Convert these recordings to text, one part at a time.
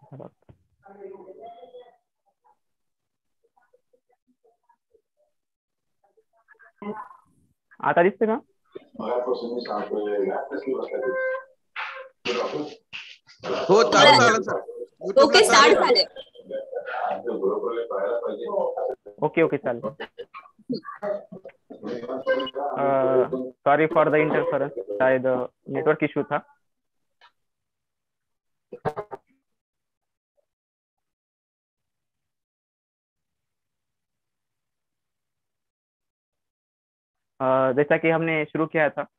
आता दिसते का? हो चालू झालं सर. ओके स्टार्ट झाले. ओके ओके चालेल. सॉरी फॉर द इंटरफेरेंस, शायद नेटवर्क इशू था. जैसा कि हमने शुरू किया था,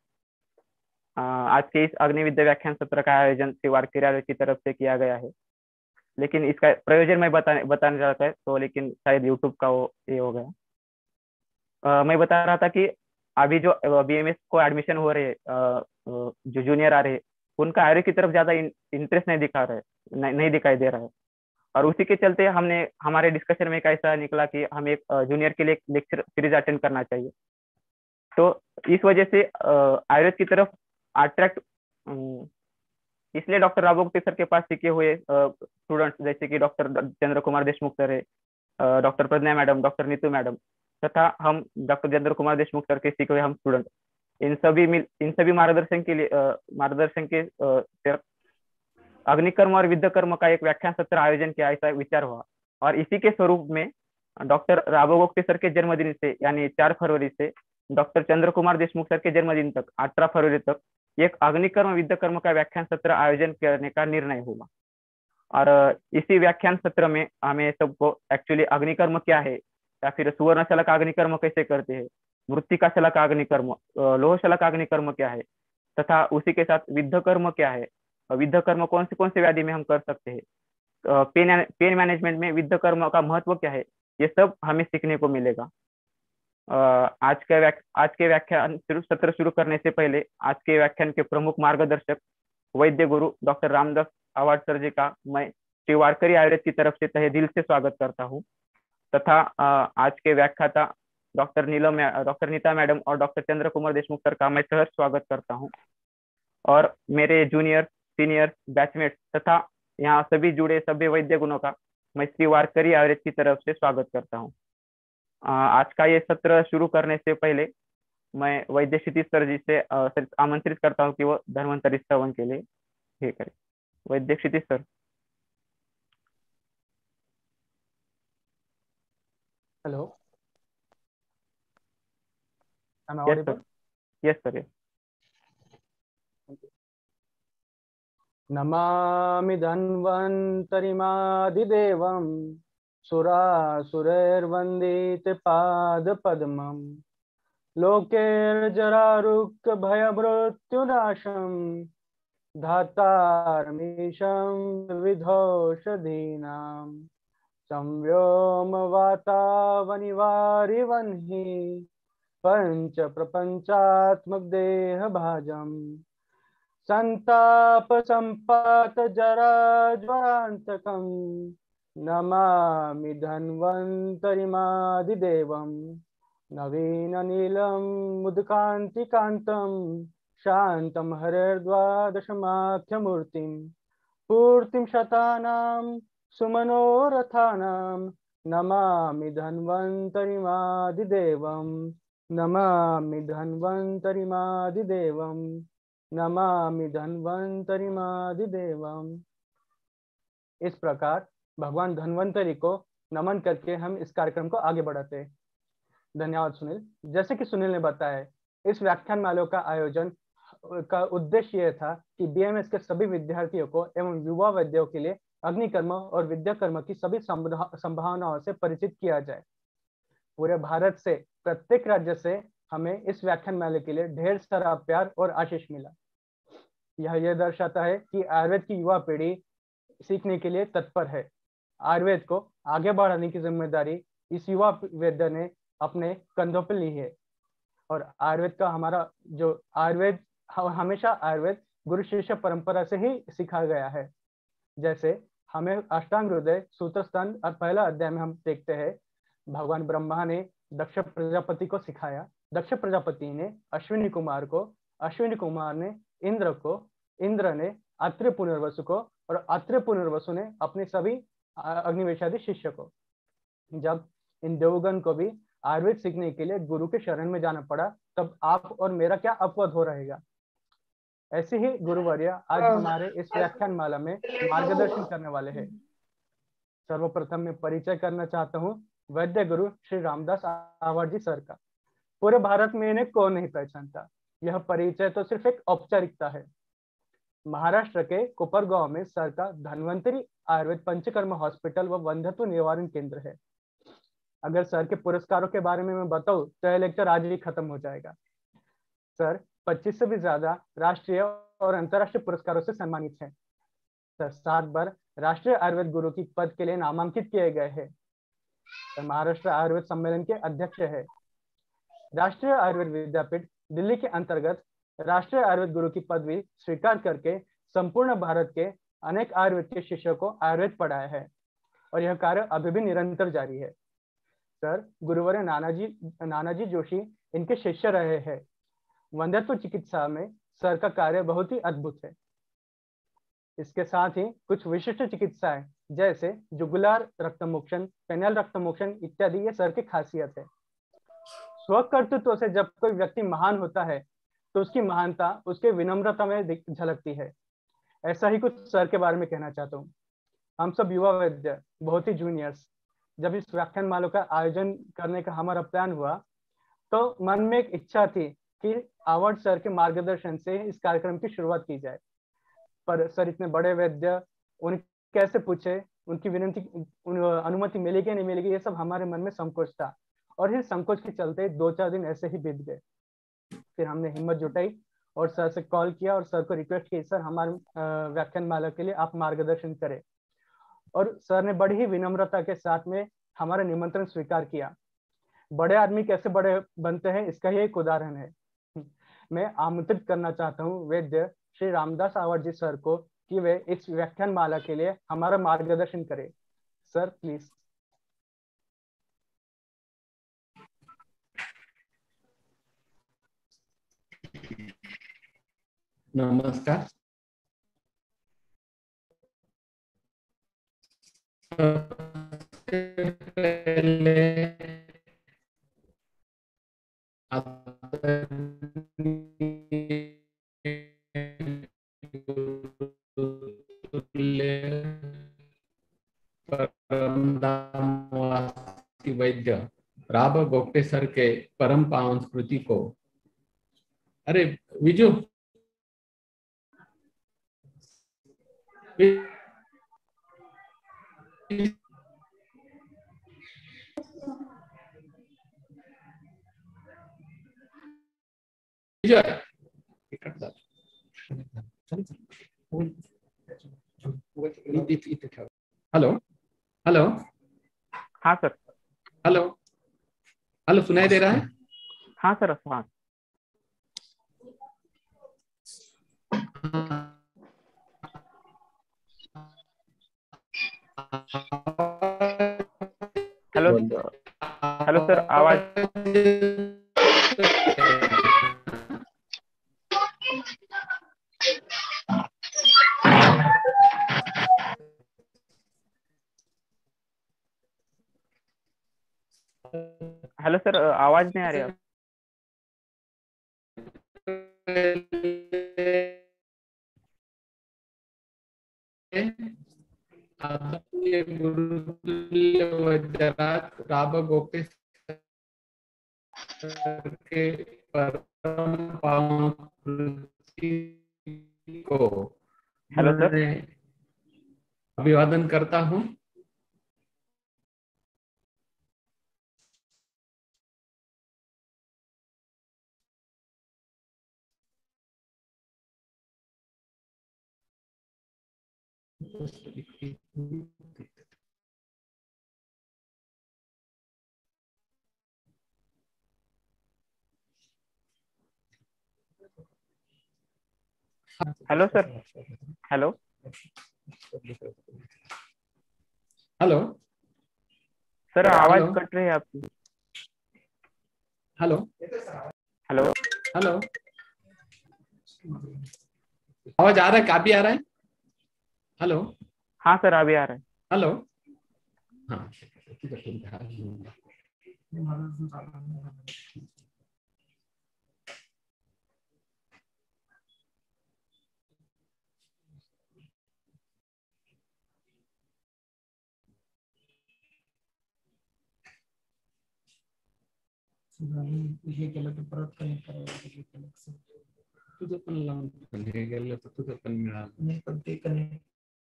आज के इस अग्निविद्या व्याख्यान सत्र का आयोजन श्री वारकरी आर्य की तरफ से किया गया है. लेकिन इसका प्रयोजन मैं बताने जाता है तो, लेकिन शायद यूट्यूब का वो ये हो गया. मैं बता रहा था कि अभी जो बीएमएस को एडमिशन हो रहे जो जूनियर आ रहे, उनका आर्य की तरफ ज्यादा इंटरेस्ट नहीं दिखा रहे, नहीं दिखाई दे रहा है. और उसी के चलते हमने हमारे डिस्कशन में एक ऐसा निकला कि हम एक जूनियर के लिए एक लेक्चर सीरीज अटेंड करना चाहिए. तो इस वजह से आयुर्वेद की तरफ अट्रैक्ट, इसलिए डॉक्टर रावगुप्ते सर के पास सीखे हुए स्टूडेंट्स जैसे कि डॉक्टर चंद्र कुमार देशमुख सर है, doctor Pragya madam, doctor Neetu madam, तथा हम डॉक्टर चंद्र कुमार देशमुख सर के सीखे हुए हम स्टूडेंट, इन सभी मार्गदर्शन के अग्निकर्म और विद्याकर्म का एक व्याख्यान सत्र आयोजन किया, ऐसा विचार हुआ. और इसी के स्वरूप में डॉक्टर रावगुप्ते सर के जन्मदिन से यानी 4 फरवरी से डॉक्टर चंद्र कुमार देशमुख सर के जन्मदिन तक 18 फरवरी तक एक अग्निकर्म विद्याकर्म का व्याख्यान सत्र आयोजन करने का निर्णय हुआ. और इसी व्याख्यान सत्र में हमें सबको एक्चुअली अग्निकर्म क्या है, या फिर सुवर्ण शलाका अग्निकर्म कैसे करते हैं, मृत्तिका शलाका अग्निकर्म, लोह शलाका अग्निकर्म क्या है, तथा उसी के साथ विद्याकर्म क्या है, विद्याकर्म कौन से व्याधि में हम कर सकते हैं, पेन मैनेजमेंट में विद्याकर्म का महत्व क्या है, ये सब हमें सीखने को मिलेगा. आज के व्याख्यान सत्र शुरू करने से पहले आज के व्याख्यान के प्रमुख मार्गदर्शक वैद्य गुरु डॉक्टर रामदास अवार्ड सर जी का मैं श्री वारकरी आयुर्वेद की तरफ से तहे दिल से स्वागत करता हूँ. तथा आज के व्याख्याता डॉक्टर नीता मैडम और डॉक्टर चंद्र कुमार देशमुख सर का मैं सहर्ष स्वागत करता हूँ. और मेरे जूनियर, सीनियर, बैचमेट तथा यहाँ सभी जुड़े सभी वैद्य गुणों का मैं श्री वारकरी आयुर्वेद की तरफ से स्वागत करता हूँ. आज का ये सत्र शुरू करने से पहले मैं वैद्य क्षितिज सर जी से आमंत्रित करता हूँ कि वो धन्वंतरि श्रवण के लिए ये करें. वैद्य Kshitij sir. Hello, yes sir. Yes sir. नमामि धन्वन्तरिमादिदेवं सुरासुरैर्वन्दिते पादपद्मम् लोकैर्जरारुक्भयमृत्युनाशं धातारमीशं विधौषधीनां संव्योम वातावनिवारिवह्नि पंच प्रपंचात्मक देह भाजम संताप संपात जरा ज्वरांतकं नमामि धन्वन्तरिमादिदेवं नवीन नीलम मुदकांतिकांतं शांतं हरिर्द्वादशमाख्यमूर्तिं पूर्तिं शतानां सुमनोरथानां नमामि धन्वन्तरिमादिदेवं नमामि धन्वन्तरिमादिदेवं नमामि धन्वन्तरिमादिदेवम्. इस प्रकार भगवान धन्वंतरि को नमन करके हम इस कार्यक्रम को आगे बढ़ाते हैं. धन्यवाद सुनील. जैसे कि सुनील ने बताया, इस व्याख्यान माला का आयोजन का उद्देश्य यह था कि बीएमएस के सभी विद्यार्थियों को एवं युवा वैद्यों के लिए अग्निकर्म और विद्याकर्म की सभी संभावनाओं से परिचित किया जाए. पूरे भारत से प्रत्येक राज्य से हमें इस व्याख्यान माले के लिए ढेर सारा प्यार और आशीष मिला. यह दर्शाता है कि आयुर्वेद की युवा पीढ़ी सीखने के लिए तत्पर है. आयुर्वेद को आगे बढ़ाने की जिम्मेदारी इस युवा वैद्य ने अपने कंधों पर ली है. और आयुर्वेद का हमारा जो आयुर्वेद हमेशा आयुर्वेद गुरु शिष्य परंपरा से ही सिखाया गया है. जैसे हमें अष्टांग हृदय सूत्र स्थान और पहला अध्याय में हम देखते हैं, भगवान ब्रह्मा ने दक्ष प्रजापति को सिखाया, दक्ष प्रजापति ने अश्विनी कुमार को, अश्विनी कुमार ने इंद्र को, इंद्र ने अत्रि पुनर्वसु को और अत्रि पुनर्वसु ने अपने सभी अग्निवेशादि शिष्य को। जब इन देवगण को भी आयुर्वेद सीखने के लिए गुरु के शरण में जाना पड़ा, तब आप और मेरा क्या अपवाद हो रहेगा। ऐसे ही गुरुवर्य आज हमारे इस व्याख्यान माला में मार्गदर्शन करने वाले हैं। सर्वप्रथम मैं परिचय करना चाहता हूँ वैद्य गुरु श्री रामदास आवाड़ जी सर का। पूरे भारत में इन्हें कौन नहीं पहचानता। यह परिचय तो सिर्फ एक औपचारिकता है। महाराष्ट्र के कोपरगांव में सर का धन्वंतरी आयुर्वेद पंचकर्म हॉस्पिटल व वंध्यत्व निवारण केंद्र है। अगर सर के पुरस्कारों के बारे में मैं बताऊं तो यह लेक्चर आज ही खत्म हो जाएगा। सर 25 से भी ज्यादा राष्ट्रीय और अंतर्राष्ट्रीय पुरस्कारों से सम्मानित हैं। सर 7 बार राष्ट्रीय आयुर्वेद गुरु की पद के लिए नामांकित किए गए हैं। सर महाराष्ट्र आयुर्वेद सम्मेलन के अध्यक्ष है। राष्ट्रीय आयुर्वेद विद्यापीठ दिल्ली के अंतर्गत राष्ट्रीय आयुर्वेद गुरु की पदवी स्वीकार करके संपूर्ण भारत के अनेक आयुर्वेद के शिष्यों को आयुर्वेद पढ़ाया है और यह कार्य अभी भी निरंतर जारी है। सर गुरुवर्य नानाजी जोशी इनके शिष्य रहे हैं। वंध्यत्व चिकित्सा में सर का कार्य बहुत ही अद्भुत है। इसके साथ ही कुछ विशिष्ट चिकित्साएं जैसे जुगुलार रक्तमोक्षण, पेनल रक्तमोक्षण इत्यादि ये सर की खासियत है। स्वकर्तृत्व से जब कोई व्यक्ति महान होता है तो उसकी महानता उसके विनम्रता में झलकती है। ऐसा ही कुछ सर के बारे में कहना चाहता हूँ। हम सब युवा वैद्य, बहुत ही जूनियर्स, जब इस व्याख्यान माला का आयोजन करने का हमारा प्लान हुआ तो मन में एक इच्छा थी कि आवाड़ सर के मार्गदर्शन से इस कार्यक्रम की शुरुआत की जाए। पर सर इतने बड़े वैद्य, उन्हें कैसे पूछे, उनकी विनती अनुमति मिलेगी नहीं मिलेगी, ये सब हमारे मन में संकोच था और इस संकोच के चलते 2-4 दिन ऐसे ही बीत गए। फिर हमने हिम्मत जुटाई और सर से कॉल किया और सर को रिक्वेस्ट की, सर हमारे व्याख्यान माला के लिए आप मार्गदर्शन करें। और सर ने बड़ी ही विनम्रता के साथ में हमारा निमंत्रण स्वीकार किया। बड़े आदमी कैसे बड़े बनते हैं इसका ही एक उदाहरण है। मैं आमंत्रित करना चाहता हूँ वैद्य श्री रामदास आवाड़ जी सर को कि वे इस व्याख्यान माला के लिए हमारा मार्गदर्शन करें। Sir please. नमस्कार। वैद्य राब गोप्ते सर के परम पावन स्मृति को, अरे विजू हेलो हेलो। हाँ सर। हेलो हेलो, सुनाई दे रहा है? हाँ सर। हाँ हेलो हेलो सर, आवाज हेलो सर, आवाज नहीं आ रही है। गुरुतुल्य वैद्यराज राब गोप्ते के परम पावन को हेलो सर। अभिवादन करता हूँ। Hello sir. Hello hello sir, आवाज कट रही है आपकी। हेलो हेलो हेलो, आवाज आ रहा है? काफी आ रहा है? हेलो। हाँ सर, अभी आ रहा है। हेलो। हाँ, हे केलं तर परत कनेक्ट करावं तुझं पण लावून हे गेलं तर तुझं पण मिळालं पण ते कनेक्ट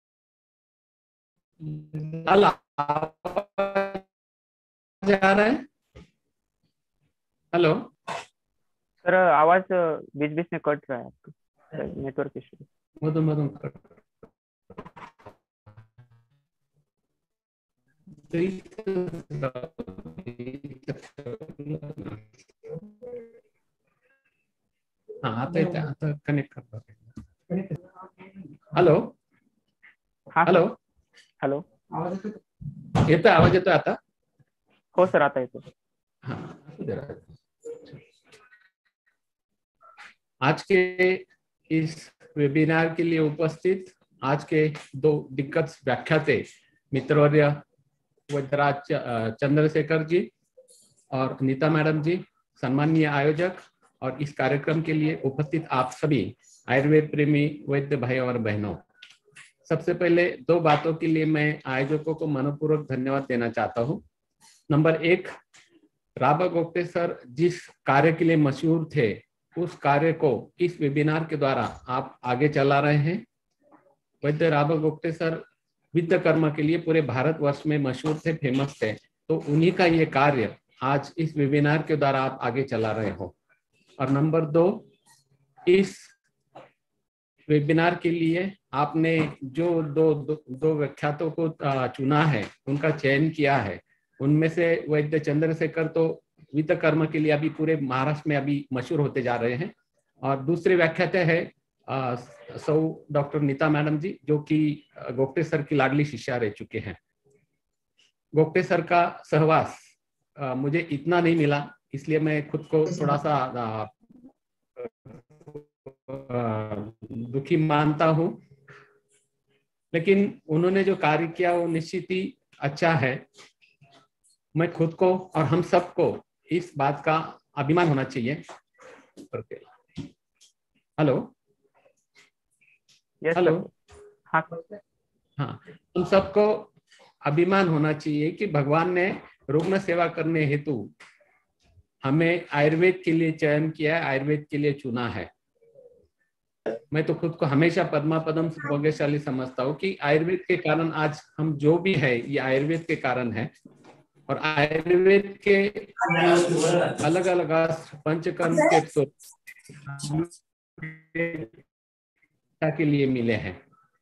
आला आवाज आ रहा है। हेलो। सर आवाज बीच बीच में कट रहा है आपका, नेटवर्क इशू। मधुन मधुन हाँ आता येते, आता कनेक्ट करतो। हेलो। हाँ हेलो। सर। हेलो। येतोय आवाज, येतोय आता? हो सर, आता येतो। हाँ, आज के इस वेबिनार के लिए उपस्थित आज के दो दिग्गज व्याख्याते मित्रवर्य वैद्यराज चंद्रशेखर जी और नीता मैडम जी, सम्मानीय आयोजक, और इस कार्यक्रम के लिए उपस्थित आप सभी आयुर्वेद प्रेमी वैद्य भाई और बहनों, सबसे पहले दो बातों के लिए मैं आयोजकों को मनपूर्वक धन्यवाद देना चाहता हूँ। नंबर एक, राबा गोप्ते सर जिस कार्य के लिए मशहूर थे, उस कार्य को इस वेबिनार के द्वारा आप आगे चला रहे हैं। वैद्य राबा गोप्ते सर वित्त कर्म के लिए पूरे भारतवर्ष में मशहूर थे, फेमस थे, तो उन्हीं का ये कार्य आज इस वेबिनार के द्वारा आप आगे चला रहे हो। और नंबर दो, इस वेबिनार के लिए आपने जो दो व्याख्यातों को चुना है, उनका चयन किया है, उनमें से वैद्य चंद्रशेखर तो वित्त कर्म के लिए अभी पूरे महाराष्ट्र में अभी मशहूर होते जा रहे हैं, और दूसरे व्याख्याता है सौ डॉक्टर नीता मैडम जी, जो कि गोप्ते सर की लाडली शिष्या रह चुके हैं। गोप्ते सर का सहवास मुझे इतना नहीं मिला, इसलिए मैं खुद को थोड़ा सा दुखी मानता हूं, लेकिन उन्होंने जो कार्य किया वो निश्चित ही अच्छा है। मैं खुद को और हम सबको इस बात का अभिमान होना चाहिए। हेलो। Yes hello. सर। हाँ हाँ, हम सबको अभिमान होना चाहिए कि भगवान ने रुग्ण सेवा करने हेतु हमें आयुर्वेद के लिए चयन किया है, आयुर्वेद के लिए चुना है। मैं तो खुद को हमेशा पद्मा पदम भाग्यशाली समझता हूँ कि आयुर्वेद के कारण आज हम जो भी है, ये आयुर्वेद के कारण है। और आयुर्वेद के अलग अलग पंचकर्म के के लिए मिले हैं।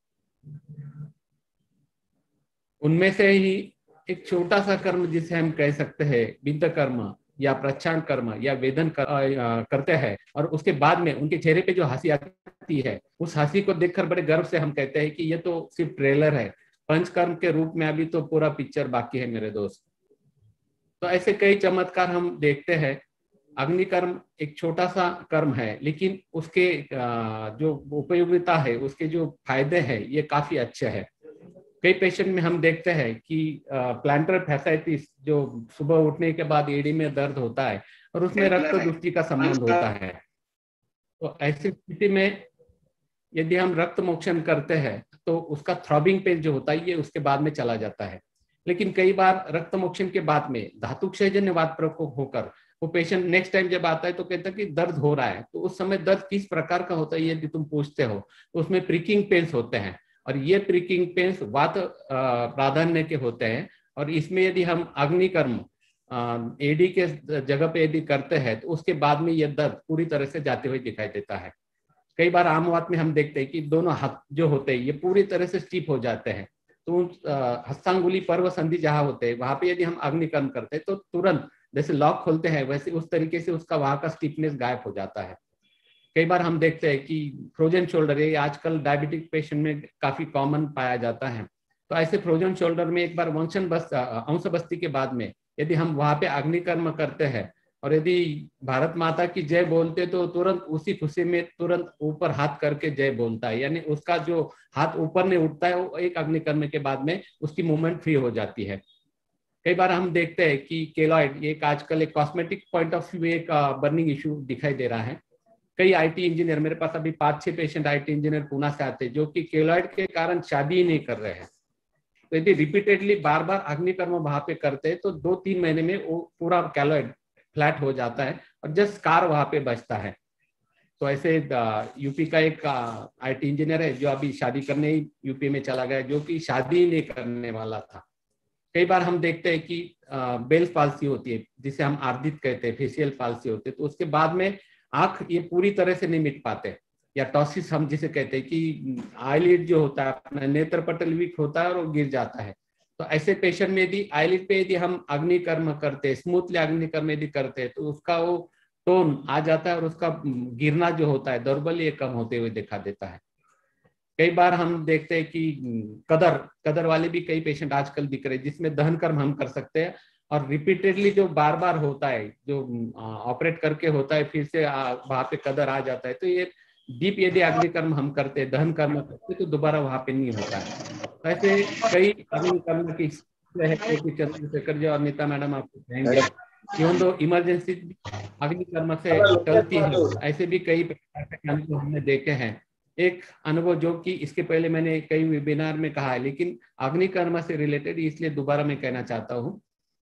उनमें से ही एक छोटा सा कर्म जिसे हम कह सकते हैं वित्त कर्म या प्रच्छान कर्म या वेदन करते हैं, और उसके बाद में उनके चेहरे पे जो हंसी आती है, उस हंसी को देखकर बड़े गर्व से हम कहते हैं कि ये तो सिर्फ ट्रेलर है, पंचकर्म के रूप में अभी तो पूरा पिक्चर बाकी है मेरे दोस्त। तो ऐसे कई चमत्कार हम देखते हैं। अग्निकर्म एक छोटा सा कर्म है, लेकिन उसके जो उपयोगिता है, उसके जो फायदे हैं, ये काफी अच्छे हैं। कई पेशेंट में हम देखते हैं कि प्लांटर फैसाइटिस, जो सुबह उठने के बाद एड़ी में दर्द होता है और उसमें रक्त दुष्टि का संबंध होता है, तो ऐसी स्थिति में यदि हम रक्त मोक्षण करते हैं तो उसका थ्रॉबिंग पेन जो होता है ये उसके बाद में चला जाता है। लेकिन कई बार रक्त मोक्षण के बाद में धातु क्षयजन्य वात प्रकोप होकर वो पेशेंट नेक्स्ट टाइम जब आता है तो कहता है कि दर्द हो रहा है, तो उस समय दर्द किस प्रकार का होता है यदि तुम पूछते हो तो उसमें प्रिकिंग पेन्स होते हैं, और ये प्रिकिंग पेन्स वात प्राधान्य के होते हैं। और इसमें यदि हम अग्निकर्म एडी के जगह पे यदि करते हैं तो उसके बाद में यह दर्द पूरी तरह से जाते हुए दिखाई देता है। कई बार आम बात में हम देखते हैं कि दोनों हाथ जो होते हैं ये पूरी तरह से स्टिफ हो जाते हैं, तो हस्तांगुली पर्व संधि जहां होते हैं वहां पे यदि हम अग्निकर्म करते हैं तो तुरंत जैसे लॉक खोलते हैं वैसे उस तरीके से उसका वहां का स्टिफनेस गायब हो जाता है। कई बार हम देखते हैं कि फ्रोजन शोल्डर, ये आजकल डायबिटिक पेशेंट में काफी कॉमन पाया जाता है, तो ऐसे फ्रोजन शोल्डर में एक बार वंशन अंश बस्ती के बाद में यदि हम वहां पे अग्निकर्म करते हैं और यदि भारत माता की जय बोलते तो तुरंत उसी खुशी में तुरंत ऊपर हाथ करके जय बोलता है, यानी उसका जो हाथ ऊपर नहीं उठता है वो एक अग्निकर्म के बाद में उसकी मूवमेंट फ्री हो जाती है। कई बार हम देखते हैं कि केलॉइड एक आजकल एक कॉस्मेटिक पॉइंट ऑफ व्यू एक बर्निंग इशू दिखाई दे रहा है। कई आईटी इंजीनियर, मेरे पास अभी 5-6 पेशेंट आईटी इंजीनियर पूना से आते हैं जो कि केलॉइड के कारण शादी ही नहीं कर रहे हैं। तो यदि रिपीटेडली बार बार अग्निकर्म वहां पे करते हैं तो 2-3 महीने में वो पूरा केलॉइड फ्लैट हो जाता है और जस्ट स्कार वहां पे बचता है। तो ऐसे यूपी का एक आईटी इंजीनियर है जो अभी शादी करने ही यूपी में चला गया, जो कि शादी ही नहीं करने वाला था। कई बार हम देखते हैं कि बेल्स पाल्सी होती है जिसे हम आर्दित कहते हैं, फेशियल पाल्सी होते हैं, तो उसके बाद में आंख ये पूरी तरह से नहीं मिट पाते, या टॉसिस हम जिसे कहते हैं कि आईलिड जो होता है अपना नेत्र पटल वीक होता है और वो गिर जाता है। तो ऐसे पेशेंट में यदि आईलिड पे यदि हम अग्निकर्म करते हैं, स्मूथली अग्निकर्म यदि करते हैं, तो उसका वो टोन आ जाता है और उसका गिरना जो होता है दौर्बल्य कम होते हुए दिखा देता है। कई बार हम देखते हैं कि कदर वाले भी कई पेशेंट आजकल दिख रहे हैं जिसमें दहन कर्म हम कर सकते हैं, और रिपीटेडली जो बार बार होता है, जो ऑपरेट करके होता है फिर से वहां पे कदर आ जाता है, तो ये डीप यदि अग्निकर्म हम करते हैं, दहन कर्म करते हैं, तो दोबारा वहां पे नहीं होता है। ऐसे कई अग्निकर्म की है जो कि चंद्रशेखर जी और नीता मैडम आपको कहेंगे, इवन दो इमरजेंसी अग्निकर्म से टलती है, ऐसे भी कई प्रकार के अनुभव हमने देखे हैं। एक अनुभव जो कि इसके पहले मैंने कई वेबिनार में कहा है, लेकिन अग्निकर्म से रिलेटेड इसलिए दोबारा मैं कहना चाहता हूँ।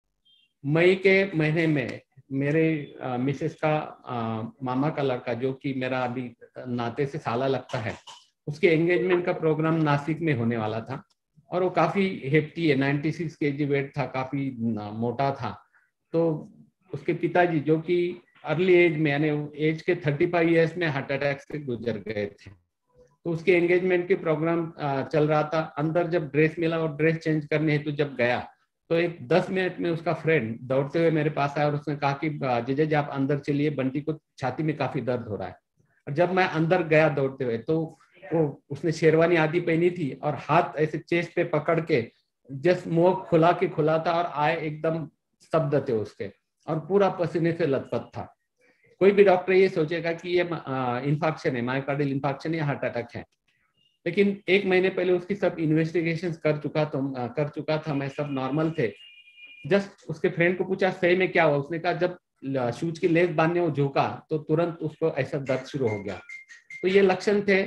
मई के महीने में मेरे मिसेस का मामा का लड़का, जो कि मेरा अभी नाते से साला लगता है, उसके एंगेजमेंट का प्रोग्राम नासिक में होने वाला था, और वो काफी हेफ्टी है, 96 kg वेट था, काफी मोटा था। तो उसके पिताजी जो कि अर्ली एज में, यानी एज के 35 ईयर्स में हार्ट अटैक से गुजर गए थे। तो उसके एंगेजमेंट के प्रोग्राम चल रहा था, अंदर जब ड्रेस मिला और ड्रेस चेंज करने हेतु जब गया, तो एक 10 मिनट में उसका फ्रेंड दौड़ते हुए मेरे पास आया और उसने कहा कि जीजा जी आप अंदर चलिए, बंटी को छाती में काफी दर्द हो रहा है। और जब मैं अंदर गया दौड़ते हुए, तो वो उसने शेरवानी आदि पहनी थी और हाथ ऐसे चेस्ट पे पकड़ के जस्ट मुंह खुला के खुला था, और आए एकदम स्तब्ध थे उसके, और पूरा पसीने से लथपथ था। कोई भी डॉक्टर ये सोचेगा कि ये इन्फेक्शन है, मायोकार्डियल इन्फेक्शन या हार्ट अटैक है, लेकिन एक महीने पहले उसकी सब इन्वेस्टिगेशंस कर चुका था मैं, सब नॉर्मल थे। जस्ट उसके फ्रेंड को पूछा सही में क्या हुआ, उसने कहा जब शूज की लेस बांधने वो झुका तो तुरंत उसको ऐसा दर्द शुरू हो गया। तो ये लक्षण थे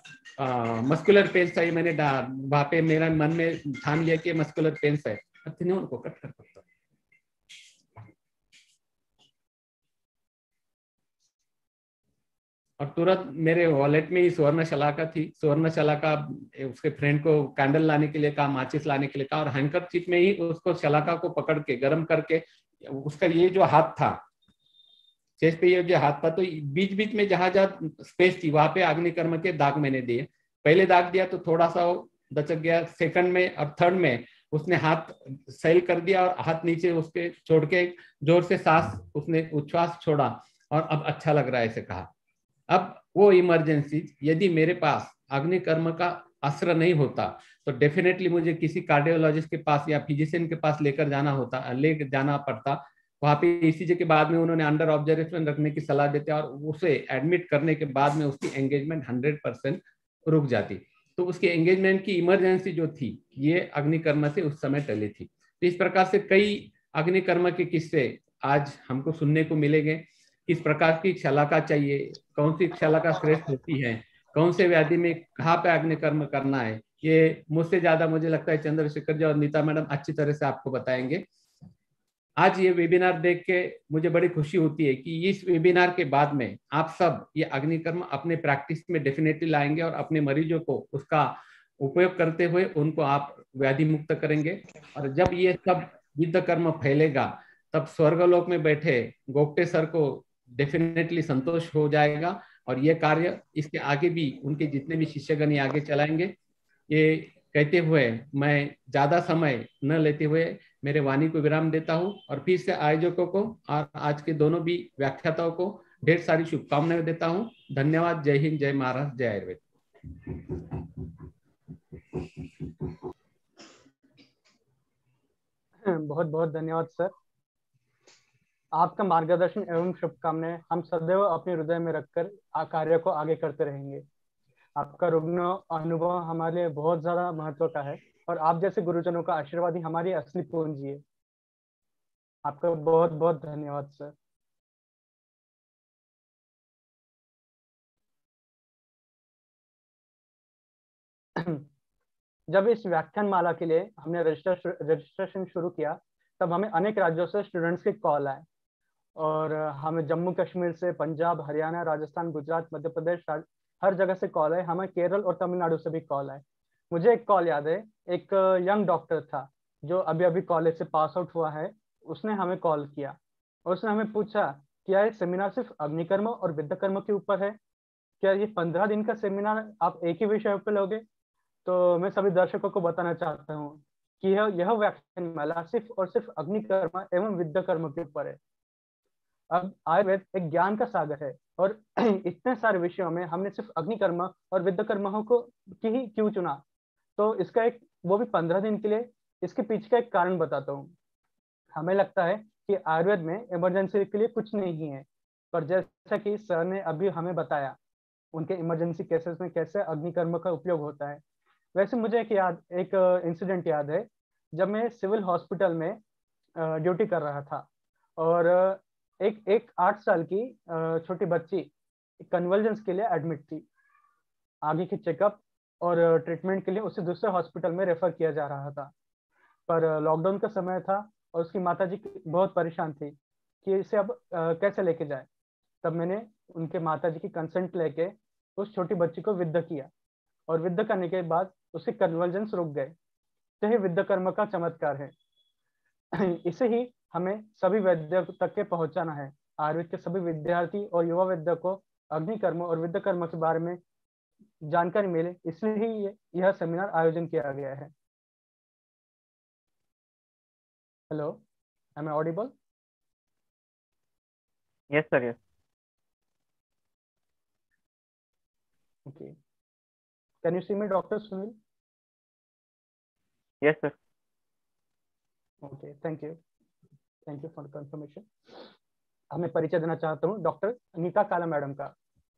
मस्कुलर पेन्स था। ये मैंने वहां पे मेरा मन में ठान लिया कि मस्कुलर पेन्स है, उनको कट कर सकता। और तुरंत मेरे वॉलेट में ही स्वर्ण शलाका थी, स्वर्ण शलाका उसके फ्रेंड को कैंडल लाने के लिए कहा, माचिस लाने के लिए कहा, और हैंकर चिप में ही उसको शलाका को पकड़ के गर्म करके उसका ये जो हाथ था, चेस्ट पे ये जो हाथ था, तो बीच बीच में जहां जहां स्पेस थी वहां पे अग्निकर्म के दाग मैंने दिए। पहले दाग दिया तो थोड़ा सा वो दचक गया, सेकंड में और थर्ड में उसने हाथ सैल कर दिया और हाथ नीचे उसके छोड़ के जोर से सांस उसने उच्छ्वास छोड़ा, और अब अच्छा लग रहा है ऐसे कहा। अब वो इमरजेंसी यदि मेरे पास अग्निकर्म का अस्त्र नहीं होता तो डेफिनेटली मुझे किसी कार्डियोलॉजिस्ट के पास या फिजिशियन के पास ले जाना पड़ता। वहां पे ईसीजी के बाद में उन्होंने अंडर ऑब्जर्वेशन रखने की सलाह देते और उसे एडमिट करने के बाद में उसकी एंगेजमेंट 100% रुक जाती। तो उसकी एंगेजमेंट की इमरजेंसी जो थी ये अग्निकर्म से उस समय टली थी। तो इस प्रकार से कई अग्निकर्म के किस्से आज हमको सुनने को मिलेंगे। किस प्रकार की शलाका चाहिए, कौन सी शलाका श्रेष्ठ होती है, कौन से व्याधि में कहाँ पे अग्निकर्म करना है, ये मुझसे ज्यादा मुझे लगता है चंद्रशेखर जी और नीता मैडम अच्छी तरह से आपको बताएंगे। आज ये वेबिनार देख के मुझे बड़ी खुशी होती है कि इस वेबिनार के बाद में आप सब ये अग्निकर्म अपने प्रैक्टिस में डेफिनेटली लाएंगे और अपने मरीजों को उसका उपयोग करते हुए उनको आप व्याधि मुक्त करेंगे। और जब ये सब विद्ध कर्म फैलेगा तब स्वर्गलोक में बैठे गोप्टे सर को डेफिनेटली संतोष हो जाएगा, और ये कार्य इसके आगे भी उनके जितने भी शिष्यगण आगे चलाएंगे। ये कहते हुए मैं ज्यादा समय न लेते हुए मेरे वाणी को विराम देता हूँ, और फिर से आयोजकों को और आज के दोनों भी व्याख्याताओं को ढेर सारी शुभकामनाएं देता हूँ। धन्यवाद। जय हिंद, जय महाराष्ट्र, जय आयुर्वेद। बहुत बहुत धन्यवाद सर। आपका मार्गदर्शन एवं शुभकामनाएं हम सदैव अपने हृदय में रखकर कार्य को आगे करते रहेंगे। आपका रुग्ण अनुभव हमारे लिए बहुत ज्यादा महत्व का है और आप जैसे गुरुजनों का आशीर्वाद ही हमारी असली पूंजी है। आपका बहुत बहुत धन्यवाद सर। जब इस व्याख्यान माला के लिए हमने रजिस्ट्रेशन शुरू किया तब हमें अनेक राज्यों से स्टूडेंट्स के कॉल आए और हमें जम्मू कश्मीर से, पंजाब, हरियाणा, राजस्थान, गुजरात, मध्य प्रदेश, हर जगह से कॉल आए। हमें केरल और तमिलनाडु से भी कॉल आए। मुझे एक कॉल याद है, एक यंग डॉक्टर था जो अभी अभी कॉलेज से पास आउट हुआ है। उसने हमें कॉल किया और उसने हमें पूछा क्या ये सेमिनार सिर्फ अग्निकर्म और विद्याकर्म के ऊपर है? क्या ये 15 दिन का सेमिनार आप एक ही विषय पर लोगे? तो मैं सभी दर्शकों को बताना चाहता हूँ कि यह व्याख्यान माला सिर्फ और सिर्फ अग्निकर्म एवं विद्याकर्म के ऊपर है। अब आयुर्वेद एक ज्ञान का सागर है और इतने सारे विषयों में हमने सिर्फ अग्निकर्म और विद्याकर्म को ही क्यों चुना? तो इसका एक, वो भी 15 दिन के लिए, इसके पीछे का एक कारण बताता हूँ। हमें लगता है कि आयुर्वेद में इमरजेंसी के लिए कुछ नहीं है, पर जैसा कि सर ने अभी हमें बताया उनके इमरजेंसी केसेस में कैसे अग्निकर्म का उपयोग होता है। वैसे मुझे एक इंसिडेंट याद है जब मैं सिविल हॉस्पिटल में ड्यूटी कर रहा था और एक 8 साल की छोटी बच्ची कन्वल्जेंस के लिए एडमिट थी। आगे की चेकअप और ट्रीटमेंट के लिए उसे दूसरे हॉस्पिटल में रेफर किया जा रहा था, पर लॉकडाउन का समय था और उसकी माताजी बहुत परेशान थी कि इसे अब कैसे लेके जाए। तब मैंने उनके माताजी की कंसेंट लेके उस छोटी बच्ची को विद्या किया और विद्या करने के बाद उसके कन्वर्जेंस रुक गए। तो ये विद्याकर्म का चमत्कार है। इसे ही हमें सभी वैद्य तक के पहुंचाना है। आयुर्वेद के सभी विद्यार्थी और युवा वैद्य को अग्निकर्म और विद्याकर्म के बारे में जानकारी मिले, इसलिए ही यह सेमिनार आयोजन किया गया है। Hello, am I audible? Yes sir, yes. Okay, can you see me doctor Sunil? Yes sir. Okay, thank you for confirmation. हमें परिचय देना चाहता हूँ डॉक्टर नीता काला मैडम का।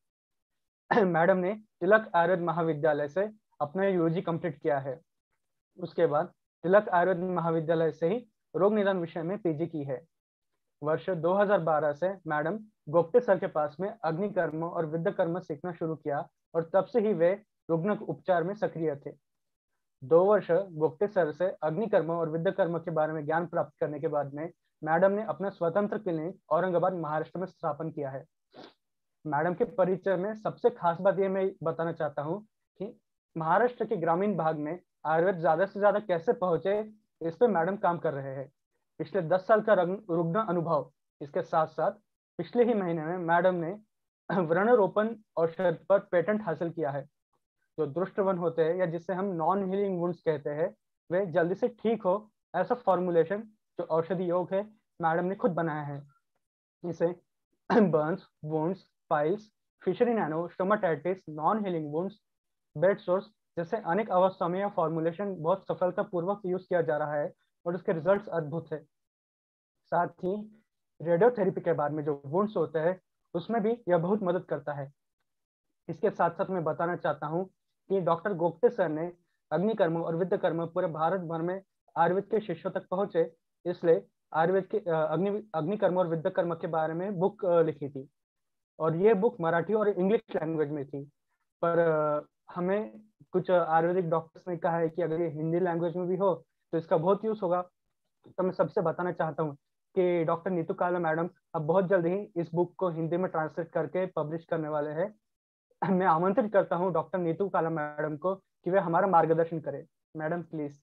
मैडम ने तिलक आयुर्वेद महाविद्यालय से अपना यूजी कंप्लीट किया है। उसके बाद तिलक आयुर्वेद महाविद्यालय से ही रोग निदान विषय में पीजी की है। वर्ष 2012 से मैडम गोप्ते सर के पास में अग्निकर्म और विद्याकर्म सीखना शुरू किया और तब से ही वे रुग्ण उपचार में सक्रिय थे। 2 वर्ष गोप्ते सर से अग्निकर्म और विद्याकर्म के बारे में ज्ञान प्राप्त करने के बाद में मैडम ने अपना स्वतंत्र क्लिनिक औरंगाबाद महाराष्ट्र में स्थापन किया है। मैडम के परिचय में सबसे खास बात ये मैं बताना चाहता हूँ कि महाराष्ट्र के ग्रामीण भाग में आयुर्वेद ज्यादा से ज्यादा कैसे पहुंचे, इस पे मैडम काम कर रहे हैं। पिछले 10 साल का रुग्ण अनुभव, इसके साथ साथ पिछले ही महीने में मैडम ने व्रणरोपण औषध पर पेटेंट हासिल किया है। जो दुष्ट व्रण होते हैं या जिसे हम नॉन हीलिंग वुंड्स कहते हैं, वे जल्दी से ठीक हो, ऐसा फॉर्मुलेशन जो औषधि योग है मैडम ने खुद बनाया है। इसे बर्न्स वुंड्स, पाइल्स, फिशरी नैनो, stomatitis, non healing wounds, bed sores जैसे अनेक अवस्थाओं में यह फॉर्मुलेशन बहुत सफलतापूर्वक यूज किया जा रहा है और उसके रिजल्ट्स अद्भुत है। साथ ही रेडियोथेरेपी के बाद में जो वुंड्स होते हैं उसमें भी यह बहुत मदद करता है। इसके साथ साथ मैं बताना चाहता हूँ कि डॉक्टर गोप्ते सर ने अग्निकर्म और विद्याकर्म पूरे भारत भर में आयुर्वेद के शिष्यों तक पहुंचे, इसलिए आयुर्वेद के अग्निकर्म और विद्याकर्म के बारे में बुक लिखी थी और ये बुक मराठी और इंग्लिश लैंग्वेज में थी। पर हमें कुछ आयुर्वेदिक डॉक्टर्स ने कहा है कि अगर ये हिंदी लैंग्वेज में भी हो तो इसका बहुत यूज होगा। तो मैं सबसे बताना चाहता हूँ कि डॉक्टर नीतू काला मैडम अब बहुत जल्द ही इस बुक को हिंदी में ट्रांसलेट करके पब्लिश करने वाले हैं। मैं आमंत्रित करता हूँ डॉक्टर नीतू काला मैडम को कि वे हमारा मार्गदर्शन करें। Madam please.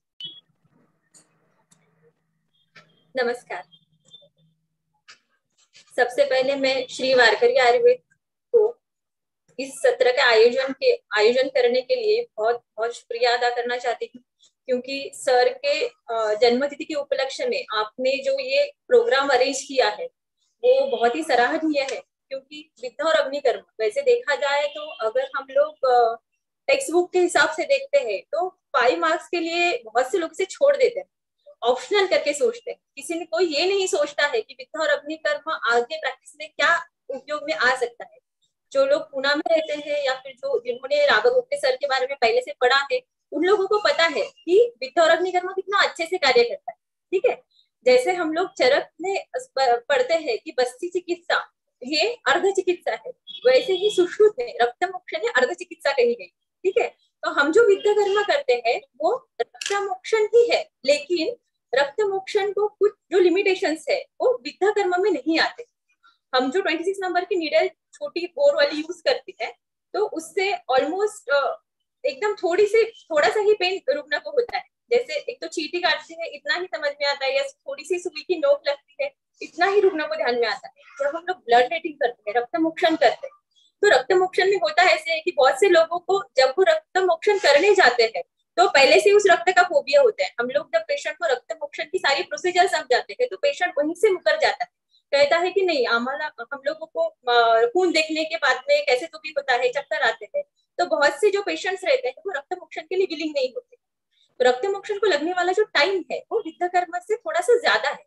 नमस्कार। सबसे पहले मैं श्री वारकरी आयुर्वेद को इस सत्र का आयोजन करने के लिए बहुत बहुत शुक्रिया अदा करना चाहती हूँ, क्योंकि सर के जन्मतिथि के उपलक्ष्य में आपने जो ये प्रोग्राम अरेंज किया है वो बहुत ही सराहनीय है। क्योंकि विद्या और अग्निकर्म वैसे देखा जाए तो अगर हम लोग टेक्स्ट बुक के हिसाब से देखते हैं तो 5 मार्क्स के लिए बहुत से लोग इसे छोड़ देते हैं ऑप्शनल करके सोचते हैं। किसी ने कोई ये नहीं सोचता है कि विद्या और अग्नि कर्म आगे प्रैक्टिस में क्या उपयोग में आ सकता है। जो लोग पुणे में रहते हैं या फिर जो जिन्होंने राघव सर के बारे में पहले से पढ़ा है, उन लोगों को पता है कि विद्या और अग्नि कर्म कितना अच्छे से कार्य करता है। ठीक है, जैसे हम लोग चरक में पढ़ते हैं कि बस्ती चिकित्सा ये अर्ध चिकित्सा है, वैसे ही सुश्रुत में रक्तमोक्षण अर्ध चिकित्सा कही गई। ठीक है, तो हम जो विद्या कर्म करते हैं वो रक्तमोक्षण ही है, लेकिन रक्तमोक्षण को कुछ जो लिमिटेशंस है वो विद्या कर्म में नहीं आते। हम जो 26 नंबर की नीडल छोटी बोर वाली यूज करती है, तो उससे ऑलमोस्ट एकदम थोड़ा सा ही पेन रुकने को होता है। जैसे एक तो चीटी काटते हैं इतना ही समझ में आता है, या थोड़ी सी सुई की नोक लगती है इतना ही रुकने को ध्यान में आता है। जब हम लोग ब्लड लेटिंग करते हैं, रक्तमोक्षण करते हैं, तो रक्तमोक्षण में होता ऐसे है कि बहुत से लोगों को जब वो रक्तमोक्षण करने जाते हैं तो पहले से उस रक्त का फोबिया होता है। हम लोग जब पेशेंट को रक्तमोक्षण की सारी प्रोसीजर समझाते हैं तो पेशेंट वहीं से मुकर जाता है, कहता है कि नहीं आमाला, हम लोगों को खून देखने के बाद में कैसे तो भी होता है, चक्कर आते हैं। तो बहुत से जो पेशेंट्स रहते हैं वो रक्तमोक्षण के लिए विलिंग नहीं होते। तो रक्तमोक्षण को लगने वाला जो टाइम है वो विद्या कर्म से थोड़ा सा ज्यादा है।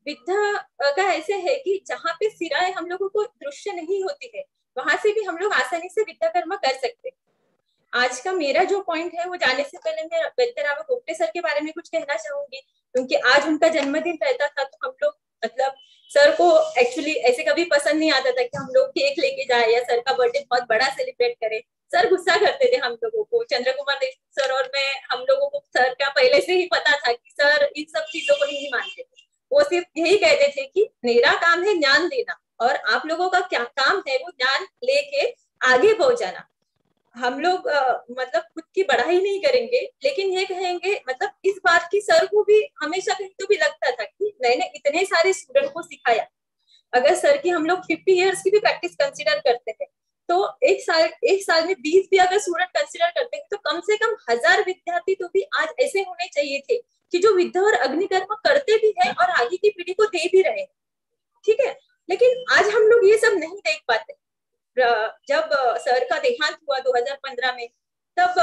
विद्या का ऐसे है कि जहाँ पे सिराए हम लोगों को दृश्य नहीं होती है, वहां से भी हम लोग आसानी से विद्या कर्म कर सकते हैं। आज का मेरा जो पॉइंट है वो जाने से पहले मैं वैद्य राव गोप्टे सर के बारे में कुछ कहना चाहूंगी, क्योंकि आज उनका जन्मदिन रहता था। तो हम लोग मतलब सर को एक्चुअली ऐसे कभी पसंद नहीं आता था कि हम लोग केक लेके जाए या सर का बर्थडे बहुत बड़ा सेलिब्रेट करें। सर गुस्सा करते थे हम लोगों को, चंद्र कुमार देशमुख सर और मैं, हम लोगों को सर का पहले से ही पता था कि सर इन सब चीजों को नहीं मानते थे। वो सिर्फ यही कहते थे कि मेरा काम है ज्ञान देना और आप लोगों का क्या काम है वो ज्ञान लेके आगे पहुंचाना। हम लोग मतलब खुद की बढ़ाई नहीं करेंगे, लेकिन ये कहेंगे मतलब इस बात की सर को भी हमेशा कहीं तो भी लगता था कि मैंने इतने सारे स्टूडेंट को सिखाया। अगर सर की हम लोग 50 इयर्स की भी प्रैक्टिस कंसीडर करते हैं तो एक साल में 20 भी अगर स्टूडेंट कंसीडर करते हैं तो कम से कम 1000 विद्यार्थी तो भी आज ऐसे होने चाहिए थे कि जो विद्या और अग्निकर्म करते भी है और आगे की पीढ़ी को दे भी रहे हैं। ठीक है, लेकिन आज हम लोग ये सब नहीं देख पाते। जब सर का देहांत हुआ 2015 में, तब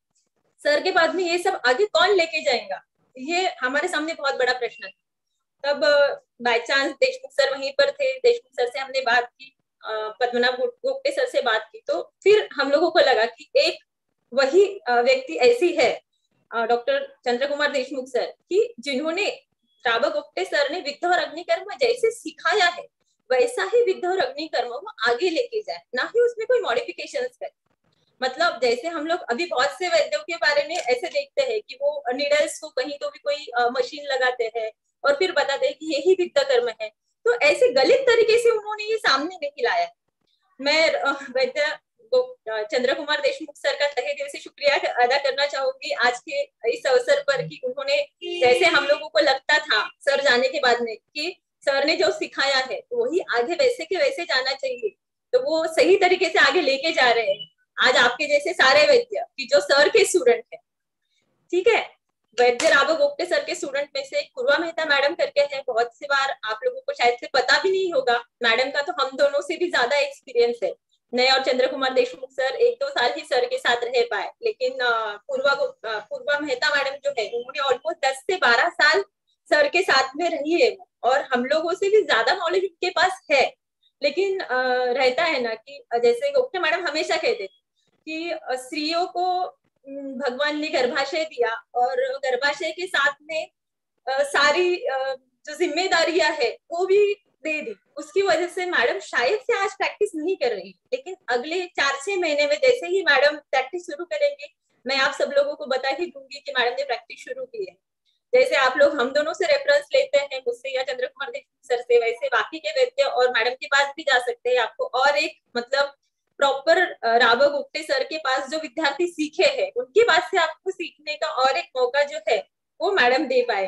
सर के बाद में ये सब आगे कौन लेके जाएगा, ये हमारे सामने बहुत बड़ा प्रश्न था। तब बाय चांस देशमुख सर वहीं पर थे, देशमुख सर से हमने बात की, पद्मनाभ गोप्टे सर से बात की, तो फिर हम लोगों को लगा कि एक वही व्यक्ति ऐसी है डॉक्टर चंद्र कुमार देशमुख सर की, जिन्होंने राव गोप्टे सर ने विद्या और अग्निकर्म जैसे सिखाया है वैसा ही विद्या और अग्निकर्म वो आगे लेके जाए, ना ही उसमें कोई मॉडिफिकेशंस करे। मतलब जैसे हम लोग अभी बहुत से वैद्यों के बारे में ऐसे देखते हैं कि वो नीडल्स को कहीं तो भी कोई मशीन लगाते हैं और फिर बताते हैं कि यही विद्या कर्म है। तो ऐसे गलत तरीके से उन्होंने ये सामने नहीं लाया। मैं वैद्य चंद्र कुमार देशमुख सर का तहे दिल से शुक्रिया अदा करना चाहूंगी आज के इस अवसर पर कि उन्होंने, जैसे हम लोगों को लगता था सर जाने के बाद में कि सर ने जो सिखाया है वही आगे वैसे के वैसे जाना चाहिए, तो वो सही तरीके से आगे लेके जा रहे हैं। आज आपके जैसे सारे वैद्य कि जो सर के स्टूडेंट है, ठीक है, वैद्य राव गोप्टे सर के स्टूडेंट में से पूर्वा मेहता मैडम करके है, बहुत सी बार आप लोगों को शायद से पता भी नहीं होगा। मैडम का तो हम दोनों से भी ज्यादा एक्सपीरियंस है। मैं और चंद्र कुमार देशमुख सर 1-2 साल ही सर के साथ रह पाए, लेकिन पूर्वा मेहता मैडम जो है उन्होंने ऑलमोस्ट 10 से 12 साल सर के साथ में रही है, और हम लोगों से भी ज्यादा नॉलेज उनके पास है। लेकिन रहता है ना कि जैसे गोप्टे मैडम हमेशा कहते थे कि स्त्रियों को भगवान ने गर्भाशय दिया और गर्भाशय के साथ में सारी जो जिम्मेदारियां है वो भी दे दी। उसकी वजह से मैडम शायद से आज प्रैक्टिस नहीं कर रही, लेकिन अगले 4-6 महीने में जैसे ही मैडम प्रैक्टिस शुरू करेंगे, मैं आप सब लोगों को बता ही दूंगी कि मैडम ने प्रैक्टिस शुरू की है। जैसे आप लोग हम दोनों से रेफरेंस लेते हैं, मुझसे या चंद्र कुमार देशमुख सर से, वैसे बाकी के वैद्य और मैडम के पास भी जा सकते हैं। आपको और एक मतलब प्रॉपर राव गोप्टे सर के पास जो विद्यार्थी सीखे हैं उनके पास से आपको सीखने का और एक मौका जो है वो मैडम दे पाए।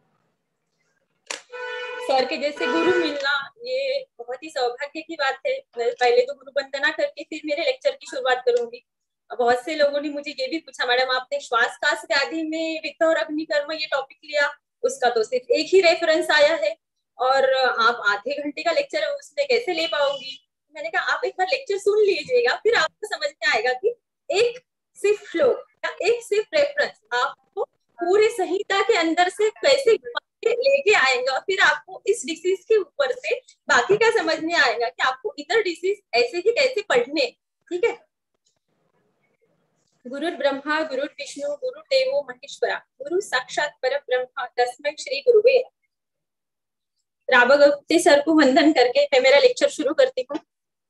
सर के जैसे गुरु मिलना ये बहुत ही सौभाग्य की बात है। मैं पहले तो गुरु वंदना करके फिर मेरे लेक्चर की शुरुआत करूंगी। बहुत से लोगों ने मुझे ये भी पूछा, मैडम आपने श्वासकाश व्याधि में विद्या और अग्निकर्म ये टॉपिक लिया, उसका तो सिर्फ एक ही रेफरेंस आया है और आप आधे घंटे का लेक्चर उसमें कैसे ले पाओगी। मैंने कहा आप एक बार लेक्चर सुन लीजिएगा, फिर आपको समझ में आएगा कि एक सिर्फ फ्लो या एक सिर्फ रेफरेंस आपको पूरे संहिता के अंदर से कैसे लेके आएंगे और फिर आपको इस डिसीज के ऊपर से बाकी का समझ में आएगा कि आपको इधर डिसीज ऐसे ही कैसे पढ़ने। ठीक है। गुरुर् ब्रह्मा गुरुर्विष्णु गुरुर्देवो महेश्वरा गुरु साक्षात परब्रह्म तस्मै श्री गुरुवे। राबगुप्ते सर को वंदन करके मैं मेरा लेक्चर शुरू करती हूँ।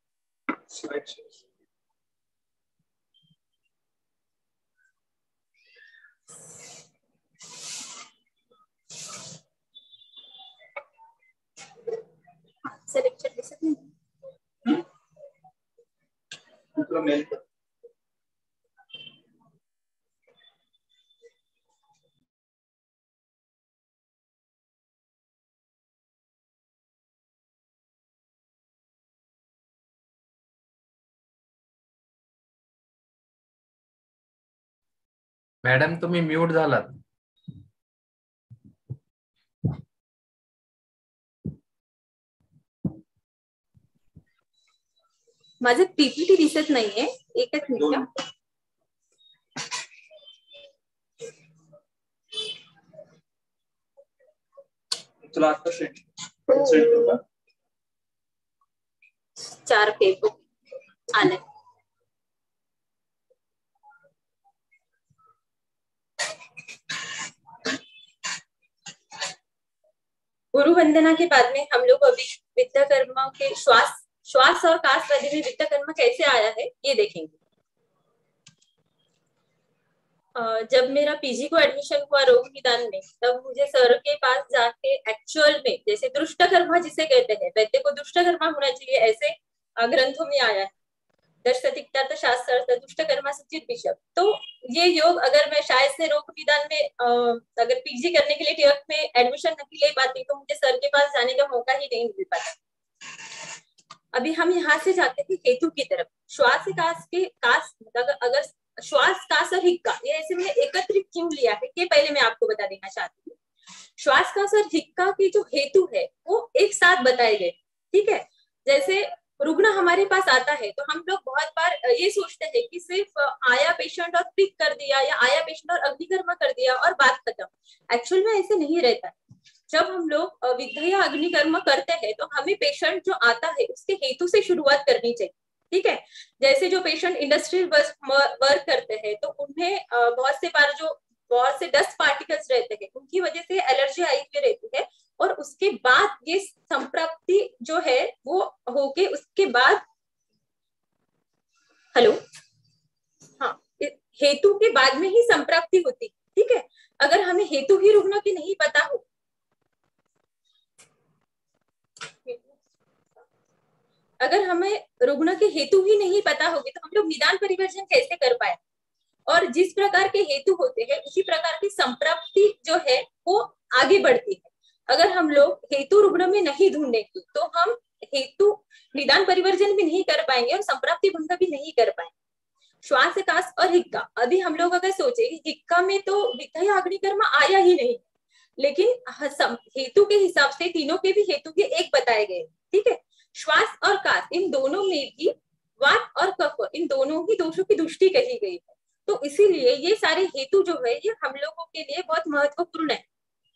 लेक्चर दिसत नाही। मॅडम तुम्ही म्यूट झालात। माझं पीपीटी दिसत नाहीये, एकच मिनिट। तुला आता सेट 4 पेपर आले। गुरु वंदना के बाद में हम लोग अभी विद्या कर्म के श्वास और कास आदि में विद्या कर्म कैसे आया है ये देखेंगे। जब मेरा पीजी को एडमिशन हुआ रोग निदान में, तब मुझे सर के पास जाके एक्चुअल में जैसे दुष्ट कर्मा जिसे कहते हैं, वैद्य को दुष्ट कर्मा होना चाहिए ऐसे ग्रंथों में आया है। दर्शतिक्तार्थ शास्त्र दुष्ट कर्मा सुचित बिशप। तो ये योग अगर मैं शायद से रोग निदान में अगर पीजी करने के लिए ट्वेल्थ में एडमिशन नहीं ले पाती तो मुझे सर के पास जाने का मौका ही नहीं मिल पाता। अभी हम यहाँ से जाते हैं हेतु की तरफ। श्वास कास के कास अगर श्वास कास और हिक्का ये ऐसे मैंने एकत्रित क्यों लिया है ये पहले मैं आपको बता देना चाहती हूँ। श्वास कास और हिक्का की जो हेतु है वो एक साथ बताए गए। ठीक है। जैसे रुग्ण हमारे पास आता है तो हम लोग बहुत बार ये सोचते हैं कि सिर्फ आया पेशेंट और पिक कर दिया या आया पेशेंट और अग्निकर्म कर दिया और बात खत्म। एक्चुअल में ऐसे नहीं रहता है। जब हम लोग विद्या या अग्निकर्म करते हैं तो हमें पेशेंट जो आता है उसके हेतु से शुरुआत करनी चाहिए। ठीक है। जैसे जो पेशेंट इंडस्ट्रियल वर्क करते हैं तो उन्हें बहुत से डस्ट पार्टिकल्स रहते हैं, उनकी वजह से एलर्जी आई हुई रहती है और उसके बाद ये संप्राप्ति जो है वो होके उसके बाद हेतु के बाद में ही संप्राप्ति होती। ठीक है। अगर हमें हेतु ही रुग्ण की नहीं पता हो, अगर हमें रुग्ण के हेतु ही नहीं पता होगी तो हम लोग निदान परिवर्जन कैसे कर पाए। और जिस प्रकार के हेतु होते हैं उसी प्रकार की संप्राप्ति जो है वो आगे बढ़ती है। अगर हम लोग हेतु रुग्ण में नहीं ढूंढेंगे तो हम हेतु निदान परिवर्जन भी नहीं कर पाएंगे और संप्राप्ति भंग भी नहीं कर पाएंगे। श्वास कास और हिक्का, अभी हम लोग अगर सोचे हिक्का में तो विद्या अग्निकर्म आया ही नहीं, लेकिन हेतु के हिसाब से तीनों के भी हेतु के एक बताए गए। ठीक है। श्वास और कास इन दोनों में भी वात और कफ इन दोनों ही दोषों की दृष्टि कही गई है। तो इसीलिए ये सारे हेतु जो है ये हम लोगों के लिए बहुत महत्वपूर्ण है।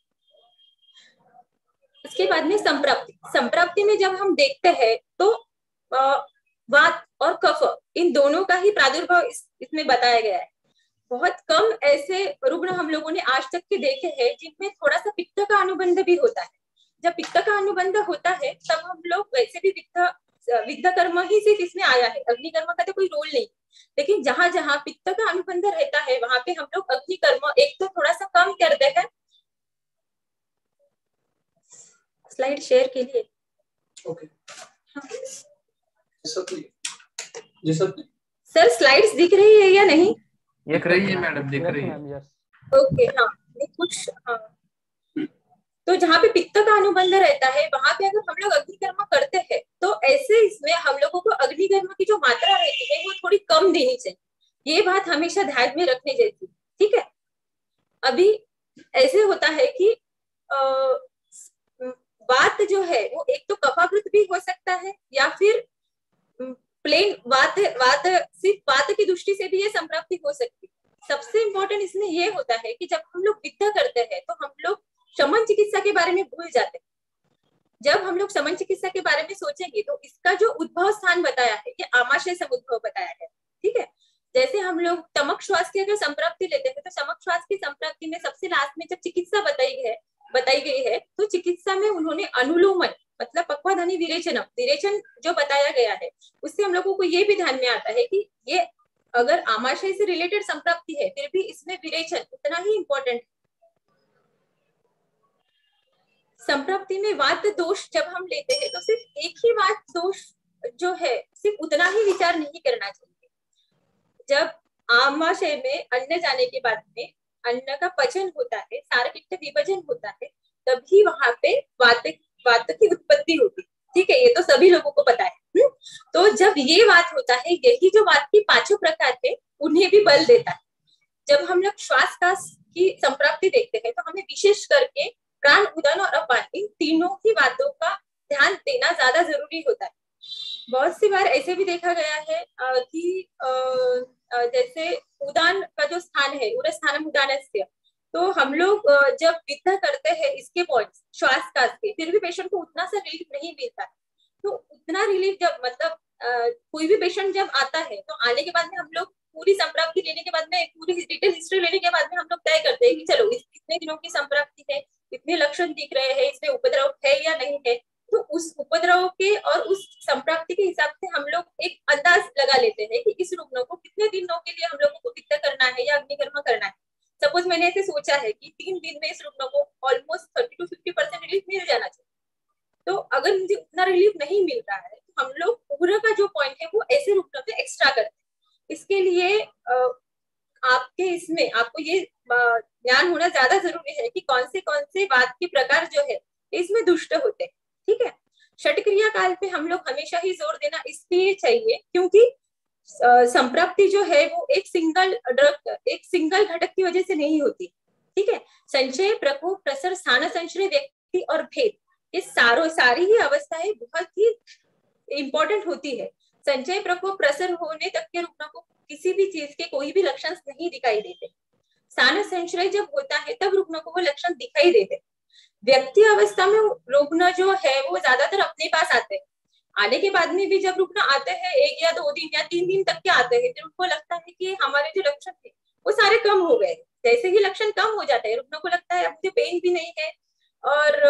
उसके बाद में संप्राप्ति में जब हम देखते हैं तो वात और कफ इन दोनों का ही प्रादुर्भाव इसमें बताया गया है। बहुत कम ऐसे रुग्ण हम लोगों ने आज तक के देखे हैं जिनमें थोड़ा सा पित्त का अनुबंध भी होता है। जब पित्त का अनुबंध होता है तब हम लोग वैसे भी विद्या कर्म ही सिर्फ इसमें आया है, अग्निकर्म का तो कोई रोल नहीं। लेकिन जहां जहां पित्त का अनुबंध रहता है वहां पे हम लोग अग्निकर्म एक तो थोड़ा सा कम करते हैं। स्लाइड शेयर के लिए ओके। सर स्लाइड्स दिख रही है या नहीं? दिख रही है मैडम, दिख रही है। ओके। हाँ कुछ तो जहाँ पे पित्त का अनुबंध रहता है वहां पे अगर हम लोग अग्निकर्म करते हैं तो ऐसे इसमें हम लोगों को अग्निकर्म की जो मात्रा रहती है वो थोड़ी कम देनी चाहिए। ये बात हमेशा ध्यान में रखने जैसी। ठीक है। अभी ऐसे होता है कि वात जो है वो एक तो कफाकृत भी हो सकता है या फिर प्लेन वात सिर्फ वात की दृष्टि से भी ये संप्राप्ति हो सकती है। सबसे इम्पोर्टेंट इसमें ये होता है कि जब हम लोग विद्या करते हैं तो हम लोग शमन चिकित्सा के बारे में भूल जाते हैं। जब हम लोग शमन चिकित्सा के बारे में सोचेंगे तो इसका जो उद्भव स्थान बताया है ये आमाशय समुद्भव बताया है, ठीक है। जैसे हम लोग तमक श्वास की अगर संप्राप्ति लेते हैं तो तमक श्वास की संप्राप्ति में सबसे लास्ट में जब चिकित्सा बताई गई है तो चिकित्सा में उन्होंने अनुलोमन मतलब पक्वाधानी विरेचन जो बताया गया है उससे हम लोगों को ये भी ध्यान में आता है कि ये अगर आमाशय से रिलेटेड संप्राप्ति है फिर भी इसमें विरेचन उतना ही इंपॉर्टेंट है। संप्राप्ति में वात दोष जब हम लेते हैं तो सिर्फ एक ही वात दोष जो है सिर्फ उतना ही विचार नहीं करना चाहिए। जब आमाशय में अन्न जाने के बाद में अन्न का पचन होता है, सारकिट्ट विभाजन होता है, तभी वहां पे वात की उत्पत्ति होती है, ठीक है। ये तो सभी लोगों को पता है। तो जब ये वात होता है यही जो वात की पांचों प्रकार है उन्हें भी बल देता है। जब हम लोग श्वास की संप्राप्ति देखते हैं तो हमें विशेष करके प्राण, उदन और अपान इन तीनों ही बातों का ध्यान देना ज्यादा जरूरी होता है। बहुत सी बार ऐसे भी देखा गया है कि जैसे उदान का जो स्थान है उरस्थानम उदानस्य, तो हम लोग जब विद्या करते हैं इसके पॉइंट्स श्वास का के फिर भी पेशेंट को उतना सा रिलीफ नहीं मिलता है। तो उतना रिलीफ जब मतलब कोई भी पेशेंट जब आता है तो आने के बाद में हम लोग पूरी संप्राप्ति लेने के बाद में पूरी डिटेल हिस्ट्री लेने के बाद में हम लोग तय करते हैं कि चलो इतने दिनों की संप्राप्ति है, इतने लक्षण दिख रहे हैं, इसमें उपद्रव है या नहीं है। तो उस उपद्रव के और उस संप्राप्ति के हिसाब से हम लोग एक अंदाज लगा लेते हैं कि इस रुग्ण को कितने दिनों के लिए हम लोगों को विद्या करना है या अग्निकर्म करना है। सपोज मैंने ऐसे सोचा है कि 3 दिन में इस रुग्ण को ऑलमोस्ट 30 to 50% रिलीफ मिल जाना चाहिए। तो अगर मुझे उतना रिलीफ नहीं मिल रहा है तो हम लोग पूरा का जो पॉइंट है वो ऐसे रुग्ण पे एक्स्ट्रा करते हैं। इसके लिए आपके इसमें आपको ये ज्ञान होना ज्यादा जरूरी है कि कौन से वात के प्रकार जो है इसमें दुष्ट होते हैं, ठीक है। षटक्रिया काल पे हम लोग हमेशा ही जोर देना इसलिए चाहिए क्योंकि संप्राप्ति जो है वो एक सिंगल घटक की वजह से नहीं होती, ठीक है। संचय, प्रकोप, प्रसर, स्थान संश्रय, व्यक्ति और भेद, ये सारी ही अवस्थाएं बहुत ही इंपॉर्टेंट होती है। संचय, प्रकोप, प्रसर होने तक के रुग्ण को किसी भी चीज के कोई भी लक्षण नहीं दिखाई देते। स्थान संश्रय जब होता है तब रुग्ण को वो लक्षण दिखाई देते। व्यक्ति अवस्था में रुग्ण जो है वो ज्यादातर अपने पास आते हैं। आने के बाद में भी जब रुग्ण आते हैं 1 या 2 दिन या 3 दिन तक के आते हैं, तो उनको लगता है कि हमारे जो लक्षण थे वो सारे कम हो गए। जैसे ही लक्षण कम हो जाते हैं रुग्ण को लगता है अब मुझे पेन भी नहीं है और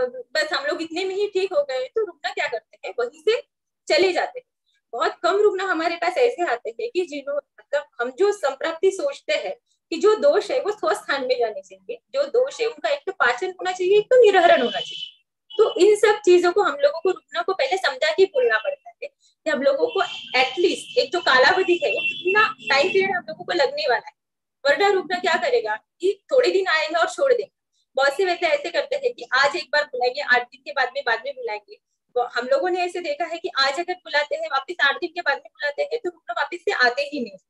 बस हम लोग इतने में ही ठीक हो गए, तो रुग्ण क्या करते हैं वहीं से चले जाते हैं। बहुत कम रुग्ण हमारे पास ऐसे आते हैं कि मतलब हम जो संप्राप्ति सोचते हैं कि जो दोष है वो स्वस्थान में जाने चाहिए, जो दोष है उनका एक तो पाचन होना चाहिए, एक तो निरहरण होना चाहिए। तो इन सब चीजों को हम लोगों को रुग्ण को पहले समझा के बोलना पड़ता है कि हम लोगों को एटलीस्ट एक जो कालावधि है वो कितना टाइम पीरियड हम लोगों को लगने वाला है। वरना रुग्ण क्या करेगा कि थोड़े दिन आएगा और छोड़ देगा। बहुत से वैसे ऐसे करते हैं कि आज एक बार बुलाएंगे, 8 दिन के बाद में बुलाएंगे। तो हम लोगों ने ऐसे देखा है कि आज अगर बुलाते हैं वापस 8 दिन के बाद में बुलाते हैं तो रुग्ण वापस से आते ही नहीं।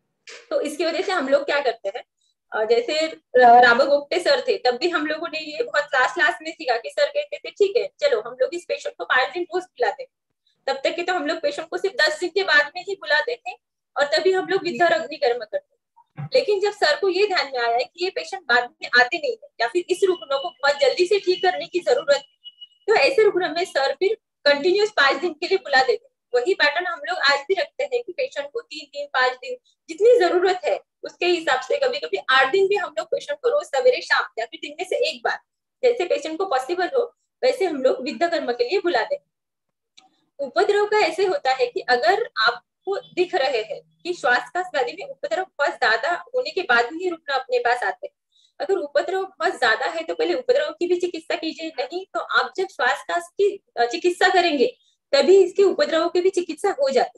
तो इसकी वजह से हम लोग क्या करते हैं, जैसे राबगोप्टे सर थे तब भी हम लोगों ने ये बहुत लास्ट में सीखा कि सर कहते थे ठीक है चलो हम लोग इस पेशेंट को 5 दिन पोस्ट बुलाते। तब तक के तो हम लोग पेशेंट को सिर्फ 10 दिन के बाद में ही बुलाते थे और तभी हम लोग विद्या और अग्निकर्म करते। लेकिन जब सर को ये ध्यान में आया है कि ये पेशेंट बाद में आते नहीं है या फिर इस रुग्ण को बहुत जल्दी से ठीक करने की जरूरत है, तो ऐसे रुग्ण में सर फिर कंटिन्यूस 5 दिन के लिए बुला देते। वही पैटर्न हम लोग आज भी रखते हैं कि पेशेंट को 3 दिन 5 दिन जितनी जरूरत है उसके हिसाब से, कभी कभी 8 दिन भी हम लोग पेशेंट को रोज सवेरे शाम या फिर दिन में से एक बार जैसे पेशेंट को पॉसिबल हो वैसे हम लोग विद्या कर्म के लिए बुलाते हैं। उपद्रव का ऐसे होता है कि अगर आपको दिख रहे हैं कि श्वास व्याधि में उपद्रव बहुत ज्यादा होने के बाद ही रुग्ण अपने पास आते हैं। अगर उपद्रव बहुत ज्यादा है तो पहले उपद्रव की भी चिकित्सा कीजिए, नहीं तो आप जब श्वास की चिकित्सा करेंगे तभी इसके उपद्रवों की भी चिकित्सा हो जाती।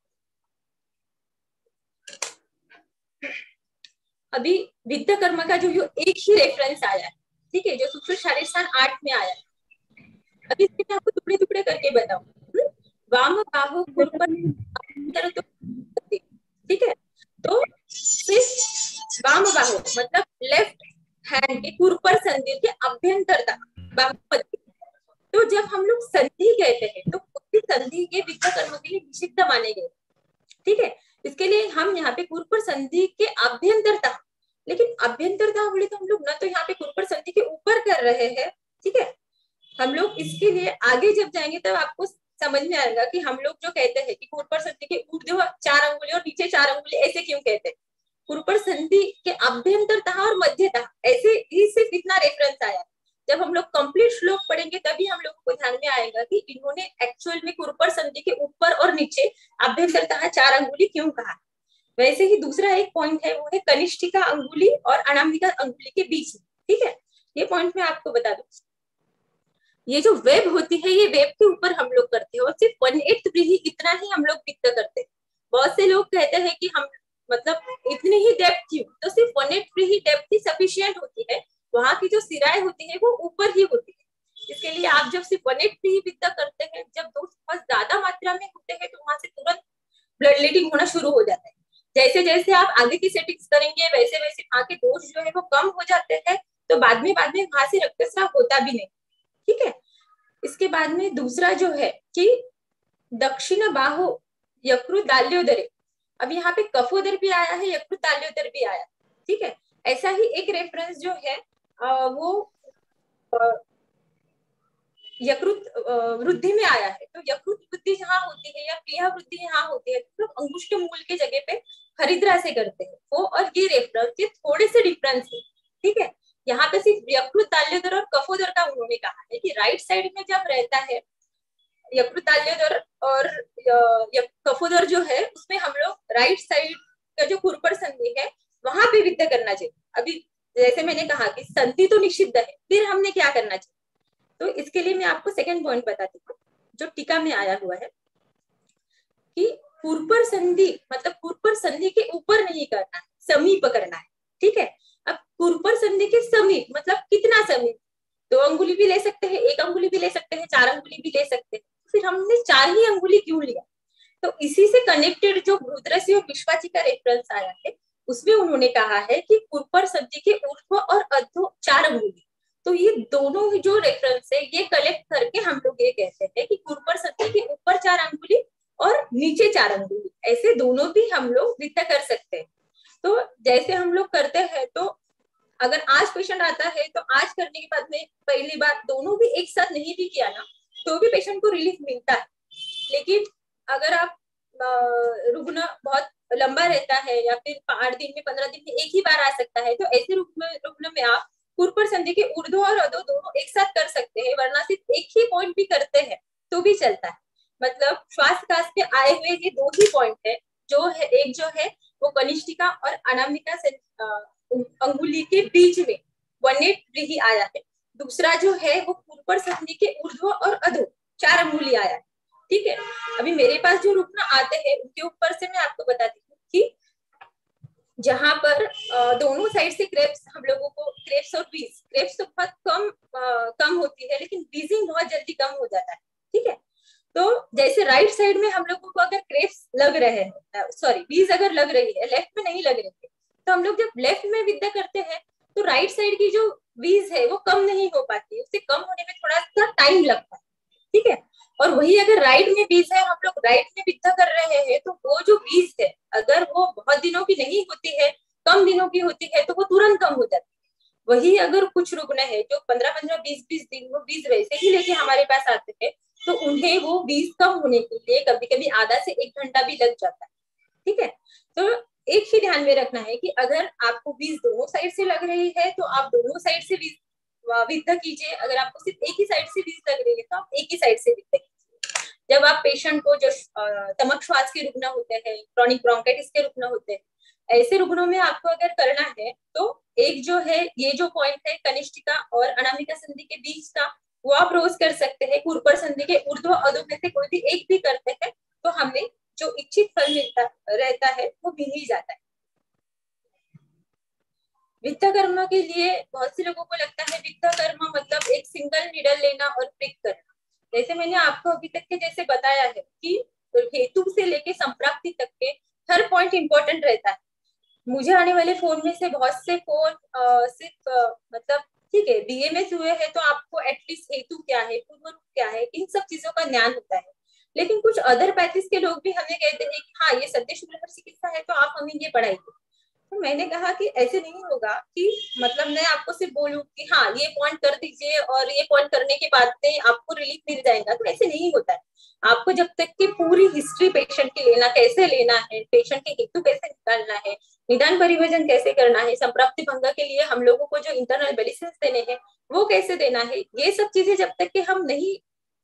अभी विद्या कर्म का जो एक ही रेफरेंस आया है, ठीक है, जो सूक्ष्म शारीर स्थान 8 में आया है। अभी इसके मैं आपको टुकड़े टुकड़े करके बताऊं। वाम बाहु खुरपर, ठीक है, तो सिर्फ वाम बाहु मतलब लेफ्ट हैंड के खुरपर संधि के अभ्यंतरता बाहुपति। तो जब हम लोग संधि कहते हैं तो संधि के विद्या कर्म के लिए निषिद्ध माने गए, ठीक है। इसके लिए हम यहाँ पे कुरुपर संधि के अभ्यंतरता, लेकिन अभ्यंतरता बोले तो हम लोग ना तो यहाँ पे कुरुपर संधि के ऊपर कर रहे हैं, ठीक है। हम लोग इसके लिए आगे जब जाएंगे तब आपको समझ में आएगा कि हम लोग जो कहते हैं कि कुरुपर संधि के ऊर्ध्व 4 अंगुली और नीचे 4 अंगुली ऐसे क्यों कहते हैं। कुरुपर संधि के अभ्यंतरतः और मध्यतः ऐसे ही सिर्फ इतना रेफरेंस आया। जब हम लोग कंप्लीट श्लोक पढ़ेंगे तभी हम लोगों को ध्यान में आएगा कि इन्होंने एक्चुअल में कुरुपर संधि के ऊपर और नीचे अभ्यंतरतः 4 अंगुली क्यों कहा। वैसे ही दूसरा एक पॉइंट है वो है कनिष्ठिका अंगुली और अनामिका अंगुली के बीच में, ठीक है। ये पॉइंट मैं आपको बता दूं, ये जो वेब होती है ये वेब के ऊपर हम लोग करते हैं और सिर्फ 1/8 व्रीहि इतना ही हम लोग वित्त करते हैं। बहुत से लोग कहते हैं कि हम मतलब इतनी ही डेप्थ क्यों, तो सिर्फ 1/8 व्रीहि डेप्थ ही सफिशिएंट होती है। वहां की जो सिराएं होती है वो ऊपर ही होती है। इसके लिए आप जब सिर्फ 1/8 व्रीहि वित्त करते हैं, जब दोष बहुत ज्यादा मात्रा में होते हैं तो वहां से तुरंत ब्लड लीडिंग होना शुरू हो जाता है। जैसे जैसे आप आगे की सेटिंग्स करेंगे वैसे वैसे वहां के दोष जो है वो कम हो जाते हैं, तो बाद में वहां से रक्तस्राव होता भी नहीं, ठीक है। इसके बाद में दूसरा जो है कि दक्षिण बाहु यकृत दाल्योदरे, अब यहाँ पे कफोदर भी आया है, यकृत दाल्योदर भी आया, ठीक है। ऐसा ही एक रेफरेंस जो है वो यकृत वृद्धि में आया है। तो यकृत वृद्धि जहाँ होती है या प्लीहा वृद्धि यहाँ होती है तो अंगुष्ठ मूल के जगह पे हरिद्रा से करते हैं वो, और ये रेफरेंस ये थोड़े से डिफरेंस है, ठीक है। यहाँ पे सिर्फ यकृत ताल्योदर और कफोदर का उन्होंने कहा है कि राइट साइड में जब रहता है यकृत ताल्योदर और कफोदर जो है उसमें हम लोग राइट साइड का जो कुरुपर संधि है वहां पे वित्त करना चाहिए। अभी जैसे मैंने कहा कि संधि तो निषिद्ध है, फिर हमने क्या करना चाहिए, तो इसके लिए मैं आपको सेकंड पॉइंट बताती हूँ जो टीका में आया हुआ है कि कुरुपर संधि मतलब कुरुपर संधि के ऊपर नहीं करना है, समीप करना है, ठीक है। अब कुरुपर संधि के समीप मतलब कितना समीप, 2 अंगुली भी ले सकते हैं, 1 अंगुली भी ले सकते हैं, 4 अंगुली भी ले सकते हैं, फिर हमने 4 ही अंगुली क्यों लिया, तो इसी से कनेक्टेड जो भूद्रसी और विश्वाची का रेफरेंस आया है उसमें उन्होंने कहा है कि कुरुपर संधि के ऊर्ध्व और अधो 4 अंगुली, तो ये दोनों जो रेफरेंस है ये कलेक्ट करके हम लोग ये कहते हैं कि कुरुपर संधि के ऊपर 4 अंगुली और नीचे 4 अंगुली ऐसे दोनों भी हम लोग वित्त कर सकते हैं। तो जैसे हम लोग करते हैं, तो अगर आज पेशेंट आता है तो आज करने के बाद में पहली बार दोनों भी एक साथ नहीं भी किया ना तो भी पेशेंट को रिलीफ मिलता है। लेकिन अगर आप रुग्ण बहुत लंबा रहता है या फिर 8 दिन में 15 दिन में एक ही बार आ सकता है, तो ऐसे रुग्ण में आप कुरुपर संधि के ऊर्ध्व और अधो दोनों एक साथ कर सकते हैं, वरना सिर्फ एक ही पॉइंट भी करते हैं तो भी चलता है। मतलब श्वास काश पे आए हुए ये 2 ही पॉइंट है, जो है एक जो है वो कनिष्ठिका और अनामिका से अंगुली के बीच में 1/8 व्रीहि आया है, दूसरा जो है वो कुरुपर संधि के ऊर्ध्व और अधो 4 अंगुली आया है, ठीक है। अभी मेरे पास जो रुग्ण आते हैं उनके ऊपर से मैं आपको बताती हूँ कि जहां पर दोनों साइड से क्रेप्स हम लोगों को क्रेप्स और बीज, क्रेप्स तो बहुत कम होती है लेकिन बीजिंग बहुत जल्दी कम हो जाता है, ठीक है। तो जैसे राइट साइड में हम लोगों को अगर क्रेप्स लग रहे हैं, सॉरी बीज अगर लग रही है, लेफ्ट में नहीं लग रही है, तो हम लोग जब लेफ्ट में विद्या करते हैं तो राइट साइड की जो बीज है वो कम नहीं हो पाती, उससे कम होने में थोड़ा सा टाइम लगता है, ठीक है। और वही अगर राइट में बीज है, हम लोग राइट में विद्या कर रहे हैं, तो वो जो बीज है अगर वो बहुत दिनों की नहीं होती है, कम दिनों की होती है, तो वो तुरंत कम हो जाती है। वही अगर कुछ रुग्ण है जो 15-15, 20-20 दिन वो बीज वैसे ही लेके हमारे पास आते हैं, तो उन्हें वो बीज कम होने के लिए कभी कभी आधा से 1 घंटा भी लग जाता है, ठीक है। तो एक ही ध्यान में रखना है कि अगर आपको बीज दोनों साइड से लग रही है तो आप दोनों साइड से बीज विद्या कीजिए, अगर आपको सिर्फ एक ही साइड से बीज लग रही है तो आप एक ही साइड से विद्या कीजिए। जब आप पेशेंट को जो तमक श्वास के रुग्ण होते हैं, क्रॉनिक ब्रोंकाइटिस के रुग्ण होते हैं, ऐसे रुग्णों में आपको अगर करना है तो एक जो है ये जो पॉइंट है कनिष्ठिका और अनामिका संधि के बीच का, वो आप रोज कर सकते हैं। कुरुपर संधि के ऊर्ध्व अधो में से कोई भी एक भी करते हैं तो हमें जो इच्छित फल मिलता रहता है वो मिल ही जाता है। वित्त कर्म के लिए बहुत से लोगों को लगता है वित्त कर्म मतलब एक सिंगल नीडल लेना और प्रिक करना। जैसे मैंने आपको अभी तक के जैसे बताया है कि हेतु से लेके संप्राप्ति तक के हर पॉइंट इंपॉर्टेंट रहता है। मुझे आने वाले फोन में से बहुत से फोन सिर्फ मतलब ठीक है बीएमएस हुए हैं तो आपको एटलीस्ट हेतु क्या है, पूर्व रूप क्या है, इन सब चीजों का ज्ञान होता है। लेकिन कुछ अदर पैथिस के लोग भी हमें कहते हैं कि हाँ ये सत्य शुक्ल चिकित्सा है तो आप हमें ये पढ़ाइए। तो मैंने कहा कि ऐसे नहीं होगा कि मतलब मैं आपको सिर्फ बोलूं कि हाँ ये पॉइंट कर दीजिए और ये पॉइंट करने के बाद में आपको रिलीफ मिल जाएगा, तो ऐसे नहीं होता है। आपको जब तक कि पूरी हिस्ट्री पेशेंट की लेना, कैसे लेना है, पेशेंट के हेतु कैसे निकालना है, निदान परिवर्जन कैसे करना है, संप्राप्ति भंग के लिए हम लोगों को जो इंटरनल मेडिसिन देने हैं वो कैसे देना है, ये सब चीजें जब तक कि हम नहीं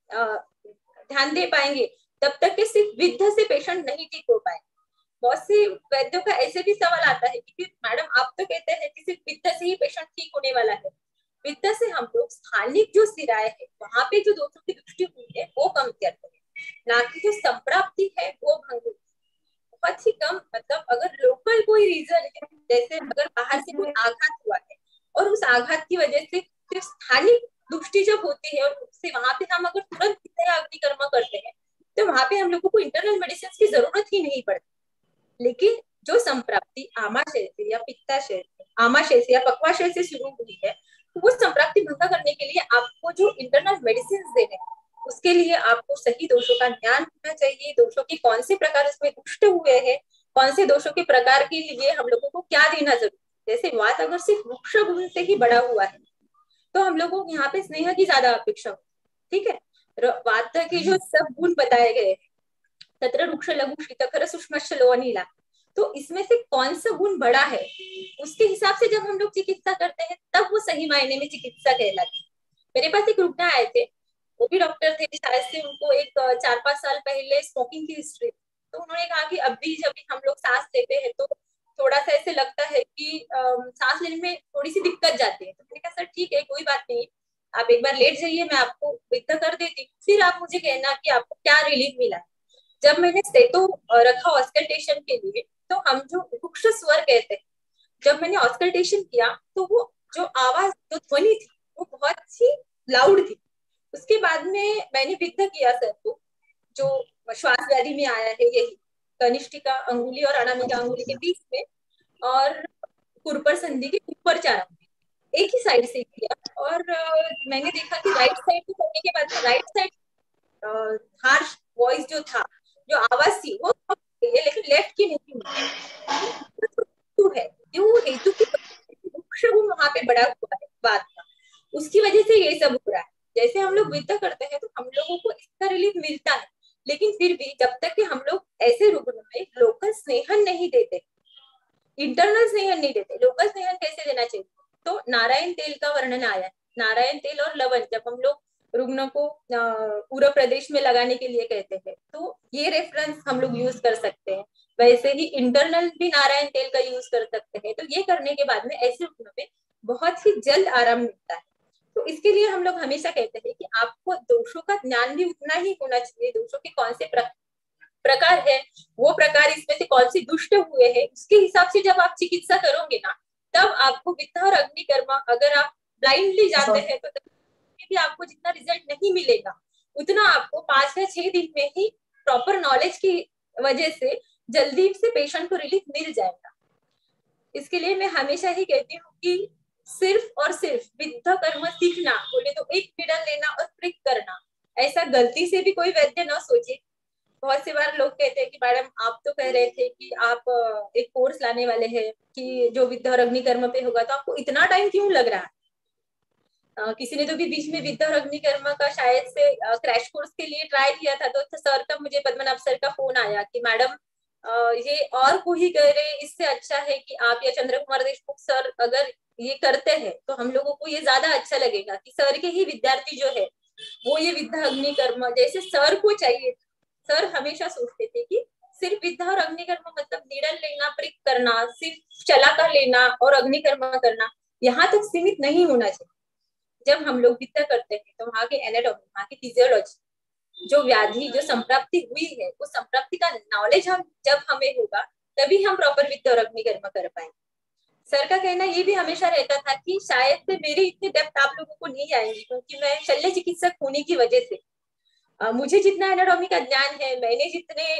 ध्यान दे पाएंगे तब तक कि सिर्फ विद्ध से पेशेंट नहीं ठीक हो पाए। बहुत से वैद्यों का ऐसे भी सवाल आता है कि मैडम आप तो कहते हैं कि सिर्फ विद्ध से ही पेशेंट ठीक होने वाला है। विद्ध से हम लोग स्थानिक जो सिराय है वहां पे जो दोषों की दृष्टि हुई है वो कम करते हैं, ना कि जो संप्राप्ति है वो भंग हुई। बहुत ही कम, मतलब अगर लोकल कोई रीजन है, जैसे अगर बाहर से कोई आघात हुआ है और उस आघात की वजह से सिर्फ स्थानिक दृष्टि जब होती है और उससे वहां पे हम अगर तुरंत अग्निकर्म करते हैं तो वहां पे हम लोगों को इंटरनल मेडिसिन की जरूरत ही नहीं पड़ती। लेकिन जो संप्राप्ति आमाशय से या पित्ताशय से, आमाशय से या पक्वाशय से शुरू हुई है, तो वो संप्राप्ति भंग करने के लिए आपको जो इंटरनल मेडिसिन देने हैं उसके लिए आपको सही दोषों का ज्ञान होना चाहिए। दोषों के कौन से प्रकार उसमें दुष्ट हुए हैं, कौन से दोषों के प्रकार के लिए हम लोगों को क्या देना जरूरी। जैसे वात अगर सिर्फ वृक्ष गुण से ही बड़ा हुआ है तो हम लोगों को यहाँ पे स्नेह की ज्यादा अपेक्षा होती है, ठीक है। वात के जो सब गुण बताए गए तत्र वृक्ष लघु शीतकर सूक्ष्म लोअनीला, तो इसमें से कौन सा गुण बड़ा है उसके हिसाब से जब हम लोग चिकित्सा करते हैं तब वो सही मायने में चिकित्सा कहलाती है। मेरे पास एक रुग्ण आए थे, वो भी डॉक्टर थे, शायद से उनको एक 4-5 साल पहले स्मोकिंग की हिस्ट्री, तो उन्होंने कहा कि अभी जब हम लोग सांस लेते हैं तो थोड़ा सा ऐसे लगता है कि सांस लेने में थोड़ी सी दिक्कत जाती है। तो मैंने कहा सर ठीक है कोई बात नहीं, आप एक बार लेट जाइए, मैं आपको वित्त कर देती हूँ, फिर आप मुझे कहना कि आपको क्या रिलीफ मिला। जब मैंने स्टेटो रखा ऑस्कल्टेशन के लिए, तो हम जो वृक्ष स्वर कहते हैं, जब मैंने ऑस्कल्टेशन किया तो वो जो आवाज, जो ध्वनि थी वो बहुत ही लाउड थी। उसके बाद में मैंने वित्त किया सर को, जो श्वास व्याधि में आया है, यही कनिष्ठिका अंगुली और अनामिका अंगुली के बीच में और कुरपर संधि के ऊपर 4 अंगुली एक ही साइड से किया। और मैंने देखा कि राइट साइड को करने के बाद राइट साइड हार्श वॉइस जो था, जो आवाज थी वो है, लेकिन लेफ्ट की नहीं है। क्यों हेतु की वृक्ष वहां पे बड़ा हुआ है बात का, उसकी वजह से ये सब हो रहा है। जैसे हम लोग वित्त करते हैं तो हम लोगों को इसका रिलीफ मिलता है, लेकिन फिर भी जब तक कि हम लोग ऐसे रुग्ण में लोकल स्नेहन नहीं देते, इंटरनल स्नेहन नहीं देते, लोकल स्नेहन कैसे देना चाहिए, तो नारायण तेल का वर्णन आया है। नारायण तेल और लवण जब हम लोग रुग्णों को पूर्व प्रदेश में लगाने के लिए कहते हैं तो ये रेफरेंस हम लोग यूज कर सकते हैं। वैसे ही इंटरनल भी नारायण तेल का यूज कर सकते हैं। तो ये करने के बाद में ऐसे रुग्णों में बहुत ही जल्द आराम मिलता है। तो इसके लिए हम लोग हमेशा कहते हैं कि आपको दोषों का ज्ञान भी उतना ही होना चाहिए, दोषों के कौन से प्रकार है, वो प्रकार इसमें से कौन से दुष्ट हुए हैं, उसके हिसाब से जब आप चिकित्सा करोगे ना, तब आपको वित्त और अग्निकर्म, अगर आप ब्लाइंडली जाते हैं तो भी आपको जितना रिजल्ट नहीं मिलेगा उतना आपको 5 या 6 दिन में ही प्रॉपर नॉलेज की वजह से जल्दी से पेशेंट को रिलीफ मिल जाएगा। इसके लिए मैं हमेशा ही कहती हूँ कि सिर्फ और सिर्फ विद्ध कर्म सीखना बोले तो एक निडल लेना और प्रिक करना, ऐसा गलती से भी कोई वैद्य न सोचे। बहुत सी बार लोग कहते हैं कि मैडम आप तो कह रहे थे कि आप एक कोर्स लाने वाले हैं कि जो विद्ध और अग्निकर्म पे होगा, तो आपको इतना टाइम क्यों लग रहा है। किसी ने तो भी बीच में विद्ध और अग्निकर्म का शायद से क्रैश कोर्स के लिए ट्राई किया था, तो सर का, मुझे पद्मनाभ सर का फोन आया कि मैडम ये और कोई कह रहे, इससे अच्छा है कि आप या चंद्र कुमार देशमुख सर अगर ये करते हैं तो हम लोगों को ये ज्यादा अच्छा लगेगा कि सर के ही विद्यार्थी जो है वो ये विद्ध अग्निकर्म जैसे सर को चाहिए। सर हमेशा सोचते थे कि सिर्फ विद्ध और अग्निकर्म मतलब निडल लेना, प्रिक करना, सिर्फ चलाका लेना और अग्निकर्म करना, यहाँ तक सीमित नहीं होना चाहिए। जब हम लोग वित्त करते हैं तो वहाँ के एनाटॉमी, वहाँ की फिजियोलॉजी, जो व्याधि, जो संप्राप्ति हुई है, वो संप्राप्ति का नॉलेज हम जब हमें होगा तभी हम प्रॉपर वित्त और अग्निकर्म कर पाएंगे। सर का कहना ये भी हमेशा रहता था कि शायद से मेरे इतने डेप्थ आप लोगों को नहीं आएंगी, क्योंकि मैं शल्य चिकित्सक होने की वजह से मुझे जितना एनाटॉमी का ज्ञान है, मैंने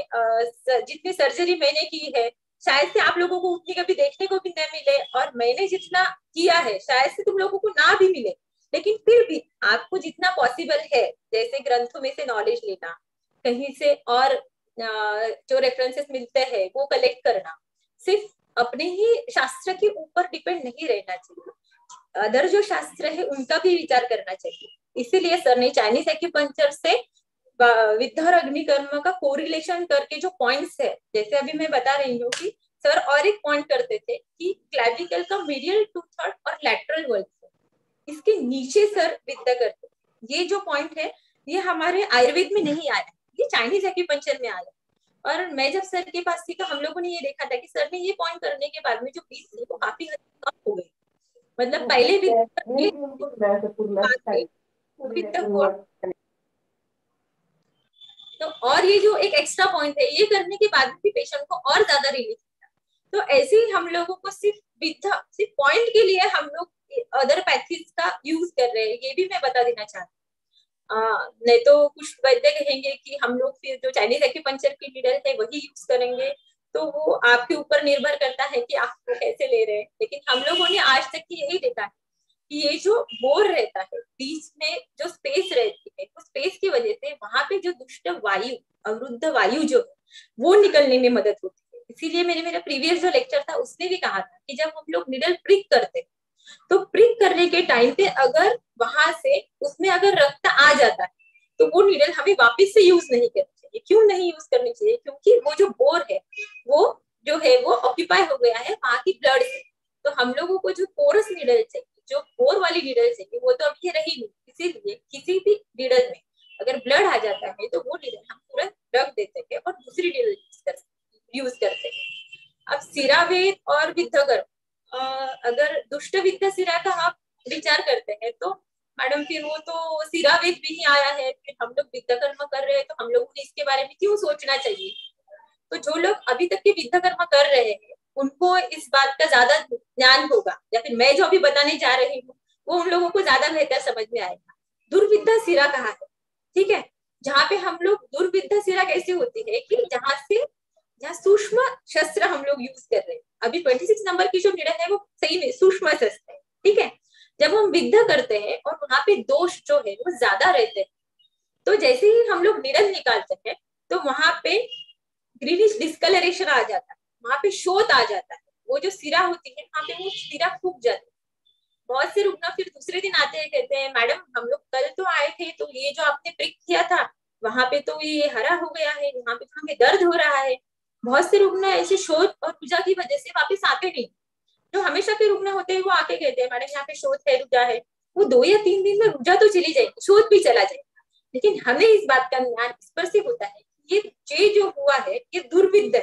जितनी सर्जरी मैंने की है, शायद से आप लोगों को उतनी कभी देखने को भी न मिले, और मैंने जितना किया है शायद से तुम लोगों को ना भी मिले, लेकिन फिर भी आपको जितना पॉसिबल है, जैसे ग्रंथों में से नॉलेज लेना, कहीं से और जो रेफरेंसेस मिलते हैं वो कलेक्ट करना, सिर्फ अपने ही शास्त्र के ऊपर डिपेंड नहीं रहना चाहिए, अदर जो शास्त्र है उनका भी विचार करना चाहिए। इसीलिए सर ने चाइनीज एक्यूपंक्चर से विद्या और अग्निकर्म का कोरिलेशन करके जो पॉइंट्स है, जैसे अभी मैं बता रही हूँ कि सर और एक पॉइंट करते थे कि क्लैविकल का मीडियल 2/3 और लैटरल वॉल इसके नीचे सर विद्या करते थे। ये जो पॉइंट है ये हमारे आयुर्वेद में नहीं आया, ये चाइनीज एक्यूपंक्चर में आया। और मैं जब सर के पास थी तो हम लोगों ने ये देखा था कि सर ने ये पॉइंट करने के बाद में जो फीस थी वो काफी हद तक कम हो गई। मतलब पहले भी तो, और ये जो एक एक्स्ट्रा पॉइंट है ये करने के बाद भी पेशेंट को और ज्यादा रिलीफ मिला। तो ऐसे ही हम लोगों को सिर्फ पॉइंट के लिए हम लोग अदर पैथीज का यूज कर रहे हैं, ये भी मैं बता देना चाहती हूँ। नहीं तो कुछ वैद्य कहेंगे कि हम लोग फिर जो चाइनीज एक्यूपंक्चर की नीडल है वही यूज करेंगे, तो वो आपके ऊपर निर्भर करता है कि आप कैसे ले रहे हैं। लेकिन हम लोगों ने आज तक की यही देखा है कि ये जो बोर रहता है बीच में जो स्पेस रहती है, उस स्पेस की वजह से वहां पे जो दुष्ट वायु, अवरुद्ध वायु जो है वो निकलने में मदद होती है। इसीलिए मैंने मेरा प्रीवियस जो लेक्चर था उसमें भी कहा था कि जब हम लोग निडल प्रिक करते तो प्रिक करने के टाइम पे अगर वहां से उसमें अगर रक्त आ जाता है तो वो निडल हमें वापस से यूज नहीं करनी चाहिए। क्यों नहीं यूज करनी चाहिए? क्योंकि वो जो बोर है वो जो है वो ऑक्यूपाई हो गया है वहां की ब्लड से। तो हम लोगों को जो पोरस निडल चाहिए, जो बोर वाली निडल चाहिए, वो तो अब ये रही नहीं। इसीलिए किसी भी निडल में अगर ब्लड आ जाता है तो वो निडल हम तुरंत रख देते हैं और दूसरी निडल यूज करते हैं। अब सिरावेद और विद्धगर्भ, अगर दुष्ट विद्या सिरा का आप विचार करते हैं तो मैडम फिर वो तो सिरावेद भी ही आया है, फिर हम लोग विद्या कर्म कर रहे हैं तो हम लोगों ने इसके बारे में क्यों सोचना चाहिए? तो जो लोग अभी तक के विद्या कर्म कर रहे हैं उनको इस बात का ज्यादा ज्ञान होगा, या फिर मैं जो अभी बताने जा रही हूँ वो उन लोगों को ज्यादा बेहतर समझ में आएगा। दुर्विद्या सिरा कहाँ है? ठीक है, जहाँ पे हम लोग दुर्विद्या सिरा कैसे होती है कि जहाँ सूक्ष्म शस्त्र हम लोग यूज कर रहे हैं। अभी 26 नंबर की जो निडल है वो सही में सूक्ष्म शस्त्र है, ठीक है। जब हम विद्या करते हैं और वहां पे दोष जो है वो ज्यादा रहते हैं, तो जैसे ही हम लोग निडल निकालते हैं तो वहां पे ग्रीनिश डिस्कलरेशन आ जाता है, वहां पे शोथ आ जाता है, वो जो सिरा होती है वहां पे वो सिरा फूक जाती है। बहुत से रुग्ण फिर दूसरे दिन आते हैं, कहते हैं मैडम हम लोग कल तो आए थे तो ये जो आपने प्रिक किया था वहां पे तो ये हरा हो गया है, वहां पे तो हमें दर्द हो रहा है। बहुत से रुग्ण ऐसे शोथ और रुजा की वजह से वापस आते नहीं। जो हमेशा के रुग्ण होते हैं वो आके कहते हैं मैडम यहाँ पे शोथ है, रुजा है। वो 2 या 3 दिन में रुजा तो चली जाएगी, शोथ भी चला जाएगा, लेकिन हमें इस बात का ज्ञान इस पर से होता है ये जो हुआ है ये दुर्विद्या है।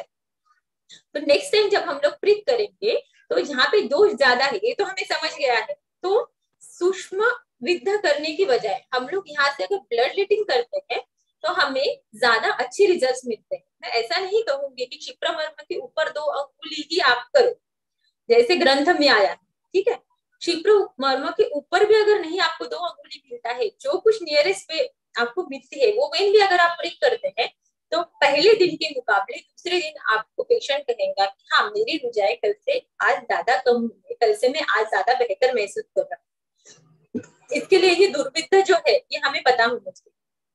तो नेक्स्ट टाइम जब हम लोग प्रिक करेंगे तो यहाँ पे दोष ज्यादा है ये तो हमें समझ गया है। तो सूक्ष्म विद्या करने की बजाय हम लोग यहाँ से अगर ब्लड लेटिंग करते हैं तो हमें ज्यादा अच्छे रिजल्ट्स मिलते हैं। मैं ऐसा नहीं कहूंगी कि क्षिप्रमर्म के ऊपर 2 अंगुली ही आप करो जैसे ग्रंथ में आया है, ठीक है। क्षिप्रमर्म के ऊपर भी अगर नहीं आपको 2 अंगुली मिलता है, जो कुछ नियरेस्ट वे आपको मिलती है वो वेन भी अगर आप प्रिक करते हैं तो पहले दिन के मुकाबले दूसरे दिन आपको पेशेंट कहेगा कि हाँ मेरी रुजाएं कल से आज ज्यादा कम हुई, कल से मैं आज ज्यादा बेहतर महसूस कर रहा हूँ। इसके लिए ये दुर्विद्या जो है ये हमें पता होना चाहिए।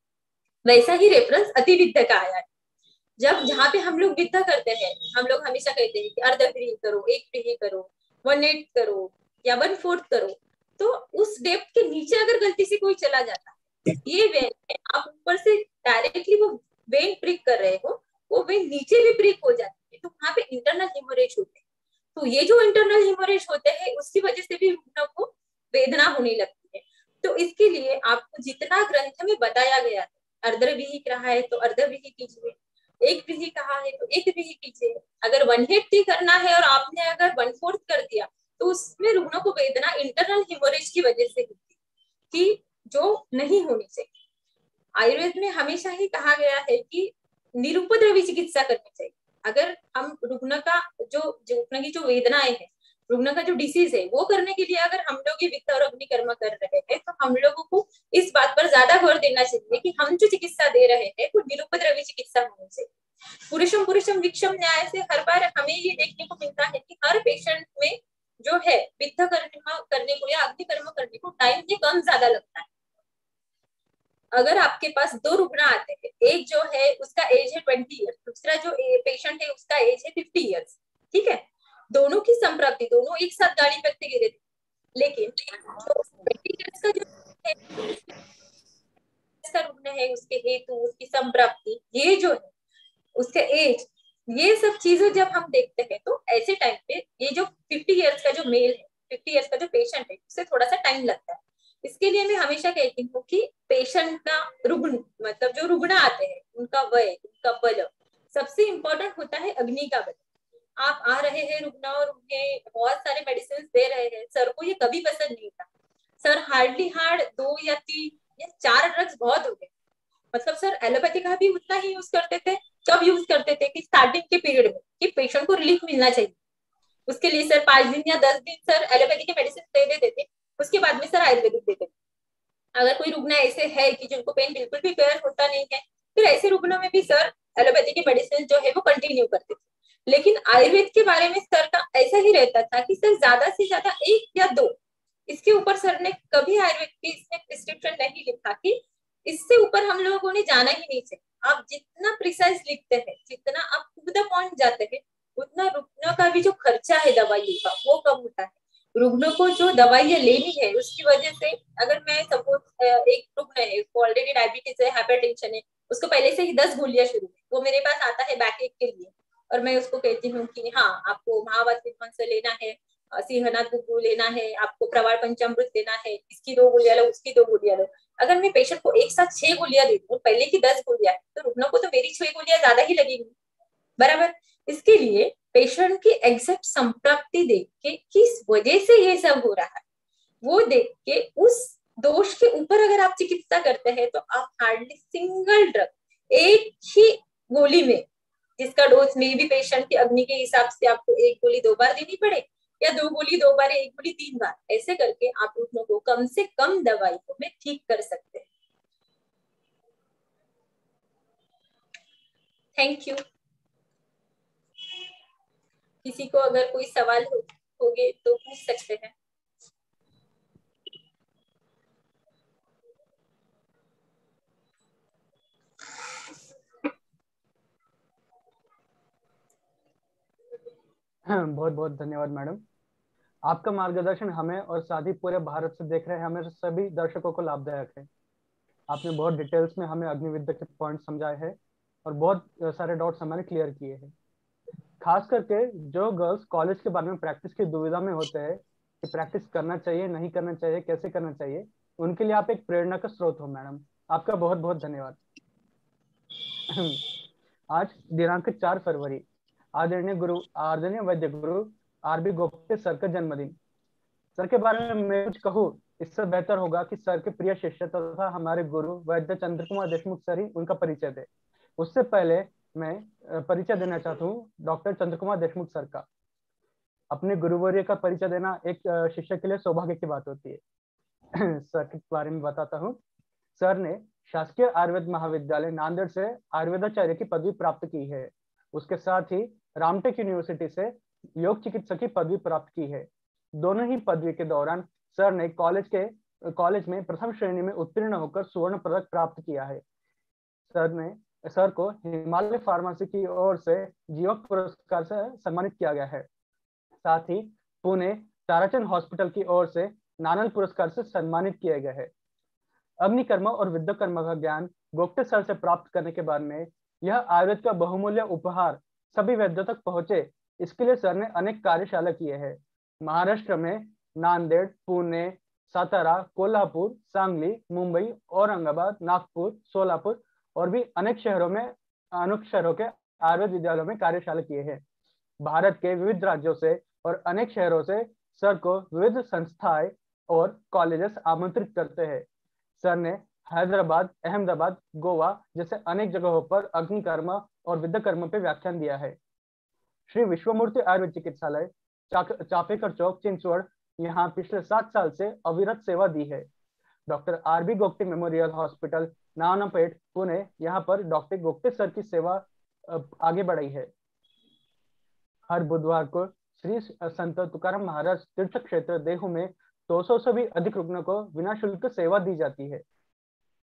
वैसा ही रेफरेंस अतिविद्या का आया है। जब जहाँ पे हम लोग विद्या करते हैं हम लोग हमेशा कहते हैं कि अर्धव्रीहि करो, 1 व्रीहि करो, 1/8 करो या 1/4 करो। तो उस डेप्थ के नीचे अगर गलती से कोई चला जाता है, ये वेन आप ऊपर से डायरेक्टली वो वेन प्रिक कर रहे हो, वो वेन नीचे भी प्रिक हो जाती है तो वहां पे इंटरनल हेमोरेज होते हैं। तो ये जो इंटरनल हेमोरेज होते हैं उसकी वजह से भी रुग्ण को वेदना होने लगती है। तो इसके लिए आपको जितना ग्रंथ में बताया गया है, अर्धव्रीहि कहा है तो अर्धव्रीहि कीजिए, 1 व्रीहि कहा है तो 1 व्रीहि कीजिए। अगर 1/8 करना है और आपने अगर 1/4 कर दिया तो उसमें रुग्णों को वेदना इंटरनल हेमोरेज की वजह से होती है कि जो नहीं होनी चाहिए। आयुर्वेद में हमेशा ही कहा गया है कि निरुपद्रवी चिकित्सा करनी चाहिए। अगर हम रुग्ण का रुग्ण की जो वेदनाएं है, रुग्ण का जो डिसीज है वो करने के लिए अगर हम लोग ये विद्या और अग्निकर्म कर रहे हैं तो हम लोगों को इस बात पर ज्यादा गौर देना चाहिए कि हम जो चिकित्सा दे रहे हैं वो निरुपद्रवी चिकित्सा होनी चाहिए। पुरुषम विक्षम न्याय से हर बार हमें ये देखने को मिलता है कि हर पेशेंट में जो है विद्या करने को या अग्निकर्म करने को टाइम ये कम ज्यादा लगता है। अगर आपके पास 2 रुग्ण आते हैं, एक जो है उसका एज है 20 ईयर्स, दूसरा जो पेशेंट है उसका एज है 50 ईयर्स, ठीक है, दोनों की संप्राप्ति, दोनों एक साथ गाड़ी पे गिरे थे, लेकिन जो 20 ईयर्स का जो है का रुग्ण है, उसके हेतु, उसकी संप्राप्ति, ये जो है उसके एज, ये सब चीजें जब हम देखते हैं तो ऐसे टाइम पे ये जो 50 ईयर्स का जो मेल है, 50 ईयर्स का जो पेशेंट है, उससे थोड़ा सा टाइम लगता है। इसके लिए मैं हमेशा कहती हूँ कि पेशेंट का रुग्ण, मतलब जो रुग्ण आते हैं उनका वय, उनका बल, सबसे इंपॉर्टेंट होता है अग्नि का बल। आप आ रहे हैं रुग्ण और उन्हें बहुत सारे मेडिसिन दे रहे हैं, सर को ये कभी पसंद नहीं था, सर हार्डली हार्ड 2 या 3 या 4 ड्रग्स बहुत हो गए, मतलब सर एलोपैथी का भी उतना ही यूज करते थे, कब यूज करते थे कि स्टार्टिंग के पीरियड में कि पेशेंट को रिलीफ मिलना चाहिए, उसके लिए सर 5 दिन या 10 दिन सर एलोपैथी के मेडिसिन दे देते थे, उसके बाद में सर आयुर्वेदिक देते थे। अगर कोई रुग्ण ऐसे है कि जिनको पेन बिल्कुल भी बेयर होता नहीं है, फिर ऐसे रुग्णों में भी सर एलोपैथी की मेडिसिन जो है वो कंटिन्यू करते थे। लेकिन आयुर्वेद के बारे में सर का ऐसा ही रहता था कि सर ज्यादा से ज्यादा 1 या 2, इसके ऊपर सर ने कभी आयुर्वेद की इसमें प्रिस्क्रिप्शन नहीं लिखा कि इससे ऊपर हम लोगों ने जाना ही नहीं चाहिए। आप जितना प्रिसाइज लिखते हैं, जितना आप टू द पॉइंट जाते हैं, उतना रुग्णों का भी जो खर्चा है दवाइयों का वो कम होता है। रुग्णों को जो दवाइयां लेनी है उसकी वजह से, अगर मैं सपोज एक रुग्ण है, उसको ऑलरेडी डायबिटीज है, हाइपरटेंशन है, उसको पहले से ही 10 गोलियां शुरू है, वो मेरे पास आता है बैक एक के लिए, और मैं उसको कहती हूँ कि हाँ आपको महावत लेना है, सिंहनाथ गुग्गू लेना है, आपको प्रवाल पंचामृत लेना है, इसकी 2 गोलियां लो, उसकी 2 गोलियां लो। अगर मैं पेशेंट को एक साथ 6 गोलियां देती हूँ, पहले की 10 गोलियां, तो रुग्णों को तो मेरी 6 गोलियां ज्यादा ही लगेगी, बराबर। इसके लिए पेशेंट की एग्जैक्ट संप्राप्ति देख के किस वजह से ये सब हो रहा है वो देख के, उस दोष के ऊपर अगर आप चिकित्सा करते हैं तो आप हार्डली सिंगल ड्रग, एक ही गोली में, जिसका डोज में भी पेशेंट की अग्नि के हिसाब से आपको 1 गोली 2 बार देनी पड़े या 2 गोली 2 बार, 1 गोली 3 बार, ऐसे करके आप रुग्णों को कम से कम दवाइयों में ठीक कर सकते हैं। Thank you. किसी को अगर कोई सवाल होगे तो पूछ सकते हैं। बहुत बहुत धन्यवाद मैडम। आपका मार्गदर्शन हमें और साथ ही पूरे भारत से देख रहे हैं हमें सभी दर्शकों को लाभदायक है। आपने बहुत डिटेल्स में हमें अग्निविद्या के पॉइंट समझाए हैं और बहुत सारे डाउट्स हमारे क्लियर किए हैं। खास करके जो गर्ल्स कॉलेज के बारे में प्रैक्टिस की दुविधा में होते हैं कि प्रैक्टिस करना चाहिए, नहीं करना चाहिए, कैसे करना चाहिए, उनके लिए आप एक प्रेरणा का स्रोत हो मैडम। आपका बहुत बहुत धन्यवाद। आज दिनांक 4 फरवरी आदरणीय वैद्य गुरु आरबी गोप्ते सर का जन्मदिन। सर के बारे में मैं कुछ कहूँ इससे बेहतर होगा कि सर के प्रिय शिष्य तथा हमारे गुरु वैद्य चंद्र कुमार देशमुख सर ही उनका परिचय दे। उससे पहले मैं परिचय देना चाहता हूँ डॉक्टर चंद्र कुमार देशमुख सर का। अपने गुरुवर्य का परिचय देना एक शिष्य के लिए सौभाग्य की बात होती है। सर के बारे में बताता हूँ। सर ने शासकीय आयुर्वेद महाविद्यालय नांदेड़ से आयुर्वेदाचार्य की पदवी प्राप्त की है। उसके साथ ही रामटेक यूनिवर्सिटी से योग चिकित्सक की पदवी प्राप्त की है। दोनों ही पदवी के दौरान सर ने कॉलेज में प्रथम श्रेणी में उत्तीर्ण होकर स्वर्ण पदक प्राप्त किया है। सर को हिमालय फार्मेसी की ओर से जीवक पुरस्कार से सम्मानित किया गया है। साथ ही पुणे ताराचंद हॉस्पिटल की ओर से नानल पुरस्कार से सम्मानित किया गया है। अग्निकर्म और विद्युकर्म का ज्ञान गोप्ते सर से प्राप्त करने के बाद में यह आयुर्वेद का बहुमूल्य उपहार सभी वैद्यों तक पहुंचे, इसके लिए सर ने अनेक कार्यशाला किए हैं। महाराष्ट्र में नांदेड़, पुणे, सातारा, कोल्हापुर, सांगली, मुंबई, औरंगाबाद, नागपुर, सोलापुर और भी अनेक शहरों के आयुर्वेद विद्यालयों में कार्यशाला किए हैं। भारत के विविध राज्यों से और अनेक शहरों से सर को विविध संस्थाएं और कॉलेजेस आमंत्रित करते हैं। सर ने हैदराबाद, अहमदाबाद, गोवा जैसे अनेक जगहों पर अग्निकर्म और विद्युकर्म पे व्याख्यान दिया है। श्री विश्वमूर्ति आयुर्वेद चिकित्सालय चापेकर चौक, चिंचवड़, यहाँ पिछले 7 साल से अविरत सेवा दी है। Doctor R B Gopte memorial hospital, Nanapeth, Pune, यहाँ पर डॉक्टर गोप्ते सर की सेवा आगे बढ़ी है। हर बुधवार को श्री संत तुकाराम महाराज तीर्थ क्षेत्र देहू में 200 से भी अधिक रुग्णों को बिना शुल्क सेवा दी जाती है।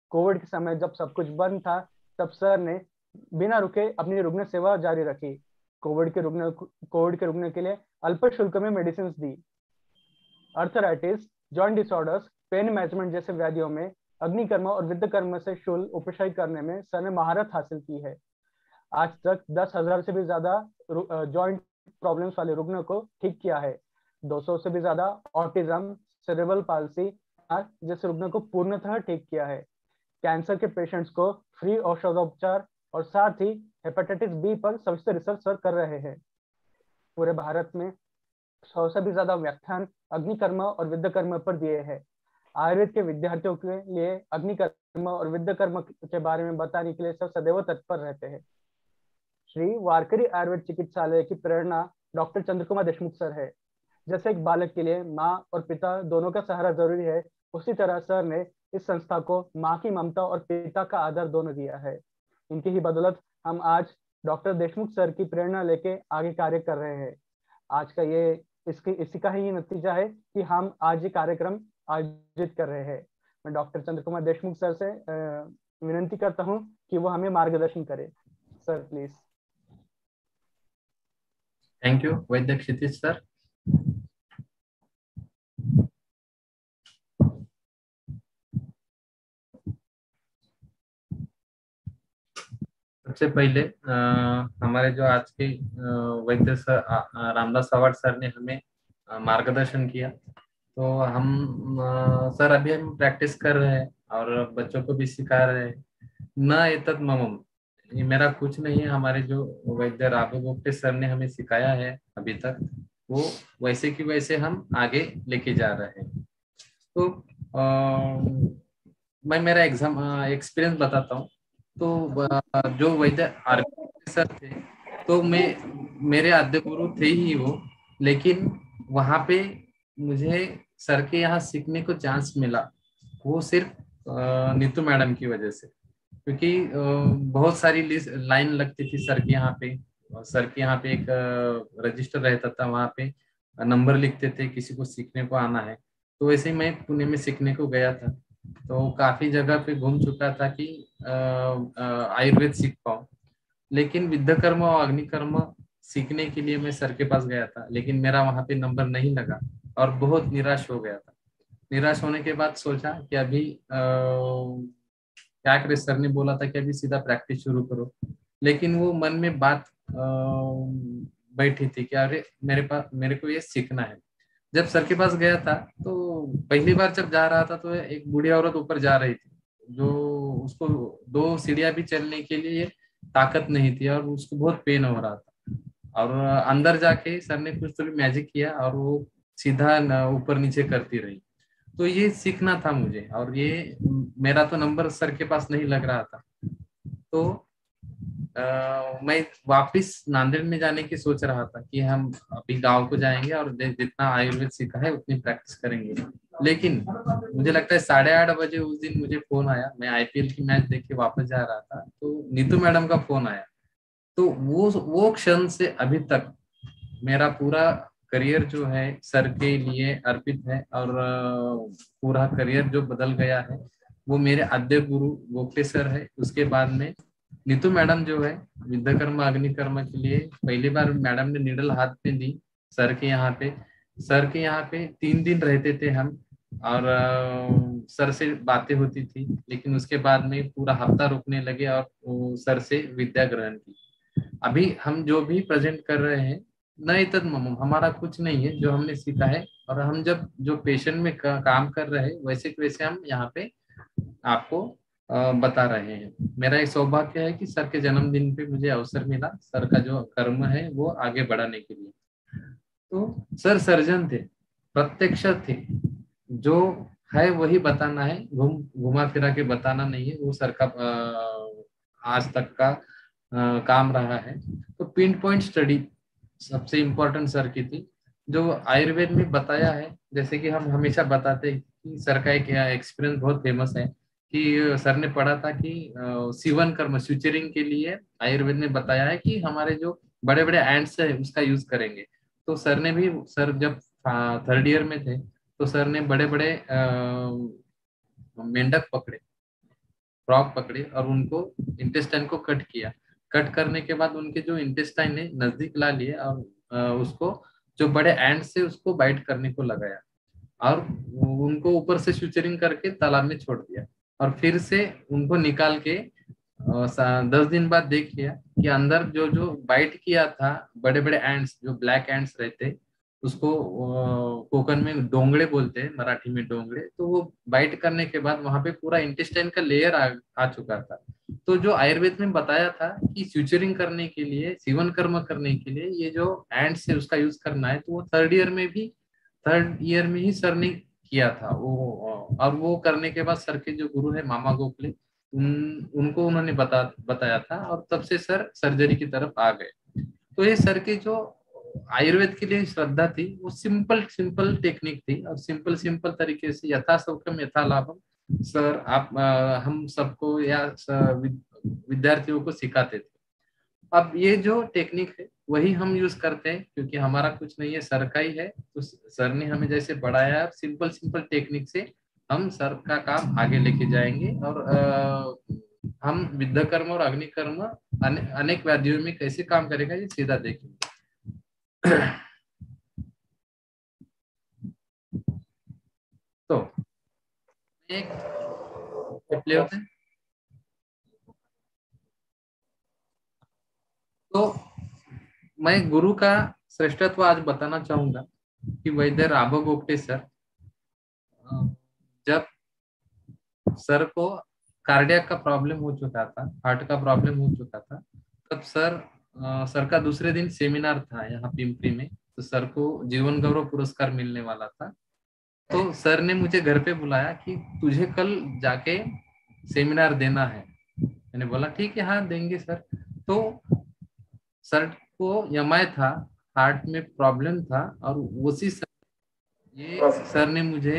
कोविड के समय जब सब कुछ बंद था, तब सर ने बिना रुके अपनी रुग्ण सेवा जारी रखी। कोविड के रुकने के लिए अल्प शुल्क में मेडिसिन दी। Arthritis, joint disorders, pain management जैसे व्याधियों में अग्निकर्म और विद्यकर्म से शूल उपचार करने में सर ने महारत हासिल की है। आज तक 10,000 से भी ज्यादा जॉइंट प्रॉब्लम्स वाले रुग्णों को ठीक किया है। 200 से भी ज्यादा ऑटिज्म, सेरेब्रल पाल्सी जैसे रुग्णों को पूर्णतः ठीक किया है। कैंसर के पेशेंट्स को फ्री औषधोपचार और साथ ही हेपेटाइटिस बी पर सविस्तर रिसर्च सर कर रहे हैं। पूरे भारत में 100 से भी ज्यादा व्याख्यान अग्निकर्म और विद्यकर्म पर दिए हैं। आयुर्वेद के विद्यार्थियों के लिए अग्निकर्म और विद्यकर्म के बारे में बताने के लिए सब सदैव तत्पर रहते हैं। श्री वारकरी आयुर्वेद चिकित्सालय की प्रेरणा डॉक्टर चंद्रकुमार देशमुख सर है। जैसे एक बालक के लिए माँ और पिता दोनों का सहारा जरूरी है, उसी तरह सर ने इस संस्था को माँ की ममता और पिता का आदर दोनों दिया है। इनकी ही बदौलत हम आज डॉक्टर देशमुख सर की प्रेरणा लेके आगे कार्य कर रहे हैं। आज का ये इसी का ही नतीजा है कि हम आज ये कार्यक्रम आयोजित कर रहे हैं। मैं डॉक्टर चंद्रकुमार देशमुख सर से विनती करता हूं कि वो हमें मार्गदर्शन करें। Sir please. Thank you Vaidya Kshitij sir. सबसे पहले हमारे जो आज के वैद्य सर रामदास अवार्ड सर ने हमें मार्गदर्शन किया, तो हम सर अभी हम प्रैक्टिस कर रहे हैं और बच्चों को भी सिखा रहे हैं। न एतत् ममम, ये मेरा कुछ नहीं है, हमारे जो वैद्य राघव गोप्टे सर ने हमें सिखाया है अभी तक, वो वैसे की वैसे हम आगे लेके जा रहे हैं। तो मैं मेरा एक्सपीरियंस बताता हूँ। तो जो वैद्य आरबी सर थे, तो मेरे आद्य गुरु थे ही वो, लेकिन वहाँ पे मुझे सर के यहाँ सीखने को चांस मिला वो सिर्फ नीतू मैडम की वजह से, क्योंकि बहुत सारी लाइन लगती थी सर के यहाँ पे। सर के यहाँ पे एक रजिस्टर रहता था, वहाँ पे नंबर लिखते थे किसी को सीखने को आना है। तो वैसे ही मैं पुणे में सीखने को गया था, तो काफी जगह पे घूम चुका था कि आयुर्वेद सीख पाऊँ, लेकिन विद्यकर्म और अग्निकर्म सीखने के लिए मैं सर के पास गया था, लेकिन मेरा वहाँ पे नंबर नहीं लगा और बहुत निराश हो गया था। निराश होने के बाद सोचा कि अभी क्या करे, सर ने बोला था कि अभी सीधा प्रैक्टिस शुरू करो, लेकिन वो मन में बात बैठी थी कि अरे मेरे को ये सीखना है। जब सर के पास गया था, तो पहली बार जब जा रहा था, तो एक बूढ़ी औरत ऊपर जा रही थी, जो उसको 2 सीढ़ियां भी चलने के लिए ताकत नहीं थी और उसको बहुत पेन हो रहा था। और अंदर जाके सर ने कुछ तो भी मैजिक किया और वो सीधा ऊपर नीचे करती रही। तो ये सीखना था मुझे, और ये मेरा तो नंबर सर के पास नहीं लग रहा था। तो मैं वापस नांदेड़ में जाने की सोच रहा था कि हम अभी गांव को जाएंगे और जितना आयुर्वेद सीखा है उतनी प्रैक्टिस करेंगे। लेकिन मुझे लगता है 8:30 बजे उस दिन मुझे फोन आया, मैं आईपीएल की मैच देख के वापस जा रहा था, तो नीतू मैडम का फोन आया। तो वो क्षण से अभी तक मेरा पूरा करियर जो है सर के लिए अर्पित है, और पूरा करियर जो बदल गया है वो मेरे आद्य गुरु गोप्टे सर है। उसके बाद में नीतू मैडम जो है विद्याकर्म अग्निकर्म के लिए पहली बार मैडम ने निडल हाथ में दी सर के यहाँ पे। सर के यहाँ पे 3 दिन रहते थे हम, और सर से बातें होती थी, लेकिन उसके बाद में पूरा हफ्ता रुकने लगे और सर से विद्या ग्रहण की। अभी हम जो भी प्रेजेंट कर रहे हैं न एतत् मम, हमारा कुछ नहीं है, जो हमने सीखा है, और हम जब जो पेशेंट में काम कर रहे हैं वैसे के वैसे हम यहाँ पे आपको बता रहे हैं। मेरा एक सौभाग्य है कि सर के जन्मदिन पे मुझे अवसर मिला सर का जो कर्म है वो आगे बढ़ाने के लिए। तो सर सर्जन थे, प्रत्यक्ष थे, जो है वही बताना है, घुमा फिरा के बताना नहीं है। वो सर का आज तक का काम रहा है। तो पिन पॉइंट स्टडी सबसे इम्पोर्टेंट सर की थी, जो आयुर्वेद में बताया है। जैसे कि हम हमेशा बताते हैं कि सर का एक एक्सपीरियंस बहुत फेमस है कि सर ने पढ़ा था कि सीवन कर्म स्यूचरिंग के लिए आयुर्वेद में बताया है कि हमारे जो बड़े बड़े एंड्स है उसका यूज करेंगे। तो सर ने भी, सर जब 3rd ईयर में थे तो सर ने बड़े बड़े मेंढक पकड़े फ्रॉग पकड़े और उनको इंटेस्टाइन को कट किया। कट करने के बाद उनके जो इंटेस्टाइन है नजदीक ला लिए और उसको जो बड़े एंड से उसको बाइट करने को लगाया और उनको ऊपर से सुचरिंग करके तालाब में छोड़ दिया और फिर से उनको निकाल के 10 दिन बाद देख लिया कि अंदर जो जो बाइट किया था बड़े बड़े एंड्स, जो ब्लैक एंड्स रहते उसको कोकन में डोंगड़े बोलते हैं, मराठी में डोंगड़े, तो वो बाइट करने के बाद वहां पे पूरा इंटेस्टाइन का लेयर आ चुका था। तो जो आयुर्वेद में बताया था कि स्यूचरिंग करने के लिए, सीवन कर्म करने के लिए ये जो एंड्स है उसका यूज करना है, तो वो थर्ड ईयर में ही सर ने किया था वो। और वो करने के बाद सर के जो गुरु है मामा गोखले, उनको उन्होंने बताया था और तब से सर सर्जरी की तरफ आ गए। तो ये सर की जो आयुर्वेद के लिए श्रद्धा थी वो सिंपल टेक्निक थी और सिंपल तरीके से यथा सौख्यम यथा लाभम सर आप हम सबको या विद्यार्थियों को सिखाते थे। अब ये जो टेक्निक है वही हम यूज करते हैं क्योंकि हमारा कुछ नहीं है, सर का ही है। तो सर ने हमें जैसे बढ़ाया सिंपल टेक्निक से हम सर का काम आगे लेके जाएंगे और हम विद्या कर्म और अग्नि कर्म अनेक व्याधियों में कैसे काम करेगा ये सीधा देखेंगे। तो एक प्ले होते हैं। तो मैं गुरु का श्रेष्ठत्व आज बताना चाहूंगा कि वैद्य राघव गोप्टे सर, जब सर को कार्डियक का प्रॉब्लम हो चुका था, हार्ट का प्रॉब्लम हो चुका था, तब सर का दूसरे दिन सेमिनार था यहाँ पिंपरी में, तो सर को जीवन गौरव पुरस्कार मिलने वाला था। तो सर ने मुझे घर पे बुलाया कि तुझे कल जाके सेमिनार देना है। मैंने बोला ठीक है, हाँ देंगे सर। तो सर को यमाय था, हार्ट में प्रॉब्लम था और उसी सर ने मुझे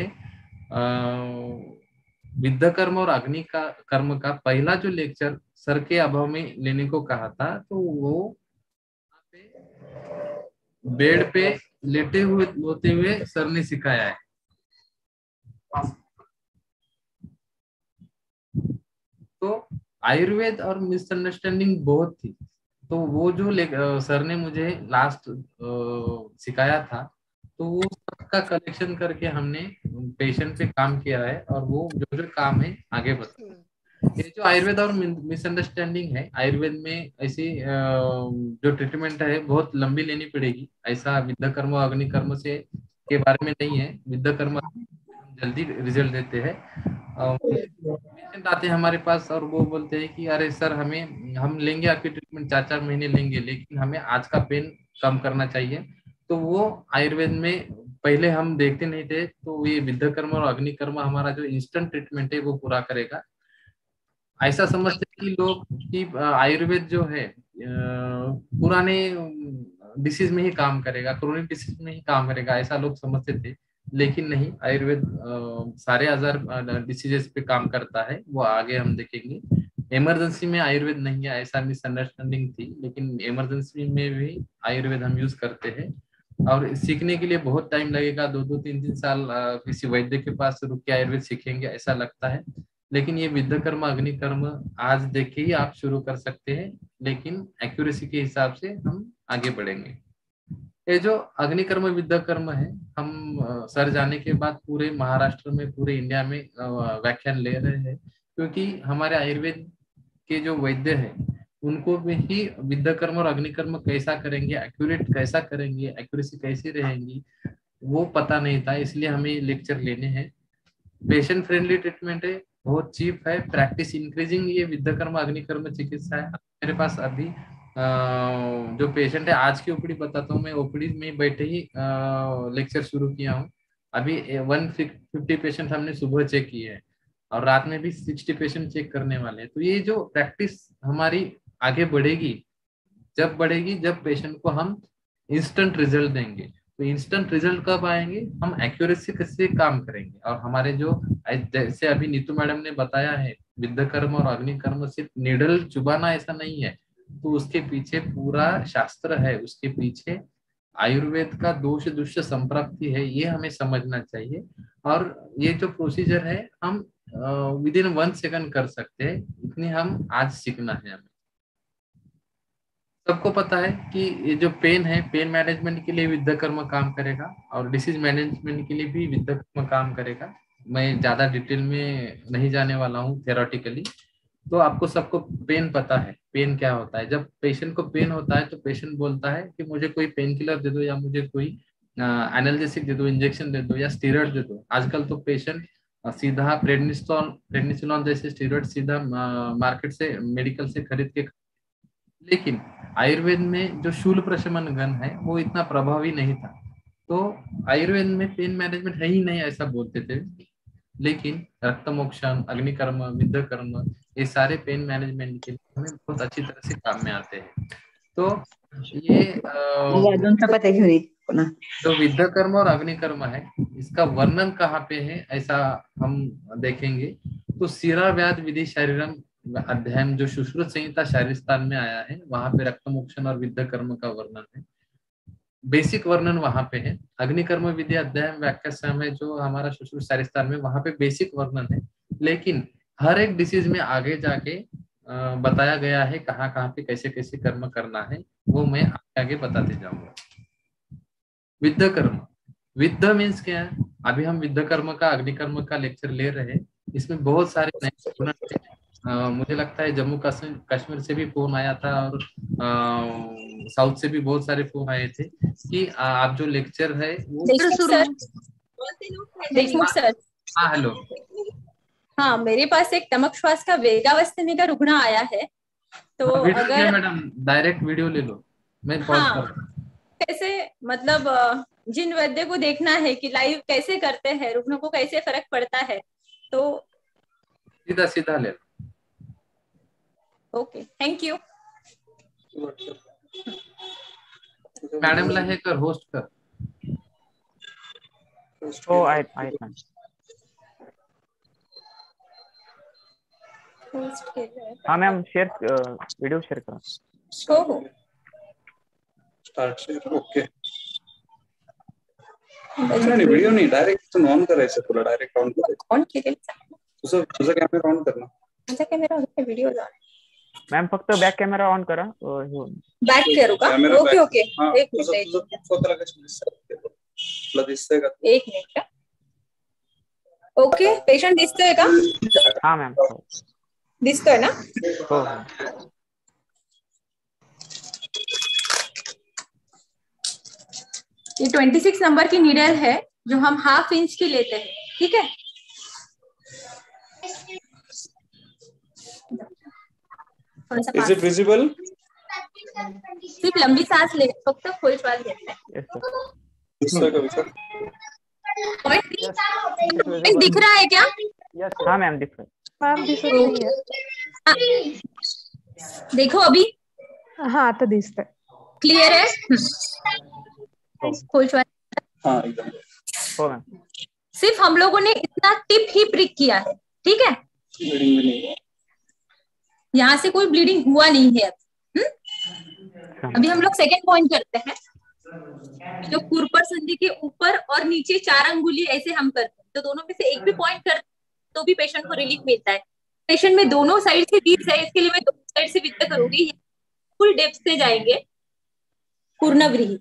विद्या कर्म और अग्नि का कर्म का पहला जो लेक्चर सर के अभाव में लेने को कहा था। तो वो बेड पे लेटे हुए होते हुए सर ने सिखाया है। तो आयुर्वेद और मिसअंडरस्टैंडिंग बहुत थी। तो वो जो सर ने मुझे लास्ट सिखाया था, तो वो सबका कलेक्शन करके हमने पेशेंट पे काम किया है और वो जो काम है आगे बढ़ा। ये जो आयुर्वेद और मिसअंडरस्टैंडिंग है, आयुर्वेद में ऐसी जो ट्रीटमेंट है बहुत लंबी लेनी पड़ेगी। ऐसा विद्या कर्म और अग्नि कर्म से के बारे में नहीं है। विद्या कर्म जल्दी रिजल्ट देते हैं। पेशेंट आते हैं हमारे पास और वो बोलते हैं कि अरे सर हम लेंगे आपकी ट्रीटमेंट 4-4 महीने लेंगे, लेकिन हमें आज का पेन कम करना चाहिए। तो वो आयुर्वेद में पहले हम देखते नहीं थे, तो ये विद्या कर्म और अग्नि कर्म हमारा जो इंस्टेंट ट्रीटमेंट है वो पूरा करेगा। ऐसा समझते कि लोग कि आयुर्वेद जो है पुराने डिसीज में ही काम करेगा, क्रोनिक डिसीज में ही काम करेगा, ऐसा लोग समझते थे। लेकिन नहीं, आयुर्वेद सारे 1000 डिसीजेस पे काम करता है, वो आगे हम देखेंगे। इमरजेंसी में आयुर्वेद नहीं है ऐसा मिसअंडरस्टैंडिंग थी, लेकिन इमरजेंसी में भी आयुर्वेद हम यूज करते हैं। और सीखने के लिए बहुत टाइम लगेगा, 2-2, 3-3 साल किसी वैद्य के पास रुक के आयुर्वेद सीखेंगे ऐसा लगता है। लेकिन ये विद्या कर्म अग्नि कर्म आज देख के ही आप शुरू कर सकते हैं, लेकिन एक्यूरेसी के हिसाब से हम आगे बढ़ेंगे। ये जो अग्नि कर्म विद्या कर्म है, हम सर जाने के बाद पूरे महाराष्ट्र में, पूरे इंडिया में व्याख्यान ले रहे हैं, क्योंकि हमारे आयुर्वेद के जो वैद्य हैं उनको भी ही विद्या कर्म और अग्नि कर्म कैसा करेंगे, एक्यूरेट कैसा करेंगे, एक्यूरेसी कैसी रहेंगी वो पता नहीं था। इसलिए हमें लेक्चर लेने हैं। पेशेंट फ्रेंडली ट्रीटमेंट है, बहुत चीप है, प्रैक्टिस इंक्रीजिंग ये विद्या कर्म अग्नि कर्म चिकित्सा है। मेरे पास अभी जो पेशेंट है, आज की ओपीडी बताता हूँ मैं, ओपीडी में बैठे ही लेक्चर शुरू किया हूँ। अभी 150 पेशेंट हमने सुबह चेक किए हैं और रात में भी 60 पेशेंट चेक करने वाले हैं। तो ये जो प्रैक्टिस हमारी आगे बढ़ेगी, जब पेशेंट को हम इंस्टेंट रिजल्ट देंगे। तो इंस्टेंट रिजल्ट कब आएंगे, हम एक्यूरेसी कैसे काम करेंगे। और हमारे जो जैसे अभी नीतू मैडम ने बताया है, विद्या कर्म और अग्नि कर्म सिर्फ निडल चुबाना ऐसा नहीं है, तो उसके पीछे पूरा शास्त्र है, उसके पीछे आयुर्वेद का दोष संप्राप्ति है, ये हमें समझना चाहिए। और ये जो प्रोसीजर है हम विद इन 1 सेकंड कर सकते हैं, इतनी हम आज सीखना है हमें। सबको पता है कि ये जो पेन है, पेन मैनेजमेंट के लिए विद्याकर्म काम करेगा और डिसीज मैनेजमेंट के लिए भी विद्याकर्म काम करेगा। मैं ज्यादा डिटेल में नहीं जाने वाला हूँ थेरोटिकली। तो आपको सबको पेन पता है, पेन क्या होता है। जब पेशेंट को पेन होता है तो पेशेंट बोलता है कि मुझे कोई पेन किलर दे दो, या मुझे कोई एनाल्जेसिक दे दो, इंजेक्शन दे दो, या स्टीरॉयड दे दो। आजकल तो पेशेंट सीधा प्रेडनिसोलोन जैसे स्टीरॉयड सीधा मार्केट से, मेडिकल से खरीद के। लेकिन आयुर्वेद में जो शूल प्रशमन गन है वो इतना प्रभावी नहीं था, तो आयुर्वेद में पेन मैनेजमेंट है ही नहीं ऐसा बोलते थे। लेकिन रक्तमोक्षण, अग्निकर्म, विद्याकर्म, ये सारे पेन मैनेजमेंट के लिए हमें बहुत अच्छी तरह से काम में आते हैं। तो ये जो विद्याकर्म और अग्निकर्म है, इसका वर्णन कहाँ पे है ऐसा हम देखेंगे। तो शिरा व्याध विधि शरीरम अध्याय जो सुश्रुत संहिता शारीरस्थान में आया है, वहां पे रक्तमोक्षण और विद्याकर्म का वर्णन है, बेसिक वर्णन वहां पे है। अग्निकर्म विधि अध्याय व्याख्या में जो हमारा सुश्रुत शारीरस्थान में, वहां पे बेसिक वर्णन है। लेकिन हर एक डिसीज में आगे जाके बताया गया है कहाँ कहाँ पे कैसे कैसे कर्म करना है, वो मैं आगे बताते जाऊंगा। विद्याकर्म, विद्या मीन्स क्या है? अभी हम विद्याकर्म का, अग्निकर्म का लेक्चर ले रहे हैं। इसमें बहुत सारे नए स्टूडेंट हैं। मुझे लगता है जम्मू कश्मीर से भी फोन आया था और साउथ से भी बहुत सारे फोन आए थे कि आप जो लेक्चर है वो देशमुख सर। हाँ हेलो। हाँ, मेरे पास एक टमक श्वास का वेगावस्थमी का रुग्ण आया है, तो अगर मैडम डायरेक्ट वीडियो ले लो, मैं पॉज कर। कैसे मतलब जिन वैद्य को देखना है कि लाइव कैसे करते हैं, रुग्ण को कैसे फर्क पड़ता है, तो सीधा सीधा ले लो। Okay, thank you madam Lahekar host कर। हो आहेत हाँ मैम, शेयर वीडियो शेयर करा। हो स्टार्ट शेयर। ओके, नहीं व्हिडिओ नाही, डायरेक्ट ऑन करायचं तुला, डायरेक्ट ऑन करायचं। ऑन केलेलं, तुझा कॅमेरा ऑन कर ना। माझा कॅमेरा व्हिडिओ ऑन। मॅम फक्त बॅक कॅमेरा ऑन करा। बॅक करू का? ओके ओके, एक मिनिट, स्वतःला कसं दिसतंय तुला, दिसतंय का? एक मिनिट। ओके, पेशंट दिसतोय का? हाँ मॅम, दिसतोय ना? हो। ये 26 नंबर की नीडल है जो हम 1/2 इंच की लेते हैं, ठीक है? Is it visible? सिर्फ लंबी सांस ले, फक्त खोल श्वास घ्यायचा है। दिसतोय का विचार? पॉइंट दिख रहा है क्या? हाँ मैम, दिख रहा मैम दिसत नाहीये। देखो अभी। हाँ, आता दिसतंय। क्लियर है? खोल श्वास। हाँ एकदम। हो मैम। सिर्फ हम लोगों ने इतना टिप ही प्रिक किया है, ठीक है? ब्लीडिंग भी नहीं है, यहाँ से कोई ब्लीडिंग हुआ नहीं है। अभी हम लोग सेकेंड पॉइंट करते हैं, जो कुरपर संधि के ऊपर और नीचे 4 अंगुली ऐसे हम करते हैं, तो दोनों में से एक भी पॉइंट कर तो भी पेशेंट को रिलीफ मिलता है। पेशेंट में दोनों साइड से वीक है, इसके लिए मैं दोनों साइड से विद्या करूंगी। फुल डेप्थ से जाएंगे। पूर्णव्रीहि,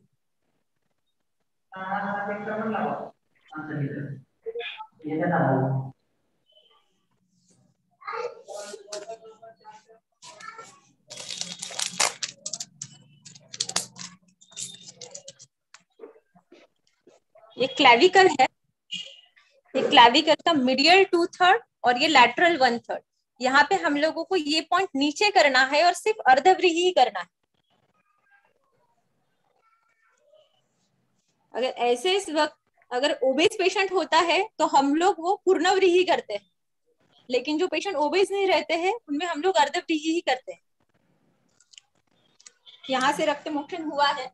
ये क्लैविकल है। ये क्लैविकल का मीडियल 2/3 और ये लैटरल 1/3। यहाँ पे हम लोगों को ये पॉइंट नीचे करना है और सिर्फ अर्धव्रीहि ही करना है। अगर ऐसे इस वक्त अगर ओबेस पेशेंट होता है तो हम लोग वो पूर्णव्रीहि करते हैं, लेकिन जो पेशेंट ओबेस नहीं रहते हैं उनमें हम लोग अर्धव्रीहि ही करते हैं। यहाँ से रक्त मोक्षण हुआ है।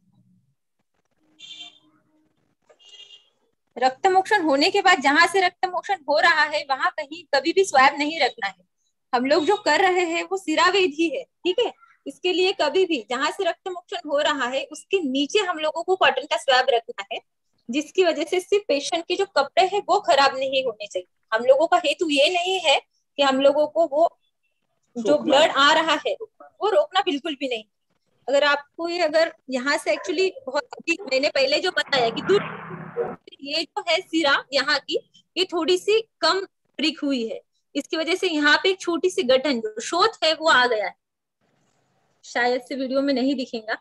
रक्त मोक्षण होने के बाद जहां से रक्त मोक्षण हो रहा है वहां कहीं कभी भी स्वैब नहीं रखना है। हम लोग जो कर रहे हैं वो सिरावेदी है, ठीक है? इसके लिए कभी भी जहां से रक्त मोक्षण हो रहा है उसके नीचे हम लोगों को कॉटन का स्वैब रखना है, जिसकी वजह से सिर्फ पेशेंट के जो कपड़े हैं वो खराब नहीं होने चाहिए। हम लोगों का हेतु ये नहीं है कि हम लोगों को वो जो ब्लड आ रहा है वो रोकना बिल्कुल भी नहीं। अगर आपको ये अगर यहाँ से एक्चुअली बहुत मैंने पहले जो बताया कि दूर ये जो है सिरा यहाँ की ये थोड़ी सी कम ब्रिक हुई है, इसकी वजह से यहाँ पे एक छोटी सी गठन जो शोथ है वो आ गया है। शायद से वीडियो में नहीं दिखेगा,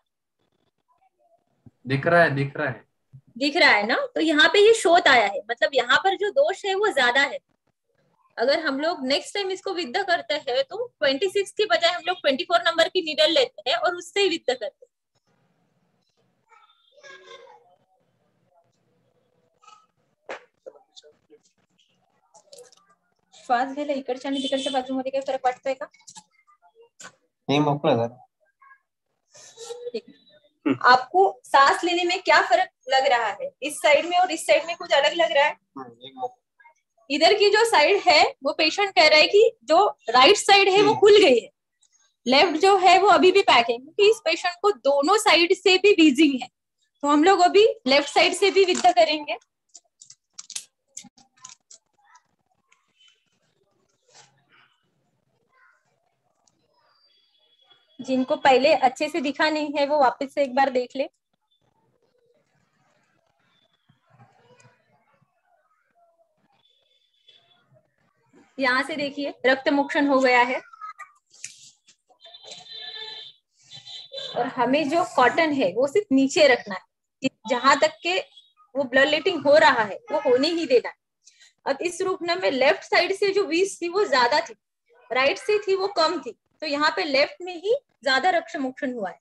दिख रहा है, दिख रहा है, दिख रहा है ना। तो यहाँ पे ये शोथ आया है, मतलब यहाँ पर जो दोष है वो ज्यादा है। अगर हम लोग नेक्स्ट टाइम इसको विद्ध करते हैं तो 26 की बजाय हम लोग 24 नंबर की नीडल लेते हैं और उससे ही विद्ध करते हैं। श्वास घ्यायला इकडच्या आणि तिकडच्या बाजूमध्ये काही फरक वाटतोय का? नहीं मोकळं झालं. आपको सांस लेने में क्या फर्क लग रहा है? इस साइड में और इस साइड में कुछ अलग लग रहा है? इधर की जो साइड है वो पेशेंट कह रहा है कि जो राइट साइड है वो खुल गई है, लेफ्ट जो है वो अभी भी पैक है, क्योंकि इस पेशेंट को दोनों साइड से भी वीजिंग है। तो हम लोग अभी लेफ्ट साइड से भी विद्ध करेंगे। जिनको पहले अच्छे से दिखा नहीं है वो वापस से एक बार देख ले। यहाँ से देखिए रक्त मोक्षण हो गया है, और हमें जो कॉटन है वो सिर्फ नीचे रखना है, जहां तक के वो ब्लड लेटिंग हो रहा है वो होने ही देना है। अब इस रुग्ण में लेफ्ट साइड से जो वीज थी वो ज्यादा थी, राइट से थी वो कम थी, तो यहाँ पे लेफ्ट में ही ज्यादा रक्त मोक्षण हुआ है।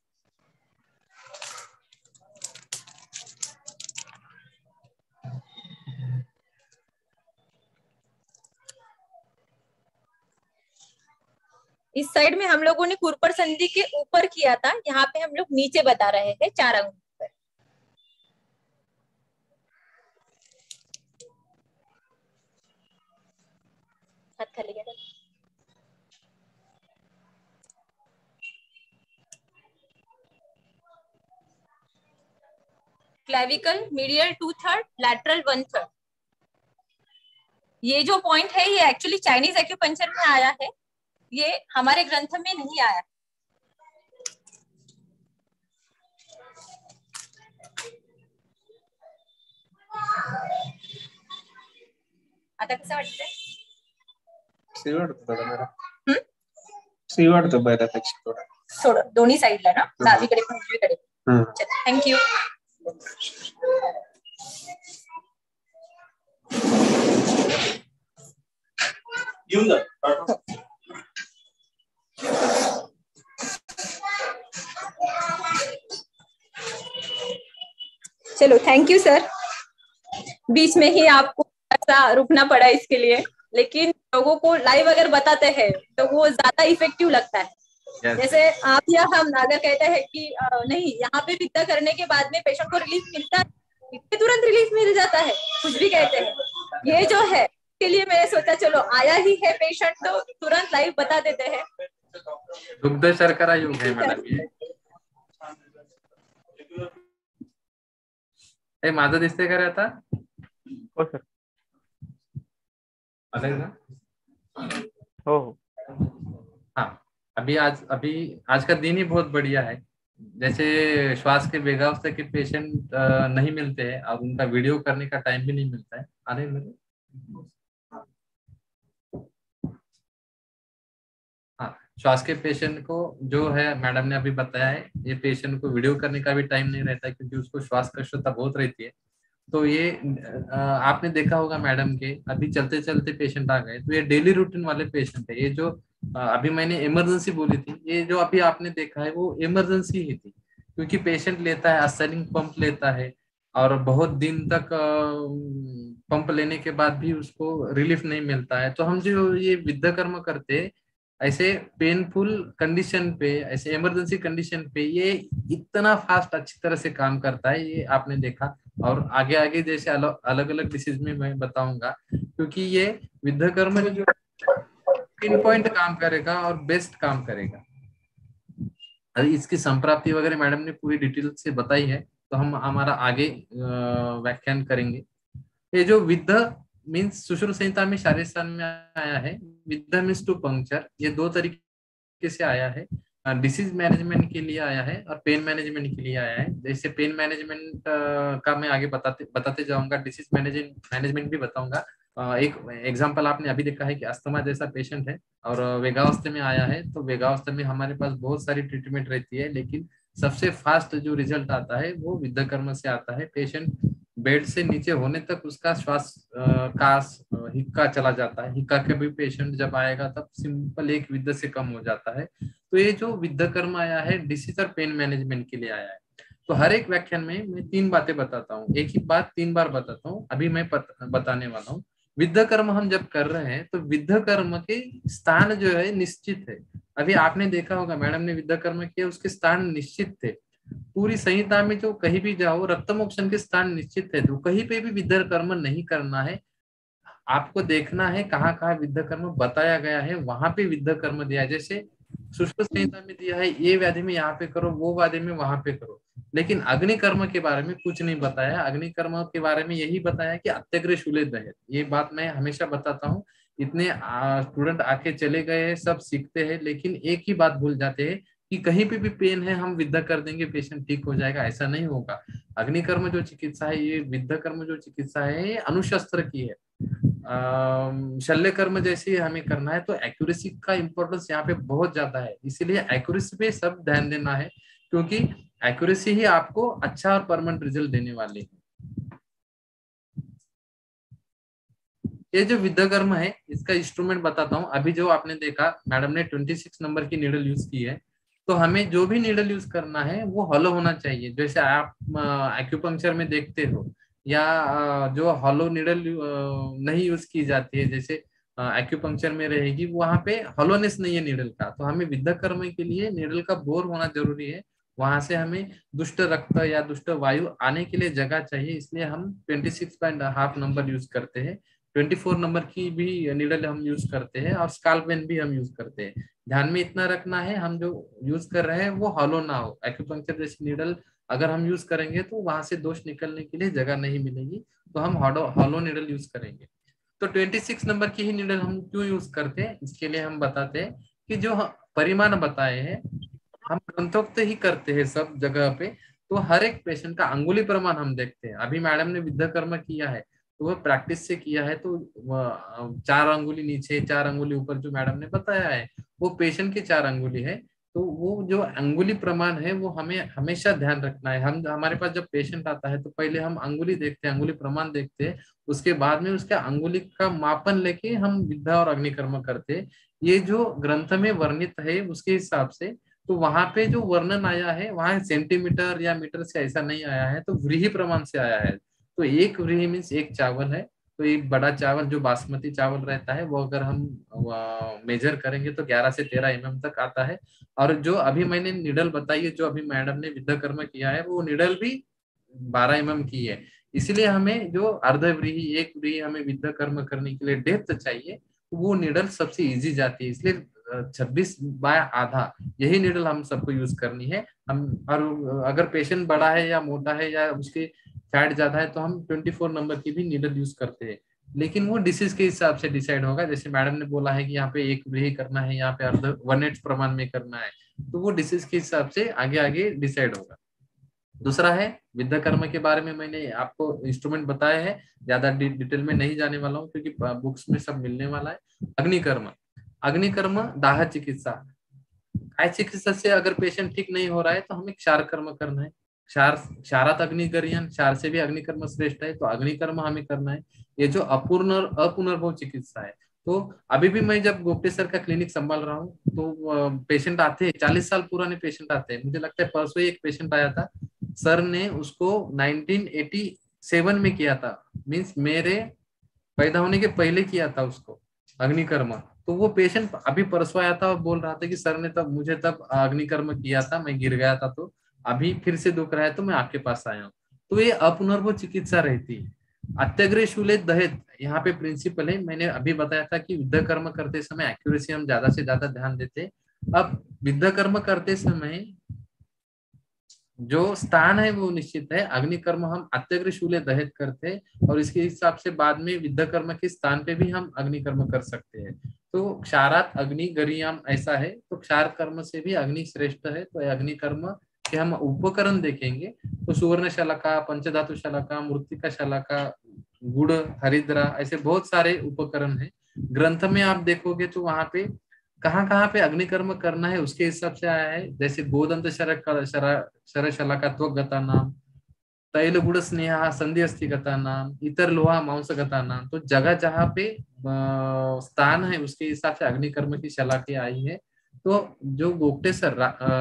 इस साइड में हम लोगों ने कुरपर संधि के ऊपर किया था, यहाँ पे हम लोग नीचे बता रहे हैं 4 अंगुल पर। हाथ खाली करो। Clavicle medial 2/3, lateral 1/3। ये जो पॉइंट है ये एक्चुअली चाइनीज एक्यूपंक्चर में आया है, ये हमारे ग्रंथ में नहीं आया। आता कसं वाटतंय? सी वाटतं बऱ्यापेक्षा थोडं. थोडं दोन्ही साईडला ना, डावीकडे पण उजवीकडे. थँक्यू. येऊन जा. चलो थैंक यू सर, बीच में ही आपको ऐसा रुकना पड़ा इसके लिए, लेकिन लोगों को लाइव अगर बताते हैं तो वो ज्यादा इफेक्टिव लगता है। जैसे आप या हम अगर कहते हैं कि नहीं यहाँ पे विद्या करने के बाद में पेशेंट को रिलीफ मिलता है, तुरंत रिलीफ मिल जाता है, कुछ भी कहते हैं, ये जो है के लिए मैंने सोचा चलो आया ही है पेशेंट तो तुरंत लाइव बता देते हैं। दुग्ध शर्करा योग है मैडम ये. ए माझं दिसतंय का रे आता? हो सर. आलंय ना? हो हो. हाँ, अभी आज का दिन ही बहुत बढ़िया है। जैसे श्वास के वेगावस्था के पेशेंट नहीं मिलते हैं और उनका वीडियो करने का टाइम भी नहीं मिलता है। अरे मेरे हाँ, श्वास के पेशेंट को जो है मैडम ने अभी बताया है, ये पेशेंट को वीडियो करने का भी टाइम नहीं रहता है क्योंकि उसको श्वास कष्टता बहुत रहती है। तो ये आपने देखा होगा मैडम के अभी चलते चलते पेशेंट आ गए, तो ये डेली रूटीन वाले पेशेंट है। ये जो अभी मैंने इमरजेंसी बोली थी, ये जो अभी आपने देखा है वो इमरजेंसी ही थी, क्योंकि पेशेंट लेता है अस्सेनिंग पंप लेता है और बहुत दिन तक पंप लेने के बाद भी उसको रिलीफ नहीं मिलता है। तो हम जो ये विद्या कर्म करते ऐसे पेनफुल कंडीशन पे, ऐसे इमरजेंसी कंडीशन पे ये इतना फास्ट अच्छी तरह से काम करता है, ये आपने देखा। और आगे आगे जैसे अलग अलग डिसीज में मैं बताऊंगा, क्योंकि ये विद्या कर्म जो पिन पॉइंट काम करेगा और बेस्ट काम करेगा। अरे इसकी संप्राप्ति वगैरह मैडम ने पूरी डिटेल से बताई है, तो हम हमारा आगे व्याख्यान करेंगे। ये जो विद्या मीन्स सुश्रुत संहिता में शारीरिक स्थान में आया है, विद्या मीन्स टू पंक्चर, ये दो तरीके से आया है। डिसीज मैनेजमेंट के लिए आया है और पेन मैनेजमेंट के लिए आया है। जैसे पेन मैनेजमेंट का मैं आगे बताते जाऊंगा, डिसीज मैनेजमेंट भी बताऊंगा। एक एग्जांपल आपने अभी देखा है कि अस्थमा जैसा पेशेंट है और वेगावस्था में आया है, तो वेगावस्था में हमारे पास बहुत सारी ट्रीटमेंट रहती है, लेकिन सबसे फास्ट जो रिजल्ट आता है वो विद्याकर्म से आता है। पेशेंट बेड से नीचे होने तक उसका श्वास कास हिक्का चला जाता है। हिक्का के भी पेशेंट जब आएगा तब सिंपल एक विद्या से कम हो जाता है। तो ये जो विद्याकर्म आया है डिसीज और पेन मैनेजमेंट के लिए आया है। तो हर एक व्याख्यान में मैं 3 बातें बताता हूँ, एक ही बात 3 बार बताता हूँ। अभी मैं बताने वाला हूँ विद्याकर्म हम जब कर रहे हैं तो विद्याकर्म के स्थान जो है निश्चित है। अभी आपने देखा होगा मैडम ने विद्याकर्म किया, उसके स्थान निश्चित थे। पूरी संहिता में जो कहीं भी जाओ रक्तमोक्षण के स्थान निश्चित है, तो कहीं पे भी विद्याकर्म नहीं करना है। आपको देखना है कहाँ कहाँ विद्याकर्म बताया गया है, वहां पे विद्याकर्म दिया है। जैसे सुश्रुत संहिता में दिया है ये व्याधि में यहाँ पे करो, वो व्याधि में वहां पे करो, लेकिन अग्निकर्म के बारे में कुछ नहीं बताया। अग्निकर्म के बारे में यही बताया कि अत्यग्र शूले दहेज। ये बात मैं हमेशा बताता हूँ, इतने स्टूडेंट आके चले गए हैं, सब सीखते हैं, लेकिन एक ही बात भूल जाते हैं कि कहीं पे भी पेन है हम विद्या कर देंगे पेशेंट ठीक हो जाएगा, ऐसा नहीं होगा। अग्निकर्म जो चिकित्सा है, ये विद्याकर्म जो चिकित्सा है, ये अनुशस्त्र की है। शल्य कर्म जैसे हमें करना है तो एक्यूरेसी का इंपॉर्टेंस यहाँ पे बहुत ज्यादा है, इसीलिए एक्यूरेसी पे सब ध्यान देना है, क्योंकि एक्यूरेसी ही आपको अच्छा और परमानेंट रिजल्ट देने वाली है। ये जो विद्याकर्म है इसका इंस्ट्रूमेंट बताता हूँ। अभी जो आपने देखा मैडम ने 26 नंबर की नीडल यूज की है, तो हमें जो भी नीडल यूज करना है वो हॉलो होना चाहिए। जैसे आप एक्यूपंक्चर में देखते हो, या जो हॉलो नीडल नहीं यूज की जाती है, जैसे एक्यूपंक्चर में रहेगी, वहां पे हॉलोनेस नहीं है नीडल का। तो हमें विद्याकर्म के लिए नीडल का बोर होना जरूरी है, वहां से हमें दुष्ट रक्त या दुष्ट वायु आने के लिए जगह चाहिए, इसलिए हम 26.5 नंबर यूज करते हैं। 24 नंबर की भी नीडल हम यूज करते हैं और स्काल पेन भी हम यूज करते हैं। ध्यान में इतना रखना है हम जो यूज कर रहे हैं वो हॉलो ना हो। एक्यूपंक्चर जैसी नीडल अगर हम यूज करेंगे तो वहां से दोष निकलने के लिए जगह नहीं मिलेगी, तो हम हॉलो नीडल यूज करेंगे। तो 26 नंबर की ही नीडल हम क्यों यूज करते हैं, इसके लिए हम बताते हैं कि जो परिमाण बताए हैं हम ग्रंथोक्त ही करते हैं सब जगह पे। तो हर एक पेशेंट का अंगुली प्रमाण हम देखते हैं। अभी मैडम ने विद्याकर्म किया है तो वह प्रैक्टिस से किया है, तो 4 अंगुली नीचे 4 अंगुली ऊपर जो मैडम ने बताया है वो पेशेंट के 4 अंगुली है। तो वो जो अंगुली प्रमाण है वो हमें हमेशा ध्यान रखना है। हम हमारे पास जब पेशेंट आता है तो पहले हम अंगुली देखते हैं, अंगुली प्रमाण देखते हैं, उसके बाद में उसके अंगुली का मापन लेके हम विद्या और अग्निकर्म करते हैं। ये जो ग्रंथ में वर्णित है उसके हिसाब से, तो वहां पे जो वर्णन आया है वहां सेंटीमीटर या मीटर से ऐसा नहीं आया है, तो व्रीहि प्रमाण से आया है। तो एक व्रीहि मीन्स एक चावल है, तो एक बड़ा चावल जो बासमती चावल रहता है वो अगर हम मेजर करेंगे तो 11 से 13 mm तक आता है। और जो अभी मैंने निडल बताई है, जो अभी मैडम ने विद्याकर्म किया है, वो निडल भी 12 mm की है। इसलिए हमें जो अर्ध व्रीहि एक व्रीहि हमें विद्याकर्म करने के लिए डेप्थ चाहिए, वो निडल सबसे इजी जाती है, इसलिए 26/आधा यही निडल हम सबको यूज करनी है। हम और अगर पेशेंट बड़ा है या मोटा है या उसके फैट ज्यादा है तो हम 24 नंबर की भी नीडल यूज करते हैं, लेकिन वो डिसीज के हिसाब से डिसाइड होगा। जैसे मैडम ने बोला है कि यहाँ पे एक व्रीहि करना है, यहाँ पे अर्ध 1/8 प्रमाण में करना है, तो वो डिसीज के हिसाब से आगे आगे डिसाइड होगा। दूसरा है विद्याकर्म के बारे में मैंने आपको इंस्ट्रूमेंट बताया है, ज्यादा डिटेल में नहीं जाने वाला हूँ क्योंकि बुक्स में सब मिलने वाला है। अग्निकर्म, अग्निकर्म दाह चिकित्सा। काय चिकित्सा से अगर पेशेंट ठीक नहीं हो रहा है तो हमें क्षार कर्म करना है। क्षारात अग्निकर्यन, क्षार से भी अग्निकर्म श्रेष्ठ है, तो अग्निकर्म हमें करना है। ये जो अपुनर्भव चिकित्सा है, तो अभी भी मैं जब गोपटे सर का क्लिनिक संभाल रहा हूँ तो पेशेंट आते हैं, 40 साल पुराने पेशेंट आते हैं। मुझे लगता है परसों एक पेशेंट आया था, सर ने उसको 1987 में किया था, मीन्स मेरे पैदा होने के पहले किया था उसको अग्निकर्म। तो वो पेशेंट अभी परसों आया था और बोल रहा था कि सर ने तब मुझे तब अग्निकर्म किया था, मैं गिर गया था, तो अभी फिर से दुख रहा है तो मैं आपके पास आया हूँ। तो ये अपुनर्भव चिकित्सा रहती है। अत्यग्र शूले दहेज यहाँ पे प्रिंसिपल है। मैंने अभी बताया था कि विद्याकर्म करते समय एक्यूरेसी हम ज्यादा से ज्यादा ध्यान देते। अब विद्याकर्म करते समय जो स्थान है वो निश्चित है। अग्निकर्म हम अत्यग्र शूले दहेत करते हैं और इसके हिसाब से बाद में विद्या कर्म के स्थान पे भी हम अग्निकर्म कर सकते हैं। तो क्षारात अग्नि गरियाम ऐसा है, तो क्षार कर्म से भी अग्नि श्रेष्ठ है। तो अग्निकर्म के हम उपकरण देखेंगे तो सुवर्ण शलाका, पंचधातु शलाका, मृत्तिका शलाका, गुड़, हरिद्रा, ऐसे बहुत सारे उपकरण है। ग्रंथ में आप देखोगे तो वहां पे कहाँ पे अग्निकर्म करना है उसके हिसाब से आया है। जैसे गोदंत शर शलाका गता नाम, तैल गुड़ स्नेहा संधि अस्थिगता नाम, इतर लोहा मांसगता नाम। तो जगह जहाँ पे स्थान है उसके हिसाब से अग्निकर्म की शलाखें आई है। तो जो गोप्टेश्वर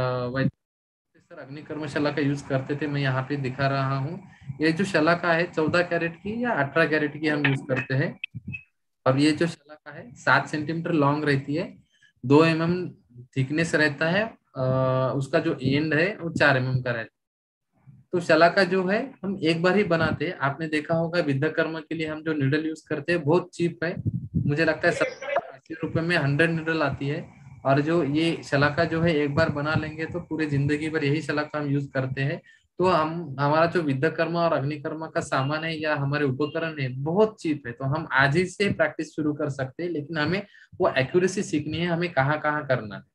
सर अग्निकर्म शलाका यूज करते थे, मैं यहाँ पे दिखा रहा हूँ। ये जो शलाका है 14 कैरेट की या 18 कैरेट की हम यूज करते हैं। और ये जो शलाका है 7 सेंटीमीटर लॉन्ग रहती है, 2 mm थिकनेस रहता है, उसका जो एंड है वो 4 mm का रहता है। तो शलाका जो है हम एक बार ही बनाते हैं। आपने देखा होगा विद्या कर्म के लिए हम जो नीडल यूज करते हैं बहुत चीप है, मुझे लगता है 70-80 रुपए में 100 नीडल आती है। और जो ये शलाका जो है एक बार बना लेंगे तो पूरे जिंदगी भर यही शलाका हम यूज करते हैं। तो हम हमारा जो विद्या कर्म और अग्निकर्म का सामान है या हमारे उपकरण है बहुत चीप है। तो हम आज ही से प्रैक्टिस शुरू कर सकते हैं, लेकिन हमें वो एक्यूरेसी सीखनी है, हमें कहाँ कहाँ करना है।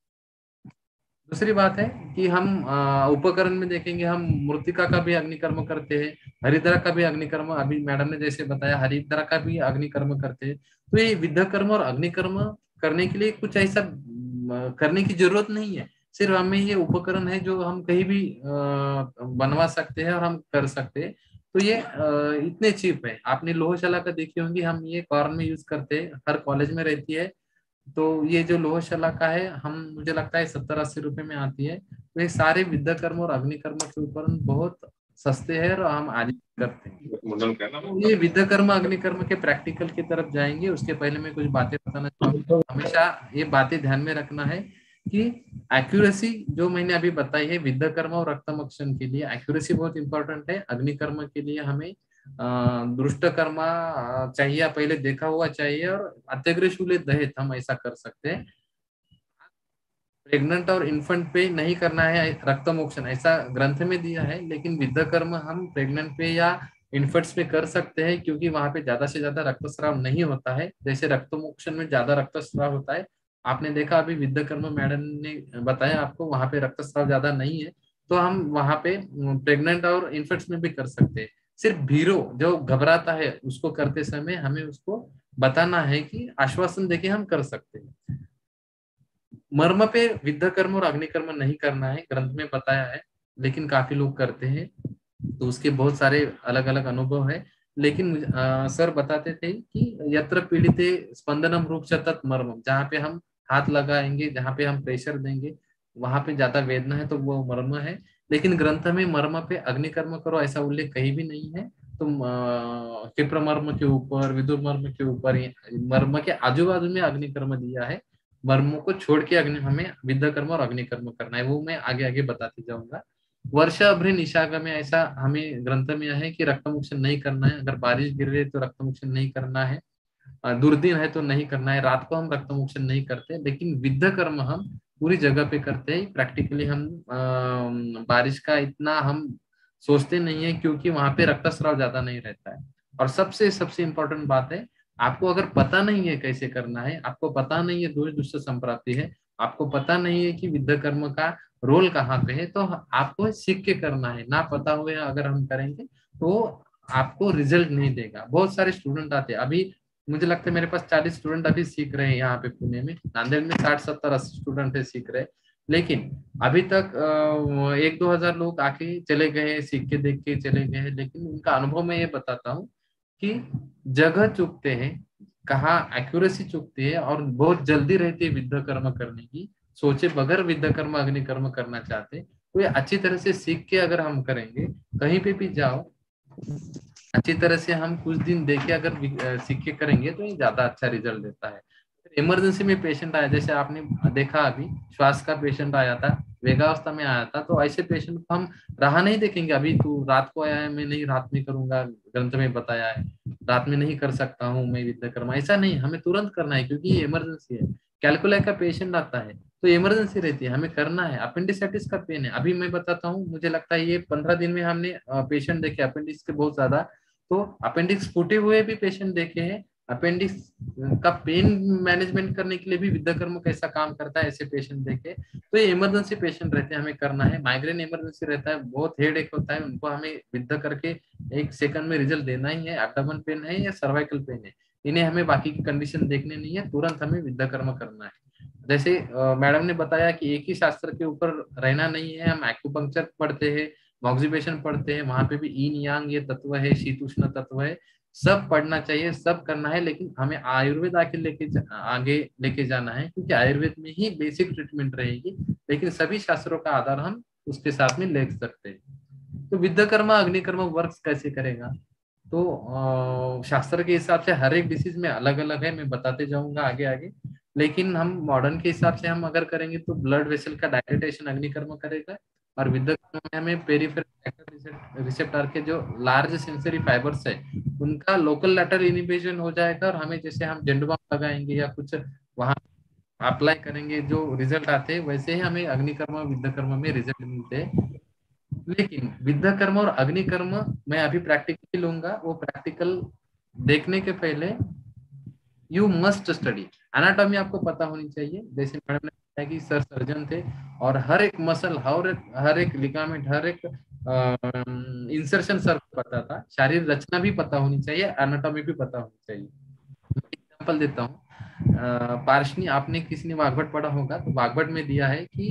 दूसरी बात है कि हम उपकरण में देखेंगे, हम मृत्तिका का भी अग्निकर्म करते हैं, हरिद्रा का भी अग्निकर्म, अभी मैडम ने जैसे बताया हरिद्रा का भी अग्निकर्म करते हैं। तो ये विद्या कर्म और अग्निकर्म करने के लिए कुछ ऐसा करने की जरूरत नहीं है, सिर्फ हमें ये उपकरण है जो हम कहीं भी बनवा सकते हैं और हम कर सकते हैं। तो ये इतने चीप है। आपने लोह शलाका देखी होंगी, हम ये कॉर्न में यूज करते हैं, हर कॉलेज में रहती है। तो ये जो लोह शलाका है हम मुझे लगता है 70-80 रुपए में आती है। तो ये सारे विद्या कर्म और अग्निकर्म के उपकरण बहुत सस्ते हैं और हम आज करते हैं। तो ये विद्या कर्म अग्निकर्म के प्रैक्टिकल की तरफ जाएंगे, उसके पहले मैं कुछ बातें बताना चाहूंगा। हमेशा ये बातें ध्यान में रखना है कि एक्यूरेसी जो मैंने अभी बताई है विद्या कर्म और रक्तमोक्षण के लिए एक्यूरेसी बहुत इंपॉर्टेंट है। अग्निकर्म के लिए हमें दृष्ट कर्मा चाहिए, पहले देखा हुआ चाहिए, और अत्यग्र शूले दहेत हम ऐसा कर सकते हैं। प्रेग्नेंट और इन्फेंट पे नहीं करना है रक्तमोक्षण, ऐसा ग्रंथ में दिया है। लेकिन विद्या कर्म हम प्रेग्नेंट पे या इन्फेंट्स पे कर सकते हैं, क्योंकि वहां पे ज्यादा से ज्यादा रक्तस्राव नहीं होता है, जैसे रक्तमोक्षण में ज्यादा रक्तस्राव होता है। आपने देखा अभी विद्या कर्म मैडम ने बताया आपको, वहां पे रक्तस्राव ज्यादा नहीं है। तो हम वहां पे प्रेग्नेंट और इन्फेंट्स में भी कर सकते हैं। सिर्फ भीरो जो घबराता है उसको करते समय हमें उसको बताना है कि आश्वासन देके हम कर सकते हैं। मर्म पे विद्या कर्म और अग्निकर्म नहीं करना है, ग्रंथ में बताया है, लेकिन काफी लोग करते हैं। तो उसके बहुत सारे अलग अलग अनुभव है। लेकिन सर बताते थे कि यत्र पीड़िते स्पंदनम रूप तत् मर्म, जहाँ पे हम हाथ लगाएंगे, जहाँ पे हम प्रेशर देंगे, वहां पे ज्यादा वेदना है तो वो मर्म है। लेकिन ग्रंथ में मर्म पे अग्निकर्म करो ऐसा उल्लेख कहीं भी नहीं है। तो क्षिप्र मर्म के ऊपर, विदुर मर्म के ऊपर, मर्म के आजू बाजू में अग्निकर्म दिया है। मर्मों को छोड़ के हमें विद्या कर्म और अग्निकर्म करना है, वो मैं आगे आगे बताते जाऊंगा। वर्षा अभ्रे निशाग में ऐसा हमें ग्रंथ में है कि रक्तमोक्षण नहीं करना है। अगर बारिश गिर रही है तो रक्तमोक्षण नहीं करना है, दुर्दिन है तो नहीं करना है, रात को हम रक्तमोक्षण नहीं करते। लेकिन विद्या कर्म हम पूरी जगह पे करते हैं। प्रैक्टिकली हम बारिश का इतना हम सोचते नहीं है, क्योंकि वहां पे रक्तस्राव ज्यादा नहीं रहता है। और सबसे सबसे इम्पोर्टेंट बात है, आपको अगर पता नहीं है कैसे करना है, आपको पता नहीं है दोष दुष्ट संप्राप्ति है, आपको पता नहीं है कि विद्या कर्म का रोल कहाँ पे है, तो आपको सीख के करना है। ना पता हुए अगर हम करेंगे तो आपको रिजल्ट नहीं देगा। बहुत सारे स्टूडेंट आते हैं, अभी मुझे लगता है मेरे पास 40 स्टूडेंट अभी सीख रहे हैं यहाँ पे पुणे में। नांदेड़ में 60-70-80 स्टूडेंट है सीख रहे हैं। लेकिन अभी तक 1-2 हजार लोग आके चले गए, सीख के देख के चले गए। लेकिन उनका अनुभव मैं ये बताता हूँ कि जगह चुकते हैं, कहाँ एक्यूरेसी चुकती है, और बहुत जल्दी रहती है विद्या कर्म करने की। सोचे बगैर विद्या कर्म अग्निकर्म करना चाहते तो ये अच्छी तरह से सीख के अगर हम करेंगे, कहीं पे भी जाओ अच्छी तरह से हम कुछ दिन देखे अगर सीख के करेंगे तो ये ज्यादा अच्छा रिजल्ट देता है। इमरजेंसी में पेशेंट आया, जैसे आपने देखा अभी श्वास का पेशेंट आया था, वेगावस्था में आया था, तो ऐसे पेशेंट को हम रहा नहीं देखेंगे। अभी तू रात को आया है, मैं नहीं रात में करूंगा, ग्रंथ में बताया है रात में नहीं कर सकता हूँ मैं विद्या कर्म, ऐसा नहीं, हमें तुरंत करना है क्योंकि ये इमरजेंसी है। कैलकुलाई का पेशेंट आता है, तो इमरजेंसी रहती है, हमें करना है। अपेंडिसाइटिस का पेन है, अभी मैं बताता हूँ, मुझे लगता है ये 15 दिन में हमने पेशेंट देखे अपेंडिक्स के बहुत ज्यादा, तो अपेंडिक्स फूटे हुए भी पेशेंट देखे हैं। अपेंडिक्स का पेन मैनेजमेंट करने के लिए भी विद्याकर्म कैसा काम करता है ऐसे पेशेंट देखे। तो ये इमरजेंसी पेशेंट रहते हैं, हमें करना है। माइग्रेन इमरजेंसी रहता है, बहुत हेडेक होता है, उनको हमें विद्या करके 1 सेकंड में रिजल्ट देना ही है। एब्डोमेन पेन है या सर्वाइकल पेन है, इन्हें हमें बाकी की कंडीशन देखने नहीं है, तुरंत हमें विद्याकर्म करना है। जैसे मैडम ने बताया कि एक ही शास्त्र के ऊपर रहना नहीं है, हम एक्यूपंक्चर पढ़ते हैं, ऑब्जर्वेशन पढ़ते हैं, वहां पे भी ईन यांग ये तत्व है, शीतोष्ण तत्व है, सब पढ़ना चाहिए, सब करना है। लेकिन हमें आयुर्वेद आगे लेके जाना है, क्योंकि आयुर्वेद में ही बेसिक ट्रीटमेंट रहेगी, लेकिन सभी शास्त्रों का आधार हम उसके साथ में ले सकते हैं। तो विद्याकर्मा अग्निकर्मा वर्क्स कैसे करेगा, तो शास्त्र के हिसाब से हर एक डिसीज में अलग अलग है, मैं बताते जाऊंगा आगे आगे। लेकिन हम मॉडर्न के हिसाब से हम अगर करेंगे तो ब्लड वेसल का डायलेटेशन अग्निकर्म करेगा, और विद्याकर्म में हमें पेरिफेरल रिसेप्टर के जो लार्ज सेंसरी फाइबर्स है उनका लोकल लैटरल इनिबिशन हो जाएगा, और हमें जैसे हम जेंडू बाम लगाएंगे या कुछ वहां अप्लाई करेंगे जो रिजल्ट आते हैं, वैसे ही हमें अग्निकर्म और विद्याकर्म में रिजल्ट मिलते हैं। लेकिन विद्याकर्म और अग्निकर्म मैं अभी प्रैक्टिकली लूंगा, वो प्रैक्टिकल देखने के पहले यू मस्ट स्टडी एनाटॉमी, आपको पता होनी चाहिए। जैसे मैडम ने बताया कि सर सर्जन थे, और हर एक मसल, हर एक लिगामेंट, हर एक इंसर्शन सर को पता था, शारीरिक रचना भी पता होनी चाहिए, एनाटॉमी भी पता होनी चाहिए। एग्जांपल देता हूँ, पार्शनी, आपने किसी ने वाग्भट पढ़ा होगा, तो वाग्भट में दिया है कि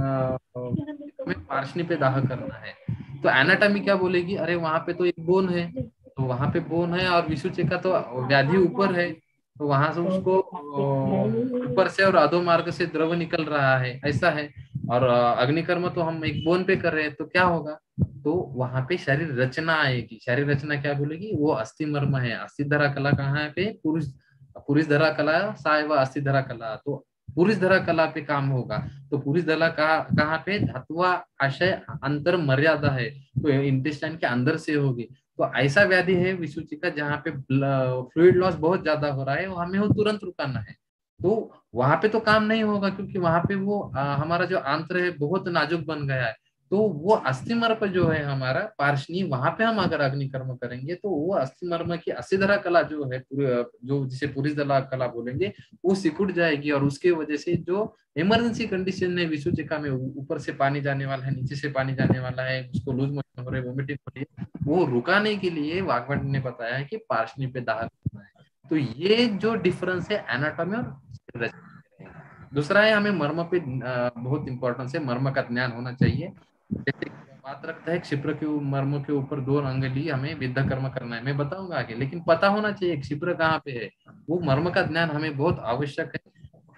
हमें पार्शनी पे दाह करना है, तो एनाटॉमी क्या बोलेगी, अरे वहां पे तो एक बोन है, तो वहां पे बोन है, और विसुचिका तो व्याधि ऊपर है, तो वहां से उसको ऊपर से और अधोमार्ग से द्रव निकल रहा है, ऐसा है। और अग्निकर्म तो हम एक बोन पे कर रहे हैं, तो क्या होगा, तो वहां पे शरीर रचना आएगी। शरीर रचना क्या बोलेगी, वो अस्थि मर्म है। अस्थि धरा कला कहाँ है पे, पुरुष धरा कला साय व अस्थि धरा कला, तो पुरुष धरा कला पे काम होगा। तो पुरुष धरा कहाँ पे, धातुआ आशय अंतर मर्यादा है, तो इंटेस्टाइन के अंदर से होगी। तो ऐसा व्याधि है विसूचिका जहाँ पे फ्लूइड लॉस बहुत ज्यादा हो रहा है, वो हमें वो तुरंत रुकाना है। तो वहां पे तो काम नहीं होगा, क्योंकि वहां पे वो हमारा जो आंत्र है बहुत नाजुक बन गया है। तो वो अस्थिमर्म जो है हमारा पार्शनी, वहां पे हम अगर अग्निकर्म करेंगे तो वो अस्थिमर्म की अस्थिधरा कला जो है, जो जिसे पुरीधरा कला बोलेंगे, वो सिकुड़ जाएगी, और उसके वजह से जो इमरजेंसी कंडीशन है विसूचिका में, ऊपर से पानी जाने वाला है, नीचे से पानी जाने वाला है, उसको लूज मोशन हो रहे, वोमिटिंग हो रही है, वो रुकाने के लिए वाग्भट ने बताया है कि पार्शनी पे दाह करना है। तो ये जो डिफरेंस है एनाटॉमी और दूसरा है, हमें मर्म पे बहुत इंपॉर्टेंस है, मर्म का ज्ञान होना चाहिए। जैसे बात रखता है क्षिप्र के मर्म के ऊपर 2 अंगुली हमें विद्याकर्म करना है, मैं बताऊंगा आगे, लेकिन पता होना चाहिए क्षिप्र कहाँ पे है, वो मर्म का ज्ञान हमें बहुत आवश्यक है।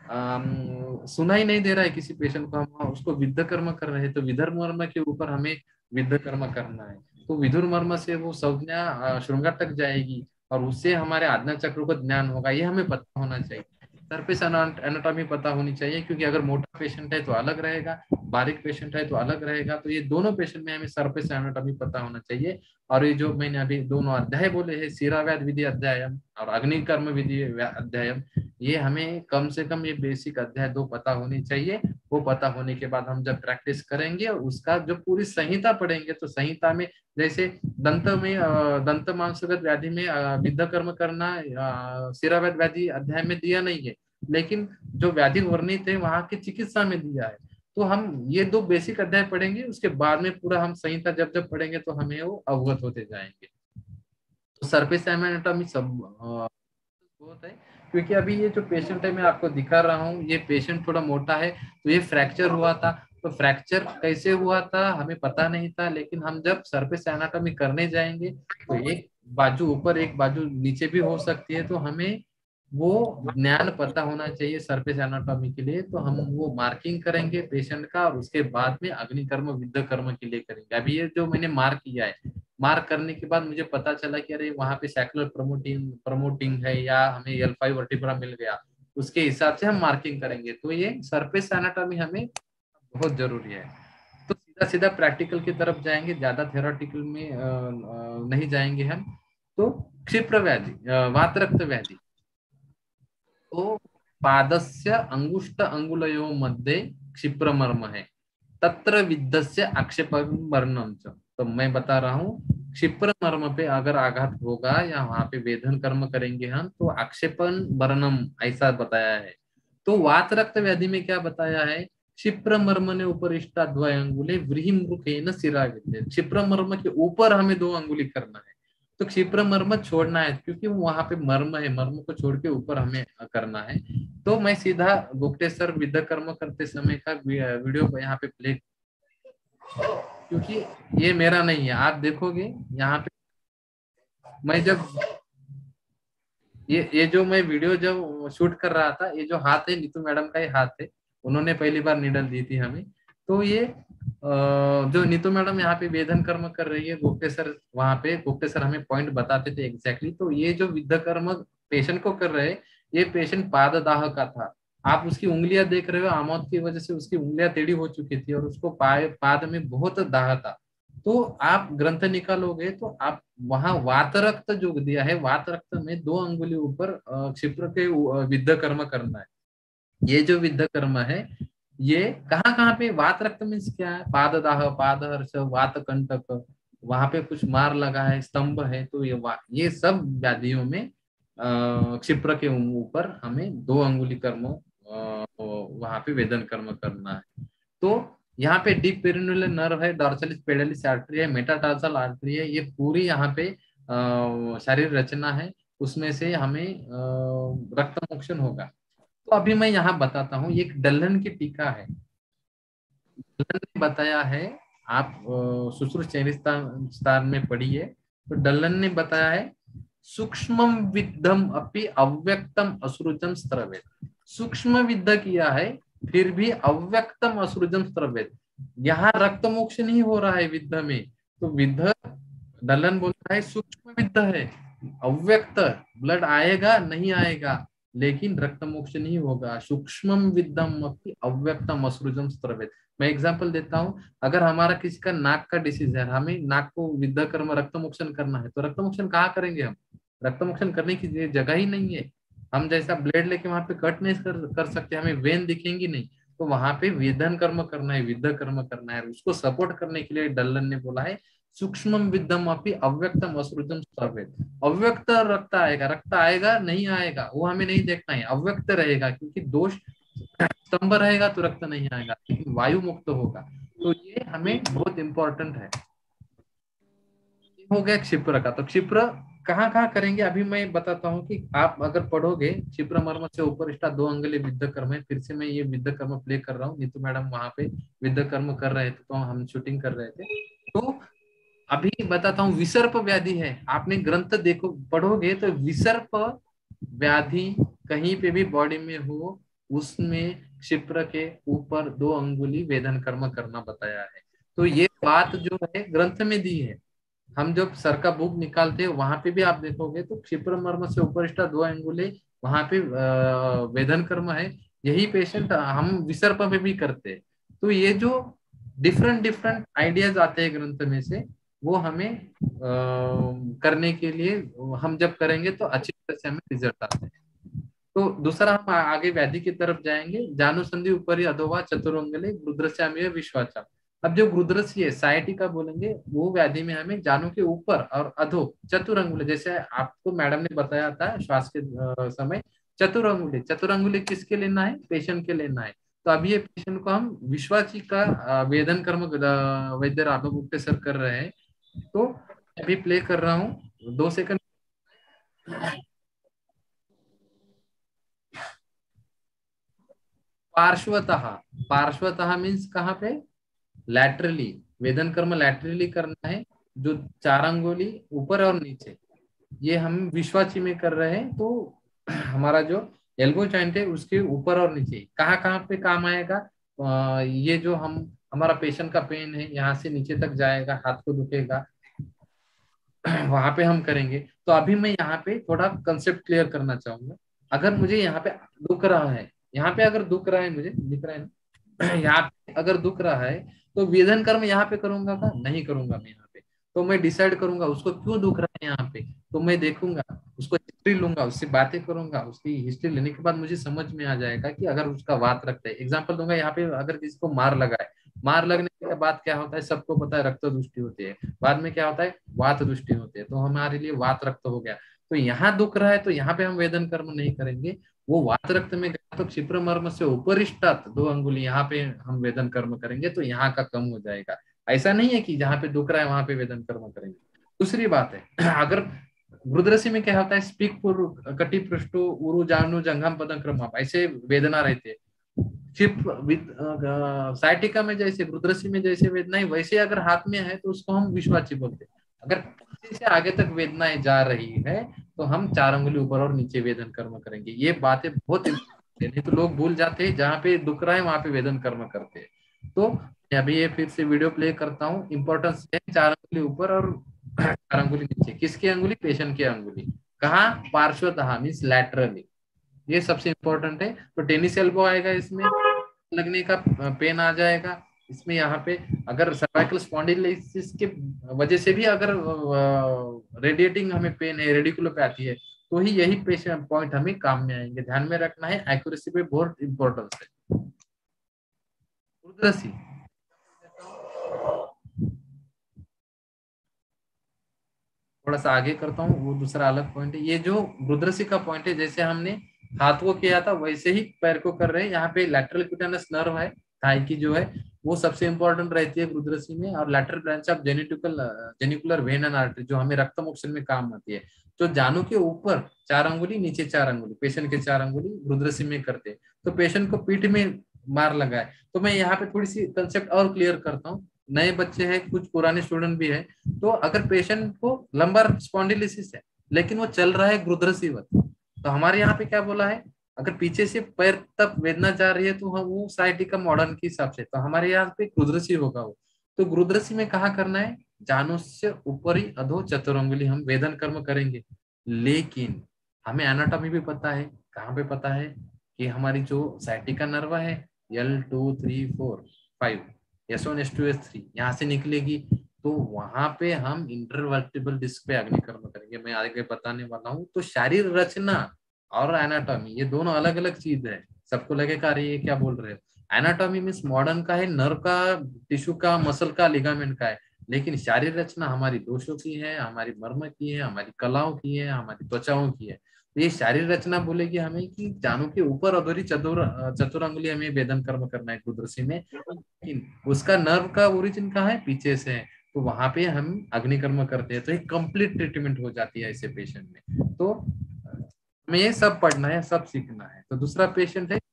सुना ही नहीं दे रहा है किसी पेशेंट को, हम उसको विद्याकर्म कर रहे हैं, तो विधर मर्म के ऊपर हमें विद्याकर्म करना है। तो विधुर मर्म से वो संज्ञा श्रृंगार तक जाएगी, और उससे हमारे आज्ञा चक्र को ज्ञान होगा, ये हमें पता होना चाहिए। सरफेस एनाटॉमी पता होनी चाहिए, क्योंकि अगर मोटा पेशेंट है तो अलग रहेगा, बारीक पेशेंट है तो अलग रहेगा। तो ये दोनों पेशेंट में हमें सरफेस एनाटॉमी पता होना चाहिए। और ये जो मैंने अभी दोनों अध्याय बोले हैं, शिराव्याध विधि अध्यायम और अग्निकर्म विधि अध्यायम, ये हमें कम से कम ये बेसिक अध्याय 2 पता होनी चाहिए। वो पता होने के बाद हम जब प्रैक्टिस करेंगे, उसका जो पूरी संहिता पढ़ेंगे, तो संहिता में जैसे दंत मांसगत व्याधि में विद्याकर्म करना शिराव्याध व्याधि अध्याय में दिया नहीं है, लेकिन जो व्याधि वर्णित है वहां की चिकित्सा में दिया है। तो हम ये 2 बेसिक अध्याय पढ़ेंगे, उसके बाद में पूरा हम संहिता जब जब पढ़ेंगे तो हमें वो अवगत होते जाएंगे। तो सरफेस एनाटॉमी सब बहुत है, क्योंकि अभी ये जो पेशेंट है मैं आपको दिखा रहा हूँ, ये पेशेंट थोड़ा मोटा है, तो ये फ्रैक्चर हुआ था। तो फ्रैक्चर कैसे हुआ था हमें पता नहीं था, लेकिन हम जब सरफेस एनाटॉमी करने जाएंगे तो एक बाजू ऊपर एक बाजू नीचे भी हो सकती है, तो हमें वो ज्ञान पता होना चाहिए सरफेस एनाटॉमी के लिए। तो हम वो मार्किंग करेंगे पेशेंट का, और उसके बाद में अग्निकर्म विद्याकर्म के लिए करेंगे। अभी ये जो मैंने मार्क किया है, मार्क करने के बाद मुझे पता चला कि अरे वहां पे सैकुलर प्रमोटिंग है, या हमें L5 वर्टिब्रा मिल गया, उसके हिसाब से हम मार्किंग करेंगे। तो ये सरफेस एनाटॉमी हमें बहुत जरूरी है। तो सीधा सीधा प्रैक्टिकल की तरफ जाएंगे, ज्यादा थेरोटिकल में नहीं जाएंगे हम। तो क्षिप्र व्याधि, वातरक्त व्याधि, तो पादस्य अंगुष्ठ अंगुलयोः मध्ये क्षिप्रमर्म है, तत्र विद्धस्य आक्षेपं वर्णम च। तो मैं बता रहा हूँ, क्षिप्र मर्म पे अगर आघात होगा या वहां पे वेदन कर्म करेंगे हम, तो आक्षेपन वर्णम ऐसा बताया है। तो वात रक्त व्याधि में क्या बताया है, क्षिप्र मर्म ने उपरिष्टा द्वय अंगुले व्रीहिमृकेन सिरा विद्यते। क्षिप्र मर्म के ऊपर हमें 2 अंगुली करना है, तो क्षिप्र मर्म छोड़ना है क्योंकि वहां पे मर्म है, मर्म को छोड़ के ऊपर हमें करना है। तो मैं सीधा गुप्तेश्वर विद्या कर्म करते समय का वीडियो यहाँ पे प्ले, क्योंकि ये मेरा नहीं है, आप देखोगे यहाँ पे मैं जब ये जो मैं वीडियो जब शूट कर रहा था, ये जो हाथ है नीतू मैडम का ही हाथ है, उन्होंने पहली बार नीडल दी थी हमें। तो ये जो नीतू मैडम यहाँ पे वेदन कर्म कर रही है, गुप्तेश्वर वहां पे गुप्तेश्वर हमें पॉइंट बताते थे एग्जैक्टली। तो ये जो विद्या कर्म पेशेंट को कर रहे हैं, ये पेशेंट पाददाह का था। आप उसकी उंगलियां देख रहे हो, आमोद की वजह से उसकी उंगलियां टेढ़ी हो चुकी थी और उसको पाद में बहुत दाह था। तो आप ग्रंथ निकालोगे तो आप वहां वात रक्त जो दिया है, वात रक्त में 2 अंगुली ऊपर क्षिप्र के विद्या कर्म करना है। ये जो विद्या कर्म है ये कहाँ कहाँ पे, वात रक्त मीन्स क्या है, पाददाह, पादहर्ष, वात कंटक, वहां पे कुछ मार लगा है, स्तंभ है, तो ये सब व्याधियों में क्षिप्र के ऊपर हमें 2 अंगुली कर्म वहां पे वेदन कर्म करना है। तो यहाँ पे डीप पेरिन्यूलर नर्व है, डॉर्सलिस पेडालिस आर्टरी है, मेटाटार्सल आर्टरी है, ये पूरी यहाँ पे शारीर रचना है, उसमें से हमें रक्त मोक्षण होगा। तो अभी मैं यहाँ बताता हूँ, एक डल्लन की टीका है, डल्लन ने बताया है, आप शुश्रूषा में पढ़िए, तो डल्लन ने बताया है सूक्ष्म विद्धम अपि अव्यक्तम असृजम स्त्रवेत। सूक्ष्म विद्ध किया है फिर भी अव्यक्तम असृजम स्त्रवेत, यहाँ रक्त मोक्ष नहीं हो रहा है विद्ध में। तो विद्ध डलन बोल रहा है सूक्ष्म विद्ध है, अव्यक्त, ब्लड आएगा नहीं आएगा लेकिन रक्त मोक्ष नहीं होगा। सूक्ष्म विद्धम अपि अव्यक्तम असृजम स्त्रवेत। मैं एग्जांपल देता हूँ, अगर हमारा किसी का नाक का डिसीज है, हमें नाक को विद्या कर्म रक्त मोक्षण करना है, तो रक्त मोक्षण कहाँ करेंगे हम, रक्त मोक्षण करने की जगह ही नहीं है। हम जैसा ब्लेड लेके वहां पे कट नहीं कर सकते, हमें वेन दिखेंगी नहीं, तो वहां पे वेदन कर्म करना है, विद्या कर्म करना है। उसको सपोर्ट करने के लिए डल्लन ने बोला है सूक्ष्म विद्धम अपि अव्यक्तम असृजम स्त्रवेत। अव्यक्त रक्त आएगा नहीं आएगा वो हमें नहीं देखना है, अव्यक्त रहेगा, क्योंकि दोष स्तंभ रहेगा तो रक्त नहीं आएगा लेकिन वायु मुक्त होगा। तो ये हमें बहुत इंपॉर्टेंट है। हो गया क्षिप्र का। तो क्षिप्र कहाँ कहाँ करेंगे अभी मैं बताता हूँ कि आप अगर पढ़ोगे क्षिप्र मर्म से ऊपर 2 अंगुली विद्या कर्म है। फिर से मैं ये विद्या कर्म प्ले कर रहा हूँ, नीतू मैडम वहां पे विद्या कर्म कर रहे थे तो हम शूटिंग कर रहे थे। तो अभी बताता हूँ, विसर्प व्याधि है, आपने ग्रंथ देखो पढ़ोगे तो विसर्प व्याधि कहीं पे भी बॉडी में हो उसमें क्षिप्र के ऊपर 2 अंगुली वेदन कर्म करना बताया है। तो ये बात जो है ग्रंथ में दी है, हम जब सर का बुक निकालते हैं वहां पे भी आप देखोगे तो क्षिप्र मर्म से ऊपर 2 अंगुले वहां पे वेदन कर्म है। यही पेशेंट हम विसर्प में भी करते हैं। तो ये जो डिफरेंट आइडियाज आते हैं ग्रंथ में से, वो हमें करने के लिए हम जब करेंगे तो अच्छी तरह से हमें रिजल्ट आते हैं। तो दूसरा हम आगे व्याधि की तरफ जाएंगे। जानुसंधि ऊपरी अधोवा चतुरंगले गुरुद्रश्यामी विश्वाचा। अब जो गुरुद्रस्य है साइटी का बोलेंगे, वो व्याधि में हमें जानू के ऊपर और अधो चतुरंगुले, जैसे आपको मैडम ने बताया था श्वास के समय चतुरंगुले किसके लेना है, पेशेंट के लेना है। तो अभी ये पेशेंट को हम विश्वाची का वेदन कर्म वैद्य राघव गुप्ते सर कर रहे हैं। तो अभी प्ले कर रहा हूँ 2 सेकंड। पार्श्वतः मीन्स कहाँ पे, लैटरली, वेदन कर्म लैटरली करना है, जो 4 अंगुली ऊपर और नीचे, ये हम विश्वाची में कर रहे हैं। तो हमारा जो एल्बो जॉइंट है उसके ऊपर और नीचे कहाँ कहाँ पे काम आएगा, ये जो हमारा पेशेंट का पेन है यहाँ से नीचे तक जाएगा, हाथ को दुखेगा, वहां पे हम करेंगे। तो अभी मैं यहाँ पे थोड़ा कंसेप्ट क्लियर करना चाहूंगा। अगर मुझे यहाँ पे दुख रहा है, यहाँ पे अगर दुख रहा है, मुझे दिख रहा है ना, यहाँ पे अगर दुख रहा है तो वेदन कर्म यहाँ पे करूंगा का नहीं करूंगा मैं यहाँ पे। तो मैं डिसाइड करूंगा उसको क्यों दुख रहा है यहाँ पे, तो मैं देखूंगा उसको हिस्ट्री लूंगा, उससे बातें करूंगा, उसकी हिस्ट्री लेने के बाद मुझे समझ में आ जाएगा कि अगर उसका वात रक्त है। एग्जाम्पल दूंगा यहाँ पे, अगर किसी को मार लगा है, मार लगने के बाद क्या होता है, सबको पता है रक्त दृष्टि होती है, बाद में क्या होता है, वात दृष्टि होती है। तो हमारे लिए वात रक्त हो गया। तो यहाँ दुख रहा है तो यहाँ पे हम वेदन कर्म नहीं करेंगे। वो वात रक्त में गया तो क्षिप्र मर्म से उपरिष्टात 2 अंगुली, यहाँ पे हम वेदन कर्म करेंगे तो यहाँ का कम हो जाएगा। ऐसा नहीं है कि जहाँ पे दुख रहा है वहां पे वेदन कर्म करेंगे। दूसरी बात है, अगर रुद्रसी में क्या होता है, स्पीक पूर्व कटी पृष्ठो उरु जानु जंघम पदम क्रम, ऐसे वेदना रहते हैं। साइटिका में जैसे, रुद्रसी में जैसे वेदना है, वैसे अगर हाथ में है तो उसको हम विश्वाची बोलते हैं। अगर पीछे से आगे तक वेदनाएं जा रही है तो हम 4 अंगुली ऊपर और नीचे वेदन कर्म करेंगे। ये बातें बहुत इंपॉर्टेंट है, नहीं तो लोग भूल जाते हैं, जहाँ पे दुख रहा है वहां पे वेदन कर्म करते हैं। तो अभी ये फिर से वीडियो प्ले करता हूँ। इंपॉर्टेंस है 4 अंगुली ऊपर और 4 अंगुली नीचे। किसकी अंगुली, पेशेंट की अंगुली। कहाँ, पार्श्वतः मीन्स लैटरली, ये सबसे इंपॉर्टेंट है। तो टेनिस एल्बो आएगा, इसमें लगने का पेन आ जाएगा। इसमें यहाँ पे अगर सर्वाइकल स्पॉन्डिलोसिस के वजह से भी अगर रेडिएटिंग हमें पेन है, रेडिकुलोपैथी है, तो ही यही पेशेंट पॉइंट हमें काम में आएंगे। ध्यान में रखना है, एक्यूरेसी पे बहुत इंपॉर्टेंस है। रुद्रसी थोड़ा सा आगे करता हूँ, वो दूसरा अलग पॉइंट है। ये जो रुद्रसी का पॉइंट है, जैसे हमने हाथ को किया था वैसे ही पैर को कर रहे हैं। यहाँ पे लैटरल क्यूटेनस नर्व है, थाई की जो है वो सबसे इंपॉर्टेंट रहती है रुद्रसी में। और lateral branch of genicular vein and artery जो हमें रक्त मोक्षण में काम आती है। तो जानु के ऊपर 4 अंगुली, नीचे 4 अंगुली, पेशेंट के 4 अंगुली रुद्रसी में करते हैं। तो पेशेंट को पीठ में मार लगा है, तो मैं यहाँ पे थोड़ी सी कंसेप्ट और क्लियर करता हूँ। नए बच्चे हैं, कुछ पुराने स्टूडेंट भी है। तो अगर पेशेंट को लंबर स्पॉन्डिलिसिस है लेकिन वो चल रहा है रुद्रसीवत, तो हमारे यहाँ पे क्या बोला है, अगर पीछे से पैर तक वेदना जा रही है तो हम वो साइटिका मॉडर्न के हिसाब से, तो हमारे यहाँ पे रुद्रसी होगा वो। तो रुद्रसी में कहाँ करना है, जानु से ऊपरी अधो चतुरंगुली हम वेदन कर्म करेंगे। लेकिन हमें एनाटॉमी भी पता है, कहाँ पे पता है कि हमारी जो साइटिका नर्व है L2 3 4 5 S1 S2 S3 यहाँ से निकलेगी, तो वहां पे हम इंटरवर्टिबल डिस्क पे अग्निकर्म करेंगे। मैं आगे बताने वाला हूँ। तो शारीर रचना और एनाटॉमी ये दोनों अलग अलग चीज है। सबको लगेगा अरे ये क्या बोल रहे हो, एनाटॉमी मीन्स मॉडर्न का है, नर्व का, टिश्यू का, मसल का, लिगामेंट का है। लेकिन शारीर रचना हमारी दोषों की है, हमारी मर्म की है, हमारी कलाओं की है, हमारी त्वचाओं की है। तो ये शारीर रचना बोलेगी हमें कि जानु के ऊपर अधूरी चतुरंगुली हमें वेदन कर्म करना है रुद्रसी में। लेकिन उसका नर्व का ओरिजिन कहाँ है, पीछे से है, तो वहां पे हम अग्निकर्म करते हैं। तो एक कंप्लीट ट्रीटमेंट हो जाती है ऐसे पेशेंट में। तो हमें ये सब पढ़ना है, सब सीखना है। तो दूसरा पेशेंट है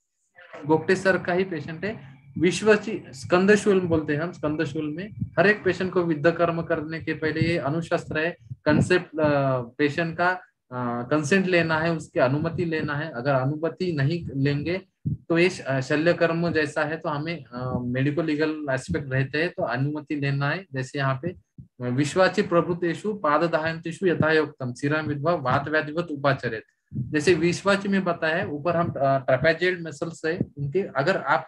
गोप्टे सर का ही पेशेंट है, विश्वची स्कंदशूल बोलते हैं हम। स्कंदशूल में हर एक पेशेंट को विद्या कर्म करने के पहले ये अनुशास्त्र है, कंसेप्ट पेशेंट का कंसेंट लेना है, उसकी अनुमति लेना है। अगर अनुमति नहीं लेंगे तो ये शल्य कर्म जैसा है, तो हमें मेडिको लीगल एस्पेक्ट रहते हैं, तो अनुमति लेना है। जैसे यहाँ पे विश्वाची प्रभुतेषु पाददाहंतेषु यथायोक्तम शिरम विद्वा वात व्याधिवत उपाचरित। जैसे विश्वाची में पता है, ऊपर हम ट्रेपेजॉइड मसल्स है उनके, अगर आप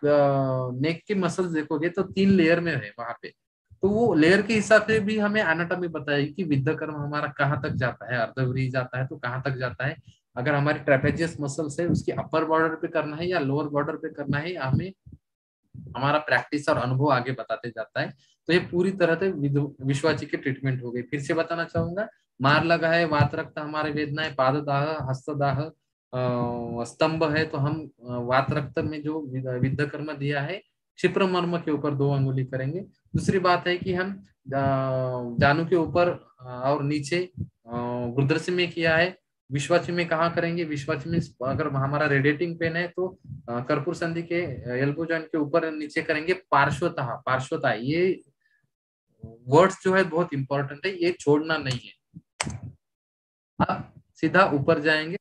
नेक के मसल्स देखोगे तो 3 लेयर में है वहां पे। तो वो लेयर के हिसाब से भी हमें एनाटॉमी बताएगी कि विद्या कर्म हमारा कहाँ तक जाता है, अर्धव्री जाता है तो कहाँ तक जाता है। अगर हमारी ट्रेपेजियस मसल्स है उसकी अपर बॉर्डर पे करना है या लोअर बॉर्डर पे करना है, हमें हमारा प्रैक्टिस और अनुभव आगे बताते जाता है। तो ये पूरी तरह से विश्वाची की ट्रीटमेंट हो गई। फिर से बताना चाहूंगा, मार लगा है, वात रक्त हमारे वेदना है, पाददाह, हस्तदाह, स्तंभ है, तो हम वात रक्त में जो विद्या कर्म दिया है क्षिप्र मर्म के ऊपर 2 अंगुली करेंगे। दूसरी बात है कि हम जानु के ऊपर और नीचे रुद्रसी में किया है, विश्वाची में कहाँ करेंगे, विश्वाची में अगर हमारा रेडिएटिंग पेन है तो कर्पूर संधि के एल्बो जॉइंट के ऊपर नीचे करेंगे। पार्श्वतः, पार्श्वतः ये वर्ड्स जो है बहुत इंपॉर्टेंट है, ये छोड़ना नहीं है। अब सीधा ऊपर जाएंगे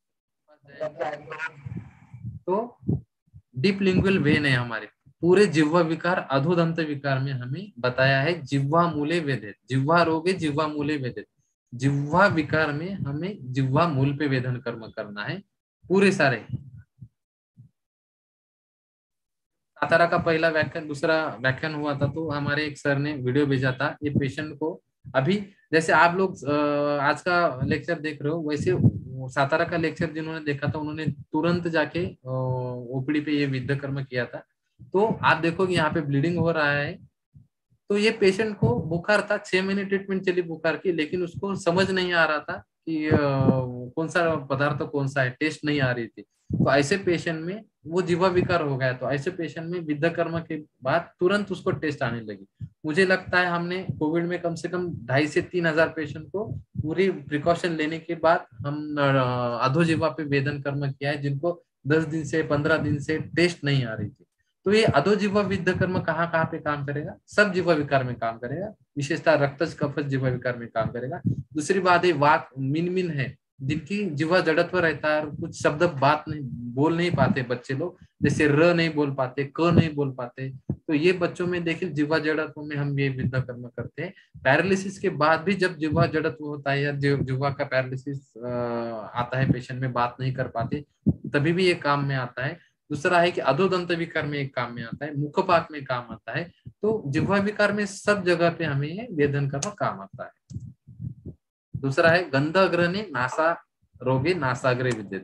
तो डीप लिंगुअल वेन है हमारे पूरे जिह्वा विकार अधोदंत विकार में हमें बताया है जिह्वा मूले वेदित, जिह्वा रोगे जिह्वा मूले वेदित। जिह्वा विकार में हमें जिह्वा मूल पे वेदन कर्म करना है पूरे सारे। सातारा का पहला व्याख्यान, दूसरा व्याख्यान हुआ था तो हमारे एक सर ने वीडियो भेजा था। ये पेशेंट को अभी जैसे आप लोग आज का लेक्चर देख रहे हो, वैसे सातारा का लेक्चर जिन्होंने देखा था उन्होंने तुरंत जाके ओपीडी पे ये विद्या कर्म किया था। तो आप देखोगे यहाँ पे ब्लीडिंग हो रहा है। तो ये पेशेंट को बुखार था, 6 महीने ट्रीटमेंट चली बुखार की, लेकिन उसको समझ नहीं आ रहा था कि कौन सा पदार्थ कौन सा है, टेस्ट नहीं आ रही थी। तो ऐसे पेशेंट में वो जीवा विकार हो गया। तो ऐसे पेशेंट में विद्या कर्म के बाद तुरंत उसको टेस्ट आने लगी। मुझे लगता है हमने कोविड में कम से कम 2,500 से 3,000 पेशेंट को पूरी प्रिकॉशन लेने के बाद हम अधोजीवा पे वेदन कर्म किया है, जिनको 10 दिन से 15 दिन से टेस्ट नहीं आ रही थी। तो ये अधोजीवा विद्या कर्म कहाँ कहाँ पे काम करेगा? सब जीवा विकार में काम करेगा, विशेषतः रक्तज कफज जीवा विकार में काम करेगा। दूसरी बात है वाक मिन है, जिनकी जीवा जड़त्व रहता है, कुछ शब्द बात नहीं बोल नहीं पाते बच्चे लोग, जैसे र नहीं बोल पाते, क नहीं बोल पाते। तो ये बच्चों में देखिए जीवा जड़त्व में हम ये विद्या कर्म करते हैं। पैरालिसिस के बाद भी जब जीवा जड़त्व होता है या जीवा का पैरालिसिस आता है, पेशेंट में बात नहीं कर पाते, तभी भी ये काम में आता है। दूसरा है कि अधोदंत विकार में एक काम में आता है, मुखपाक में काम आता है। तो जिह्वा विकार में सब जगह पे हमें ये वेदन कर्म काम आता है। दूसरा है गंध अग्रहणे नासा रोगे नासाग्रे विद्यते।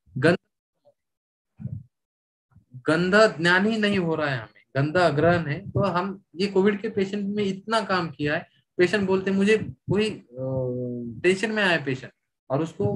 गंध ज्ञान ही नहीं हो रहा है हमें, गंध अग्रहण है। तो हम ये कोविड के पेशेंट में इतना काम किया है, पेशेंट बोलते मुझे कोई टेंशन में आया पेशेंट और उसको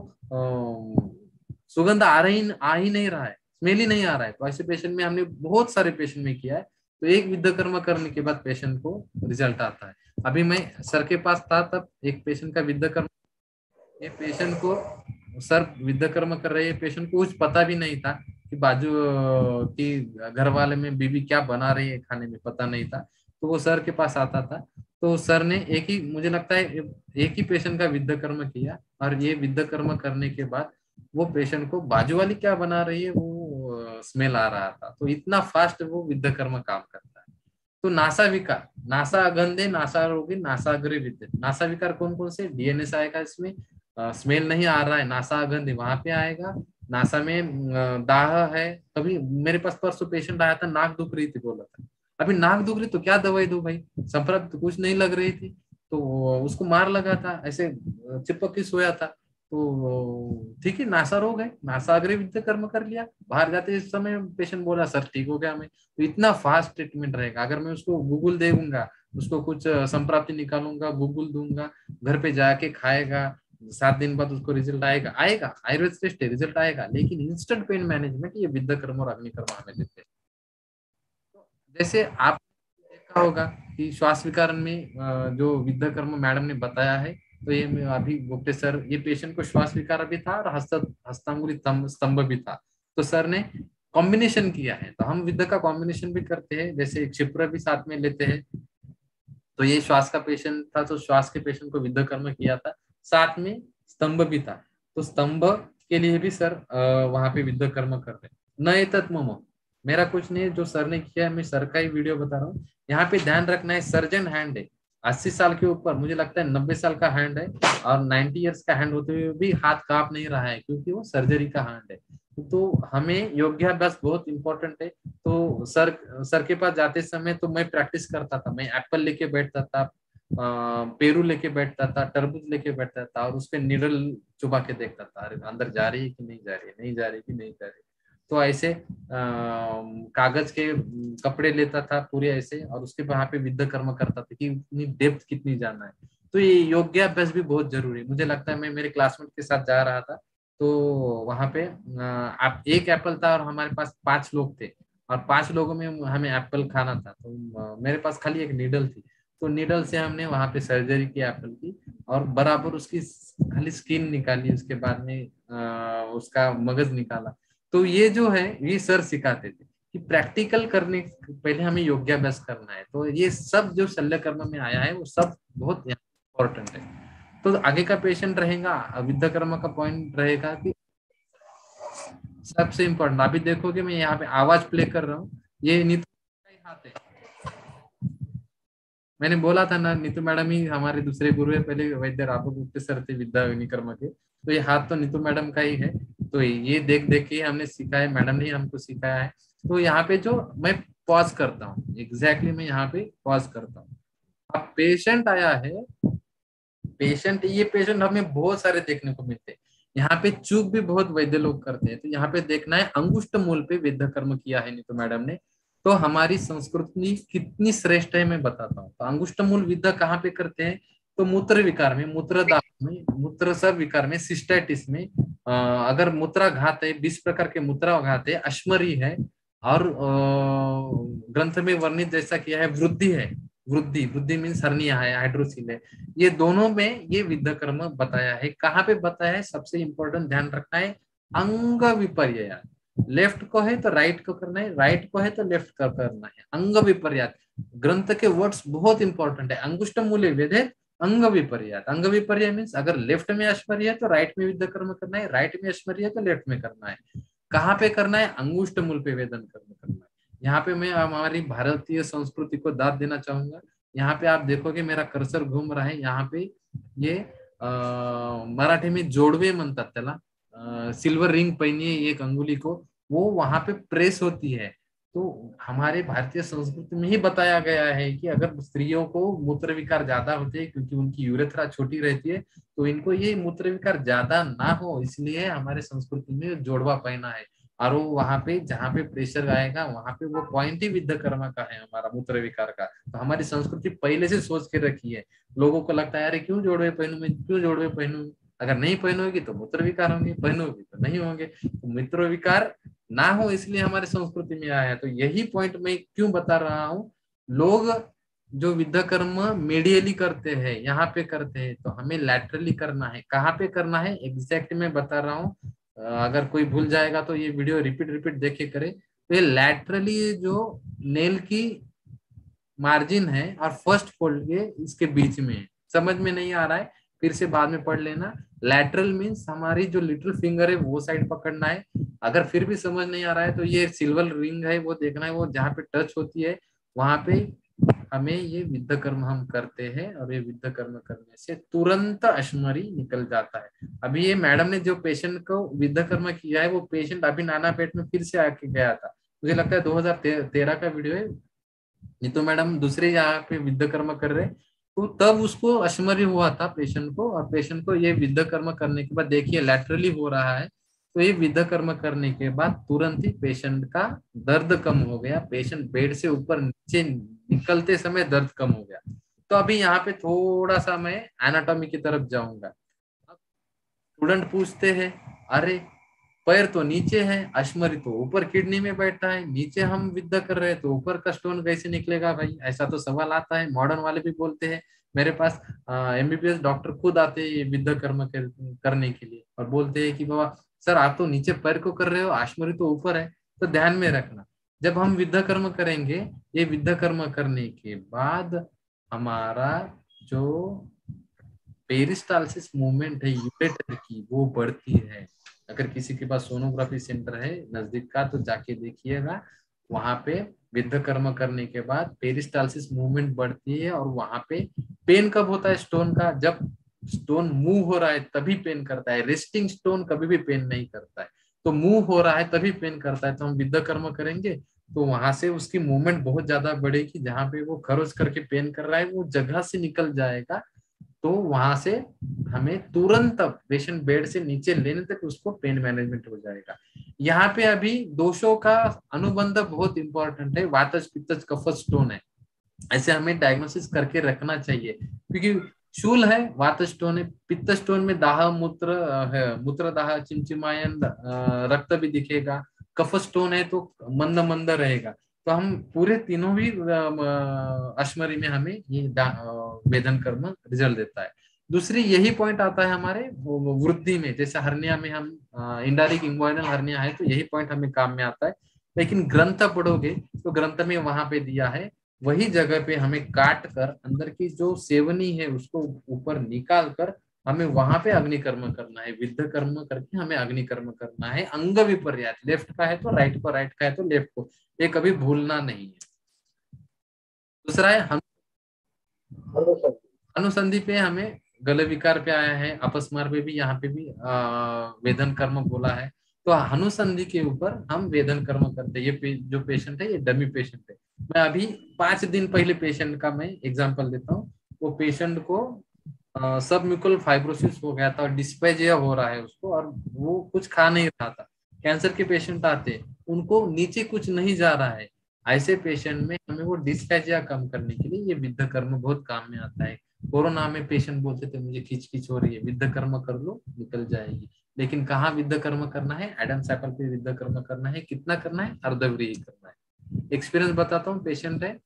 सुगंध आ ही नहीं रहा है, स्मेल ही नहीं आ रहा है। तो ऐसे पेशेंट में हमने बहुत सारे पेशेंट में किया है। तो एक विद्या कर्म करने के बाद पेशेंट को रिजल्ट आता है। अभी मैं सर के पास था, तब एक पेशेंट का विद्या कर्म, ये पेशेंट को सर विद्या कर्म कर रहे हैं, पेशेंट को कुछ पता भी नहीं था कि बाजू की घर वाले में बीबी क्या बना रही है खाने में, पता नहीं था। तो वो सर के पास आता था, तो सर ने एक ही, मुझे लगता है एक ही पेशेंट का विद्या कर्म किया, और ये विद्या कर्म करने के बाद वो पेशेंट को बाजू वाली क्या बना रही है वो स्मेल आ रहा था। तो इतना फास्ट वो विद्या कर्म काम करता है। तो नासा विकार, नासा गंधे नासा रोगे नासाग्रे विद्य। नासा विकार कौन कौन से? डीएनएस आएगा इसमें, स्मेल नहीं आ रहा है, नासा गंध वहां पे आएगा। नासा में दाह है। कभी मेरे पास परसों पेशेंट आया था, नाक दुख रही थी, बोला था अभी नाक दुख रही तो क्या दवाई दो भाई, संपर्क तो कुछ नहीं लग रही थी, तो उसको मार लगा था, ऐसे चिपक के सोया था। तो ठीक है, नासा रोग है, नासाग्रे विद्या कर्म कर लिया। बाहर जाते इस समय पेशेंट बोला सर ठीक हो गया हमें। तो इतना फास्ट ट्रीटमेंट रहेगा। अगर मैं उसको गूगल दूंगा, उसको कुछ संप्राप्ति निकालूंगा, गूगल दूंगा, घर पे जाके खाएगा, 7 दिन बाद उसको रिजल्ट आएगा। आयुर्वेद टेस्ट है, रिजल्ट आएगा। लेकिन इंस्टेंट पेन मैनेजमेंट ये विद्या कर्म और अग्नि कर्म हमें देते हैं। जैसे आप देखा होगा कि श्वास विकार में जो विद्या कर्म मैडम ने बताया है, तो ये अभी गुप्ते सर, ये पेशेंट को श्वास विकार भी था और हस्तांगुली स्तंभ भी था। तो सर ने कॉम्बिनेशन किया है। तो हम विद्या का कॉम्बिनेशन भी करते हैं, जैसे क्षिप्र भी साथ में लेते हैं। तो ये श्वास का पेशेंट था, तो श्वास के पेशेंट को विद्या कर्म किया था, साथ में स्तंभ भी था। तो स्तंभ के लिए भी सर वहां पे विद्या कर्म कर रहे। न तत्म मेरा कुछ नहीं, जो सर ने किया है मैं सर का ही वीडियो बता रहा हूँ। यहाँ पे ध्यान रखना है, सर्जन हैंड है, 80 साल के ऊपर, मुझे लगता है 90 साल का हैंड है, और 90 इयर्स का हैंड होते हुए भी हाथ कांप नहीं रहा है, क्योंकि वो सर्जरी का हैंड है। तो हमें योगाभ्यास बहुत इंपॉर्टेंट है। तो सर के पास जाते समय तो मैं प्रैक्टिस करता था, मैं एप्पल लेके बैठता था, पेरू लेके बैठता था, तरबूज लेके बैठता था, और उस पर निडल चुबा के देखता था, अरे अंदर जा रही है कि नहीं जा रही है, नहीं जा रही कि नहीं जा रही। तो ऐसे कागज के कपड़े लेता था पूरे ऐसे, और उसके वहां पे विद्या कर्म करता था कि इतनी डेप्थ कितनी जाना है। तो ये योगाभ्यास भी बहुत जरूरी है। मुझे लगता है मैं मेरे क्लासमेट के साथ जा रहा था, तो वहां पे आप एक एप्पल था और हमारे पास 5 लोग थे, और 5 लोगों में हमें एप्पल खाना था। तो मेरे पास खाली एक नीडल थी, तो नीडल से हमने वहां पे सर्जरी की एप्पल की, और बराबर उसकी खाली स्किन निकाली, उसके बाद में उसका मगज निकाला। तो ये जो है ये सर सिखाते थे कि प्रैक्टिकल करने पहले हमें योगाभ्यास करना है। तो ये सब जो शल्य कर्म में आया है वो सब बहुत इंपॉर्टेंट है। तो आगे का पेशेंट रहेगा, विद्या कर्म का पॉइंट रहेगा कि सबसे इम्पोर्टेंट, अभी देखोगे मैं यहाँ पे आवाज प्ले कर रहा हूँ, ये नीतू का ही हाथ है। मैंने बोला था ना, नीतू मैडम ही हमारे दूसरे गुरु है, पहले वैद्य राबो गुप्ते सर थे विद्या अग्नि कर्म के। तो ये हाथ तो नीतू मैडम का ही है। तो ये देख देख के हमने सीखा है, मैडम ने हमको सिखाया है। तो यहाँ पे जो मैं पॉज करता हूँ, एग्जैक्टली मैं यहाँ पे पॉज करता हूँ। अब पेशेंट आया है, पेशेंट, ये पेशेंट हमें बहुत सारे देखने को मिलते हैं। यहाँ पे चूक भी बहुत वैद्य लोग करते हैं। तो यहाँ पे देखना है अंगुष्ठ मूल पे वैद्य कर्म किया है नीतू मैडम ने, तो हमारी संस्कृति कितनी श्रेष्ठ है मैं बताता हूँ। तो अंगुष्ठ मूल विद्या कहाँ पे करते हैं, तो मूत्र विकार में, मूत्रदाह में, मूत्रस्राव विकार में, सिस्टाइटिस में, अगर मूत्राघात है, 20 प्रकार के मूत्राघात है, अश्मरी है, और ग्रंथ में वर्णित जैसा किया है वृद्धि है, वृद्धि, वृद्धि मीन्स हर्निया है, हाइड्रोसिल है, ये दोनों में ये विद्या कर्म बताया है। कहाँ पे बताया है, सबसे इंपॉर्टेंट ध्यान रखना है, अंग विपर्य, लेफ्ट को है तो राइट को करना है, राइट को है तो लेफ्ट को करना है, अंग विपर्यात। ग्रंथ के वर्ड्स बहुत इंपॉर्टेंट है। अंगुष्ठ मूले वेदे अंग विपर्यात, अंग विपर्य मीन्स अगर लेफ्ट में अश्मर्य है तो राइट में विद्या कर्म करना है, राइट में अश्मर्य है तो लेफ्ट में करना है। कहाँ पे करना है, अंगुष्ठ मूल पे वेदन कर्म करना है। यहाँ पे मैं हमारी भारतीय संस्कृति को दाद देना चाहूंगा। यहाँ पे आप देखोगे मेरा कर्सर घूम रहा है, यहाँ पे ये मराठी में जोडवे म्हणतात त्याला, सिल्वर रिंग पहनी है एक अंगुली को, वो वहां पे प्रेस होती है। तो हमारे भारतीय संस्कृति में ही बताया गया है कि अगर स्त्रियों को मूत्र विकार ज्यादा होते हैं क्योंकि उनकी यूरेथ्रा छोटी रहती है, तो इनको ये मूत्र विकार ज्यादा ना हो इसलिए हमारे संस्कृति में जोड़वा पहना है। और वो वहां पे जहाँ पे प्रेशर आएगा वहां पे वो पॉइंट ही विद्या कर्म का है हमारा मूत्र विकार का। तो हमारी संस्कृति पहले से सोच के रखी है। लोगों को लगता है अरे क्यों जोड़वे पहनूं मैं, क्यों जोड़वे पहनूं, अगर नहीं पहनोगी तो मूत्र विकार होंगे, पहनोगी तो नहीं होंगे। तो मूत्र विकार ना हो इसलिए हमारे संस्कृति में आया है। तो यही पॉइंट मैं क्यों बता रहा हूँ, लोग जो विद्या कर्म मीडियली करते हैं यहाँ पे करते हैं, तो हमें लैटरली करना है। कहाँ पे करना है एग्जैक्ट मैं बता रहा हूँ, अगर कोई भूल जाएगा तो ये वीडियो रिपीट देखे करे। तो ये लैटरली जो नेल की मार्जिन है और फर्स्ट फोल्ड के इसके बीच में, समझ में नहीं आ रहा है फिर से बाद में पढ़ लेना। लैटरल मीन्स हमारी जो लिटिल फिंगर है वो साइड पकड़ना है। अगर फिर भी समझ नहीं आ रहा है तो ये सिल्वर रिंग है वो देखना है, वो जहाँ पे टच होती है वहां पे हमें ये विद्या कर्म हम करते हैं। और ये विद्या कर्म करने से तुरंत अश्मरी निकल जाता है। अभी ये मैडम ने जो पेशेंट को विद्या कर्म किया है वो पेशेंट अभी नाना पेट में फिर से आके गया था, मुझे लगता है 2013 का वीडियो है। नहीं तो मैडम दूसरे यहाँ पे विद्या कर्म कर रहे, तो तब उसको अश्मर्य हुआ था पेशेंट को, और पेशेंट को ये विद्या कर्म करने के बाद देखिए लैटरली हो रहा है। तो ये विद्या कर्म करने के बाद तुरंत ही पेशेंट का दर्द कम हो गया, पेशेंट बेड से ऊपर नीचे निकलते समय दर्द कम हो गया। तो अभी यहाँ पे थोड़ा सा मैं एनाटॉमी की तरफ जाऊंगा। स्टूडेंट पूछते हैं अरे पैर तो नीचे है, अश्मरी तो ऊपर किडनी में बैठा है, नीचे हम विद्या कर रहे हैं तो ऊपर का स्टोन कैसे निकलेगा भाई, ऐसा तो सवाल आता है। मॉडर्न वाले भी बोलते हैं, मेरे पास एमबीबीएस डॉक्टर खुद आते हैं ये विद्या कर्म करने के लिए और बोलते हैं कि बाबा सर आप तो नीचे पैर को कर रहे हो, अश्मरी तो ऊपर है। तो ध्यान में रखना, जब हम विद्या कर्म करेंगे, ये विद्या कर्म करने के बाद हमारा जो पेरिस्टालसिस मूवमेंट है यूरेटर की वो बढ़ती है। अगर किसी के पास सोनोग्राफी सेंटर है नजदीक का तो जाके देखिएगा, वहां पे विद्या कर्म करने के बाद पेरिस्टालसिस मूवमेंट बढ़ती है। और वहां पे पेन कब होता है स्टोन का, जब स्टोन मूव हो रहा है तभी पेन करता है। रेस्टिंग स्टोन कभी भी पेन नहीं करता है, तो मूव हो रहा है तभी पेन करता है। तो हम विद्या कर्म करेंगे तो वहां से उसकी मूवमेंट बहुत ज्यादा बढ़ेगी, जहां पे वो खरोच करके पेन कर रहा है वो जगह से निकल जाएगा। तो वहां से हमें तुरंत पेशेंट बेड से नीचे लेने तक उसको पेन मैनेजमेंट हो जाएगा। यहाँ पे अभी दोषों का अनुबंध बहुत इंपॉर्टेंट है। वातज पित्तज कफज स्टोन है, ऐसे हमें डायग्नोसिस करके रखना चाहिए, क्योंकि शूल है, वात स्टोन है, पित्त स्टोन में दाह मूत्र है, मूत्र दाह, चिमचिमायन, रक्त भी दिखेगा। कफ स्टोन है तो मंद मंद रहेगा। तो हम पूरे तीनों भी अश्मरी में हमें ये वेदन कर्म रिजल्ट देता है। दूसरी यही पॉइंट आता है हमारे वृद्धि में, जैसे हर्निया में हम इंडायरेक्ट इंग्वाइनल हर्निया है तो यही पॉइंट हमें काम में आता है। लेकिन ग्रंथ पढ़ोगे तो ग्रंथ में वहां पे दिया है वही जगह पे हमें काट कर अंदर की जो सेवनी है उसको ऊपर निकाल कर हमें वहां पे अग्निकर्म करना है। विद्या कर्म करके हमें अग्निकर्म करना है। अंग विपर्यात, लेफ्ट का है तो राइट को, राइट का है तो लेफ्ट को, ये कभी भूलना नहीं है। दूसरा है अनुसंधि पे हमें गले विकार पे आया है, अपस्मार पे भी, यहाँ पे भी वेदन कर्म बोला है। तो अनुसंधि के ऊपर हम वेदन कर्म करते हैं। ये जो पेशेंट है ये डमी पेशेंट है। मैं अभी 5 दिन पहले पेशेंट का मैं एग्जांपल देता हूँ। वो पेशेंट को सब म्यूकल फाइब्रोसिस हो गया था और डिस्पेजिया हो रहा है उसको, और वो कुछ खा नहीं रहा था। कैंसर के पेशेंट आते, उनको नीचे कुछ नहीं जा रहा है, ऐसे पेशेंट में हमें वो डिस्पेजिया कम करने के लिए ये विद्ध कर्म बहुत काम में आता है। कोरोना में पेशेंट बोलते थे मुझे खिचखिच हो रही है, विद्ध कर्म कर लो निकल जाएगी। लेकिन कहाँ विद्ध कर्म करना है? एडम्स एप्पल पे विद्ध कर्म करना है। कितना करना है? अर्धव्रीहि करना है। एक्सपीरियंस बताता हूँ, पेशेंट है,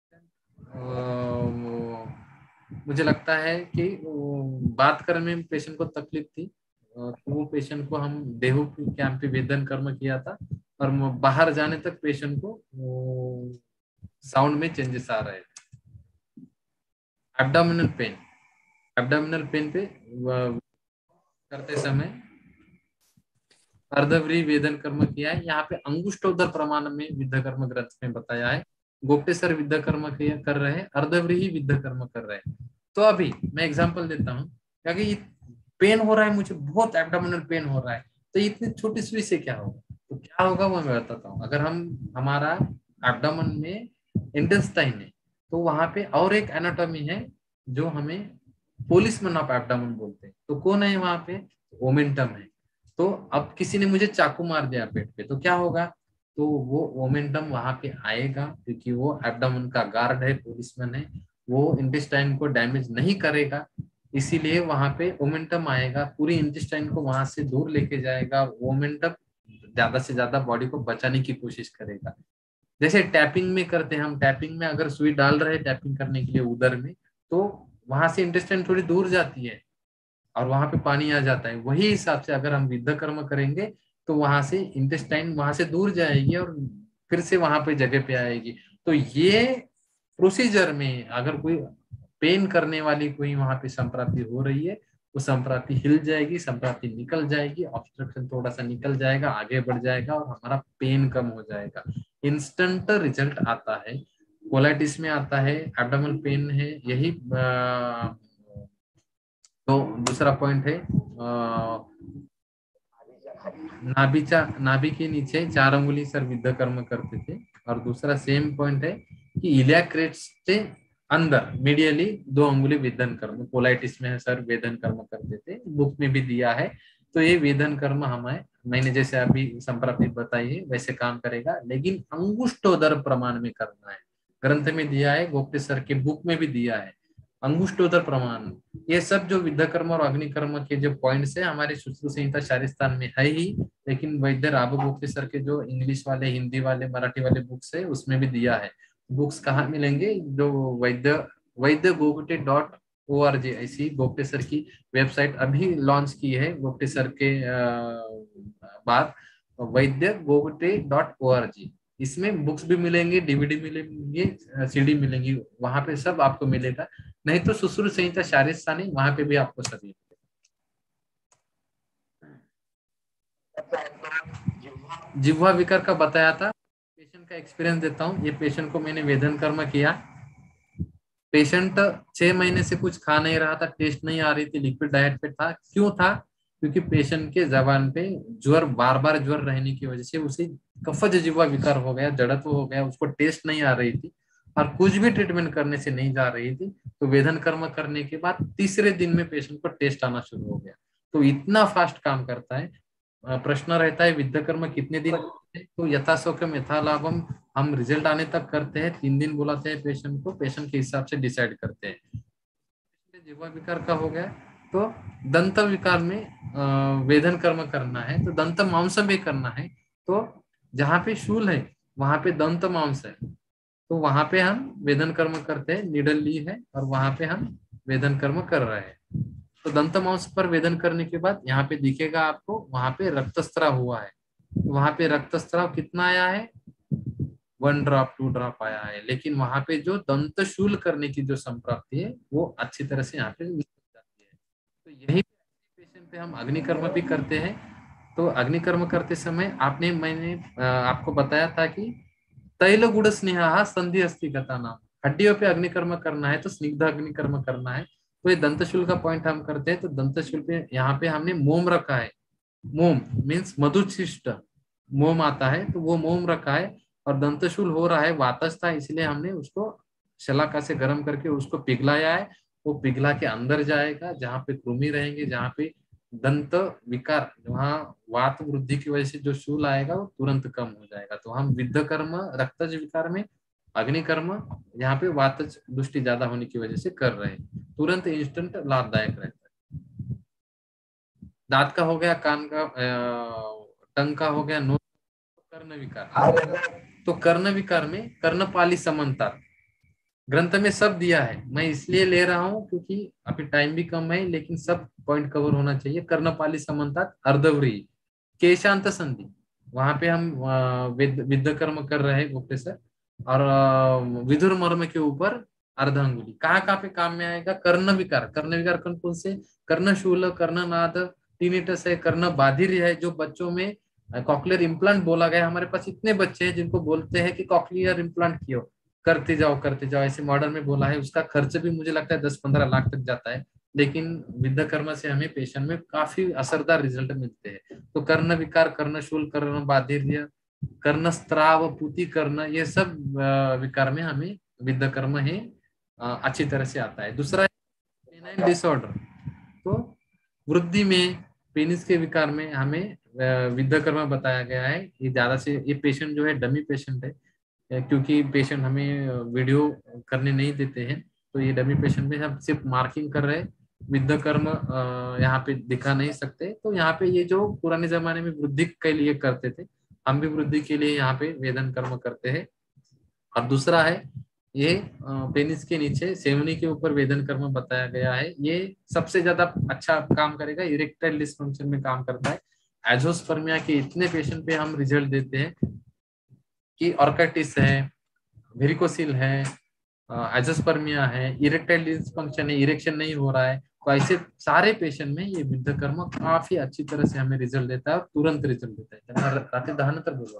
मुझे लगता है कि बात करने में पेशेंट को तकलीफ थी, तो वो पेशेंट को हम देहू कैंप पे वेदन कर्म किया था, और बाहर जाने तक पेशेंट को साउंड में चेंजेस आ रहे थे। एब्डोमिनल पेन पे करते समय अर्धव्रीहि वेदन कर्म किया है। यहाँ पे अंगुष्ठोदर प्रमाण में विद्ध कर्म ग्रंथ में बताया है। गोप्टे सर विद्ध कर्म कर रहे हैं, अर्धव्रीहि विद्ध कर्म कर रहे हैं। तो अभी मैं एग्जांपल देता हूँ, क्योंकि पेन हो रहा है, मुझे बहुत एब्डोमिनल पेन हो रहा है, तो इतनी छोटी सुई से क्या होगा? तो क्या होगा वो मैं बताता हूँ। अगर हमारा एब्डोमेन में इंटेस्टाइन है, तो वहां पे और एक एनाटॉमी है जो हमें पोलिसमैन ऑफ एब्डोमेन बोलते हैं। तो कौन है वहां पे? ओमेंटम है। तो अब किसी ने मुझे चाकू मार दिया पेट पे, तो क्या होगा? तो वो ओमेंटम वहां पे आएगा, क्योंकि वो एब्डोमेन का गार्ड है, पोलिसमैन है, वो इंटेस्टाइन को डैमेज नहीं करेगा, इसीलिए वहां पे ओमेंटम आएगा, पूरी इंटेस्टाइन को वहां से दूर लेके जाएगा। ओमेंटम ज्यादा से ज्यादा बॉडी को बचाने की कोशिश करेगा। जैसे टैपिंग में करते हैं हम, टैपिंग में अगर सुई डाल रहे हैं टैपिंग करने के लिए उदर में, तो वहां से इंटेस्टाइन थोड़ी दूर जाती है और वहां पे पानी आ जाता है। वही हिसाब से अगर हम विद्ध कर्म करेंगे तो वहां से इंटेस्टाइन वहां से दूर जाएगी और फिर से वहां पे जगह पे आएगी। तो ये प्रोसीजर में अगर कोई पेन करने वाली कोई वहां पे संप्राप्ति हो रही है, वो संप्राप्ति हिल जाएगी, संप्राप्ति निकल जाएगी, ऑब्स्ट्रक्शन थोड़ा सा निकल जाएगा, आगे बढ़ जाएगा और हमारा पेन कम हो जाएगा। इंस्टेंट रिजल्ट आता है। कोलाइटिस में आता है, एब्डोमिनल पेन है, यही तो दूसरा पॉइंट है नाभि के नीचे 4 अंगुली सर विद्ध कर्म करते थे। और दूसरा सेम पॉइंट है कि इलियाक क्रेस्ट से अंदर मीडियली 2 अंगुली वेदन कर्म, कोलाइटिस में है सर वेदन कर्म करते थे, बुक में भी दिया है। तो ये वेदन कर्म हमें, मैंने जैसे अभी संप्राप्ति बताई है वैसे काम करेगा, लेकिन अंगुष्ठोदर प्रमाण में करना है। ग्रंथ में दिया है, गोप्टे सर के बुक में भी दिया है, अंगुष्ठोदर प्रमाण। ये सब जो विद्ध कर्म और अग्नि कर्म के जो पॉइंट्स है हमारे सुश्रुत संहिता शारीस्थान में है ही, लेकिन वैद्य राबो गोप्टे सर के जो इंग्लिश वाले, हिंदी वाले, मराठी वाले बुक्स है उसमें भी दिया है। बुक्स कहाँ मिलेंगे? जो वैद्य गोप्टे.org ऐसी गोप्टे सर की वेबसाइट अभी लॉन्च की है गोप्टे सर के बाद, वैद्य गोप्टे.org। इसमें बुक्स भी मिलेंगे, डीवीडी मिलेंगे, सीडी मिलेंगी, वहां पे सब आपको मिलेगा। नहीं तो सुश्रुत संहिता शारीस्थानी, वहां पे भी आपको सभी। जिह्वा विकार का बताया था, पेशेंट का एक्सपीरियंस देता हूँ। ये पेशेंट को मैंने वेदन कर्म किया। पेशेंट 6 महीने से कुछ खा नहीं रहा था, टेस्ट नहीं आ रही थी, लिक्विड डाइट पे था। क्यों था? क्योंकि पेशेंट के जबान पे ज्वर, बार बार ज्वर रहने की वजह से उसे कफज जिह्वा विकार हो गया, जड़त्व हो गया, उसको टेस्ट नहीं आ रही थी और कुछ भी ट्रीटमेंट करने से नहीं जा रही थी। तो वेदन कर्म करने के बाद तीसरे दिन में पेशेंट को टेस्ट आना शुरू हो गया। तो इतना फास्ट काम करता है। प्रश्न रहता है विद्ध कर्म कितने दिन? तो यथाशोकम यथालाभम हम रिजल्ट आने तक करते हैं। 3 दिन बुलाते हैं पेशेंट को, पेशेंट के हिसाब से डिसाइड करते हैं। जिह्वा विकार का हो गया तो दंत विकार में वेदन कर्म करना है, तो दंत मांस में करना है। तो जहाँ पे शूल है वहां पे दंत मांस है, तो वहां पे हम वेदन कर्म करते हैं। निडल ली है और वहां पे हम वेदन कर्म कर रहे हैं। तो दंत मांस पर वेदन करने के बाद यहाँ पे दिखेगा आपको, वहां पे रक्तस्राव हुआ है। वहां पे रक्तस्राव कितना आया है? 1 ड्रॉप 2 ड्रॉप आया है। लेकिन वहां पे जो दंत शूल करने की जो संप्राप्ति है वो अच्छी तरह से यहाँ पे निकल जाती है। तो यही पेशेंट पे हम अग्निकर्म भी करते हैं। तो अग्निकर्म करते समय मैंने आपको बताया था कि तैल गुड़ स्नेहा संधि अस्थिगता नाम, हड्डियों पे अग्निकर्म करना है तो स्निग्ध अग्निकर्म करना है। तो ये दंतशूल का पॉइंट हम करते हैं। तो दंतशूल पे यहाँ पे हमने मोम रखा है। मोम मीन्स मधुशिष्ट मोम आता है, तो वो मोम रखा है। और दंतशूल हो रहा है, वातस था, इसलिए हमने उसको शलाका से गर्म करके उसको पिघलाया है वो पिघला के अंदर जाएगा, जहाँ पे कृमि रहेंगे, जहाँ पे दंत विकार, वहाँ वात वृद्धि की वजह से जो शूल आएगा वो तुरंत कम हो जाएगा। तो हम विद्ध कर्म रक्तज विकार में, अग्निकर्म यहाँ पे वातज दुष्टि ज्यादा होने की वजह से कर रहे हैं, तुरंत इंस्टेंट लाभदायक रहता है। दांत का हो गया, कान का, टंग का हो गया, नोज, कर्ण विकार। तो कर्ण विकार में कर्णपाली समानता ग्रंथ में सब दिया है, मैं इसलिए ले रहा हूं क्योंकि अभी टाइम भी कम है, लेकिन सब पॉइंट कवर होना चाहिए। कर्णपाली समानता, अर्धव्रीहि, केशांत संधि, वहां पे हम विद्ध कर्म कर रहे हैं गोप्ते सर, और विधुर मर्म के ऊपर अर्धांगुली कहाँ पे काम में आएगा। कर्ण विकार, कर्ण विकार कौन कौन से, कर्णशूल, कर्णनाद, टिनिटस है, कर्ण बाधिर है, जो बच्चों में कॉक्लियर इम्प्लांट बोला गया। हमारे पास इतने बच्चे हैं जिनको बोलते हैं कि कॉक्लियर इम्प्लांट कियो, करते जाओ ऐसे मॉडर्न में बोला है। उसका खर्च भी मुझे लगता है 10-15 लाख तक जाता है, लेकिन विद्ध कर्म से हमें पेशेंट में काफी असरदार रिजल्ट मिलते हैं। तो कर्ण विकार, कर्णशूल, कर्ण बाधिर्य, कर्ण स्त्राव, पुति कर्ण, ये सब विकार में हमें विद्ध कर्म है अच्छी तरह से आता है। दूसरा पेनाइन डिसऑर्डर, तो वृद्धि में, पेनिस के विकार में हमें विद्ध कर्म बताया गया है। ये ज्यादा से ये पेशेंट जो है डमी पेशेंट है, क्योंकि पेशेंट हमें वीडियो करने नहीं देते हैं, तो ये डमी पेशेंट में हम सिर्फ मार्किंग कर रहे हैं, विद्ध कर्म यहाँ पे दिखा नहीं सकते। तो यहाँ पे ये जो पुराने जमाने में वृद्धि के लिए करते थे, हम भी वृद्धि के लिए यहाँ पे वेदन कर्म करते हैं। और दूसरा है ये पेनिस के नीचे सेवनी के ऊपर वेदन कर्म बताया गया है। ये सबसे ज्यादा अच्छा काम करेगा, इरेक्टाइल डिसफंक्शन में काम करता है। एजोस्पर्मिया के इतने पेशेंट पे हम रिजल्ट देते हैं कि ऑर्काइटिस है, वेरिकोसिल है, एजोस्पर्मिया है, इरेक्टाइल डिसफंक्शन है, इरेक्शन नहीं हो रहा है, तो ऐसे सारे पेशेंट में ये विद्ध कर्म काफी अच्छी तरह से हमें रिजल्ट देता है और तुरंत रिजल्ट देता है। रात 10 बोलवा।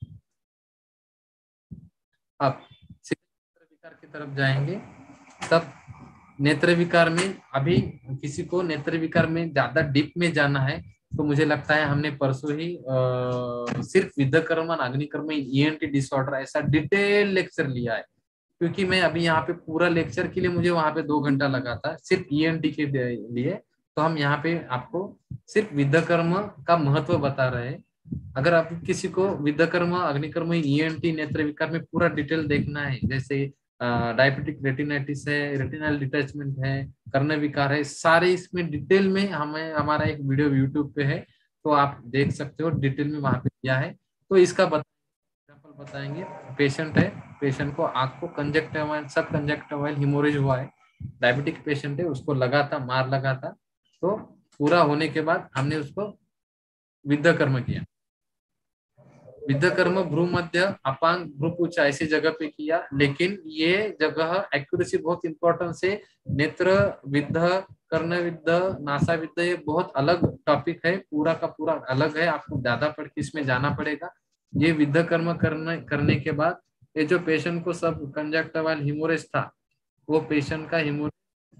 अब नेत्र विकार की तरफ जाएंगे, तब नेत्र विकार में अभी किसी को नेत्र विकार में ज्यादा डीप में जाना है तो मुझे लगता है हमने परसों ही सिर्फ विद्ध कर्म और अग्निकर्म ईएनटी डिसऑर्डर ऐसा डिटेल लेक्चर लिया है, क्योंकि मैं अभी यहाँ पे पूरा लेक्चर के लिए मुझे वहां पे 2 घंटा लगा था सिर्फ ईएनटी के लिए। तो हम यहाँ पे आपको सिर्फ विद्ध कर्म का महत्व बता रहे हैं। अगर आप किसी को विद्ध कर्म, अग्निकर्म, ईएनटी, नेत्र विकार में पूरा डिटेल देखना है, जैसे डायबिटिक रेटिनाइटिस है, रेटिनल डिटैचमेंट है, कर्ण विकार है, सारे इसमें डिटेल में हमें हमारा एक वीडियो यूट्यूब पे है, तो आप देख सकते हो, डिटेल में वहां पे दिया है। तो इसका एग्जाम्पल बताएंगे। पेशेंट है, पेशेंट को आंख को कंजक्टिवाइल, सब कंजक्टिवाइल हिमोरेज हुआ है, डायबिटिक पेशेंट है, उसको लगा था, मार लगा था। तो पूरा होने के बाद हमने उसको विद्ध कर्म किया। विद्ध कर्म भ्रू मध्य, अपांग, भ्रूपुच्छ ऐसी जगह पे किया, लेकिन ये जगह एक्यूरेसी बहुत इंपॉर्टेंट से नेत्र विद्ध, कर्ण विद्ध, नासा विद्ध, ये बहुत अलग टॉपिक है, पूरा का पूरा अलग है, आपको ज्यादा पढ़ के इसमें जाना पड़ेगा। ये विद्ध कर्म करने के बाद ये जो पेशेंट को सब कंजक्टिवाइल हिमोरेज था, वो पेशेंट का हिमोरेज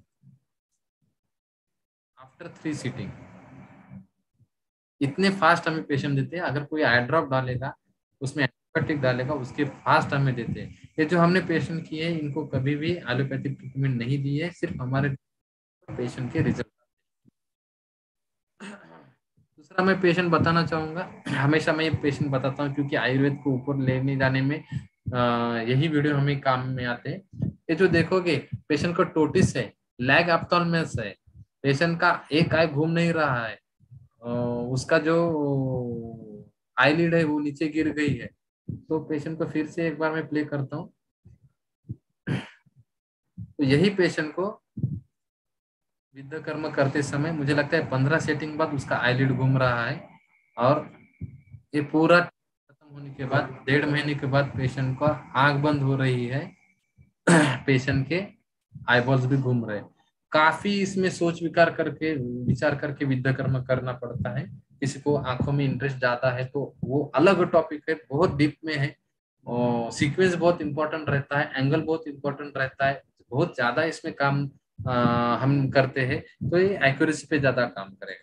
आफ्टर 3 सीटिंग इतने फास्ट हमें पेशेंट देते हैं। अगर कोई आई ड्रॉप डालेगा, उसमें एंटीबायोटिक डालेगा, उसके फास्ट हमें देते हैं। ये जो हमने पेशेंट किए हैं, इनको कभी भी एलोपैथिक ट्रीटमेंट नहीं दी है, सिर्फ हमारे पेशेंट के रिजल्ट। दूसरा मैं पेशेंट बताना चाहूंगा, हमेशा मैं ये पेशेंट बताता हूँ क्योंकि आयुर्वेद को ऊपर लेने जाने में यही वीडियो हमें काम में आते हैं। ये जो देखोगे पेशेंट को टोटिस है, लैग ऑप्थाल्मस है, पेशेंट का एक आई घूम नहीं रहा है, उसका जो आईलिड है वो नीचे गिर गई है। तो पेशेंट को फिर से एक बार मैं प्ले करता हूँ। तो यही पेशेंट को विद्ध कर्म करते समय मुझे लगता है 15 सेटिंग बाद उसका आईलिड घूम रहा है, और ये पूरा खत्म होने के बाद 1.5 महीने के बाद पेशेंट का आंख बंद हो रही है, पेशेंट के आईबॉल्स भी घूम रहे हैं। काफी इसमें सोच विचार करके विद्ध कर्म करना पड़ता है। किसी को आंखों में इंटरेस्ट ज्यादा है तो वो अलग टॉपिक है, बहुत डीप में है, और सीक्वेंस बहुत इंपॉर्टेंट रहता है, एंगल बहुत इंपॉर्टेंट रहता है, बहुत ज्यादा इसमें काम हम करते हैं, तो ये एक्यूरेसी पे ज्यादा काम करेगा।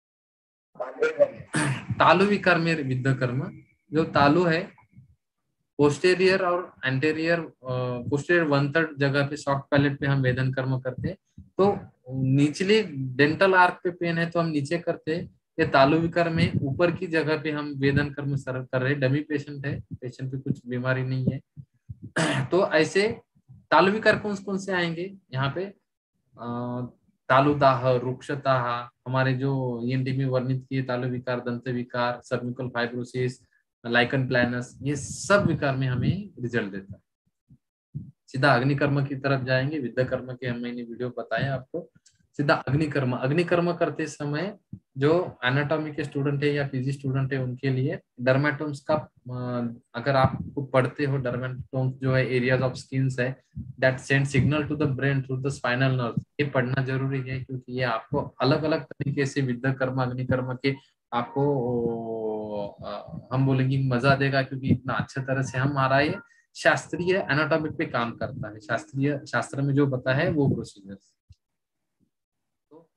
तालु विकार में विद्ध कर्म, जो तालु है पोस्टेरियर और एंटेरियर, पोस्टेरियर 1/3 जगह पे सॉफ्ट पैलेट पे हम वेदन कर्म करते हैं। तो निचले डेंटल आर्क पे पेन है तो हम नीचे करते हैं। ये तालु विकार में ऊपर की जगह पे हम वेदन कर्म सर कर रहे हैं। डमी पेशेंट है, पेशेंट पे कुछ बीमारी नहीं है। तो ऐसे तालु विकार कौन कौन से आएंगे यहाँ पे? तालुदाह, रुक्षताह, हमारे जो ईएनटी में वर्णित किए तालु विकार, दंत विकार, सर्विकल फाइब्रोसिस, लाइकन प्लानस, ये सब विकार में हमें रिजल्ट देता है। सीधा अग्निकर्म की तरफ जाएंगे। विद्या कर्म के मैंने वीडियो बताया आपको। सीधा अग्निकर्म। अग्निकर्म करते समय जो एनाटॉमी के स्टूडेंट है या पीजी स्टूडेंट है उनके लिए डर्मेटोम्स का, अगर आप पढ़ते हो, डर्मेटोम्स जो है एरियाज ऑफ स्किन्स है that send signal to the brain through the spinal nerve, ये पढ़ना जरूरी है क्योंकि ये आपको अलग अलग तरीके से विद्या कर्म अग्निकर्म के आपको हम बोलेंगे मजा देगा, क्योंकि इतना अच्छे तरह से हमारा ये शास्त्रीय एनाटॉमिक पे काम करता है। शास्त्रीय शास्त्र में जो बता है वो प्रोसीजर तो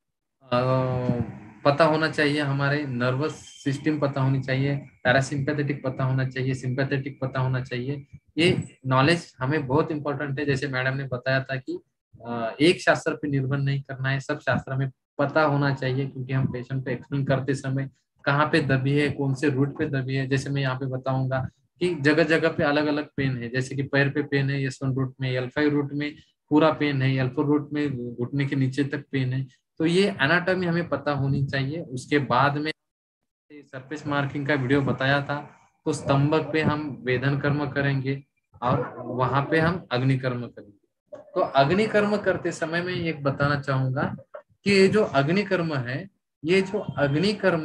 पता होना चाहिए। हमारे नर्वस सिस्टम पता होनी चाहिए, पैरासिम्पैथेटिक पता होना चाहिए, सिंपैथेटिक पता होना चाहिए। ये नॉलेज हमें बहुत इंपॉर्टेंट है। जैसे मैडम ने बताया था कि एक शास्त्र पे निर्भर नहीं करना है, सब शास्त्र में पता होना चाहिए, क्योंकि हम पेशेंट पे एक्सप्लेन करते समय कहाँ पे दबी है, कौन से रूट पे दबी है। जैसे मैं यहाँ पे बताऊंगा कि जगह जगह पे अलग अलग पेन है। जैसे कि पैर पे पेन है S1 रूट में, L5 रूट में पूरा पेन है, L4 रूट में घुटने के नीचे तक पेन है। तो ये एनाटॉमी हमें पता होनी चाहिए। उसके बाद में सरफेस मार्किंग का वीडियो बताया था, तो स्तंभक पे हम वेदन कर्म करेंगे और वहां पे हम अग्निकर्म करेंगे। तो अग्निकर्म करते समय मैं एक बताना चाहूंगा कि ये जो अग्निकर्म है, ये जो अग्निकर्म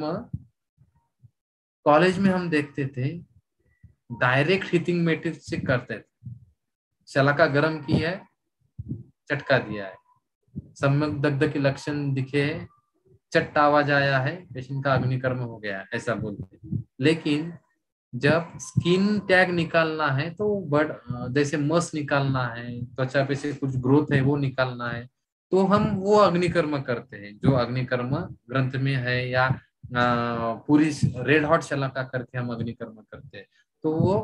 कॉलेज में हम देखते थे डायरेक्ट हीटिंग मेथड से करते थे। शलाका गर्म की है, चटका दिया है, सम्यक दग्ध के लक्षण दिखे, चट्ट आवाज आया है, पेशेंट का अग्निकर्म हो गया, ऐसा बोलते हैं। लेकिन जब स्किन टैग निकालना है तो जैसे मस निकालना है, त्वचा पे से कुछ ग्रोथ है वो निकालना है, तो हम वो अग्निकर्म करते हैं जो अग्निकर्म ग्रंथ में है, या पूरी रेड हॉट शलाका करके हम अग्निकर्म करते हैं। तो वो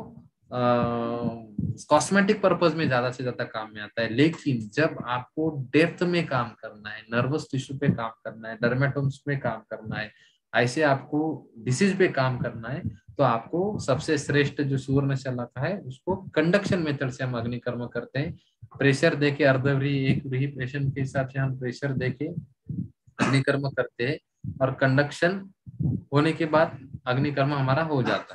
कॉस्मेटिक पर्पज में ज्यादा से ज्यादा काम में आता है। लेकिन जब आपको डेप्थ में काम करना है, नर्वस टिश्यू पे काम करना है, डर्मेटोम्स पे काम करना है, ऐसे आपको डिसीज पे काम करना है, तो आपको सबसे श्रेष्ठ जो सुवर्ण शलाका है उसको कंडक्शन मेथड से हम अग्निकर्म करते हैं। प्रेशर देके अर्धव्री एक व्रीहि पेशेंट के हिसाब से हम प्रेशर देके अग्निकर्म करते हैं, और कंडक्शन होने के बाद अग्निकर्म हमारा हो जाता है।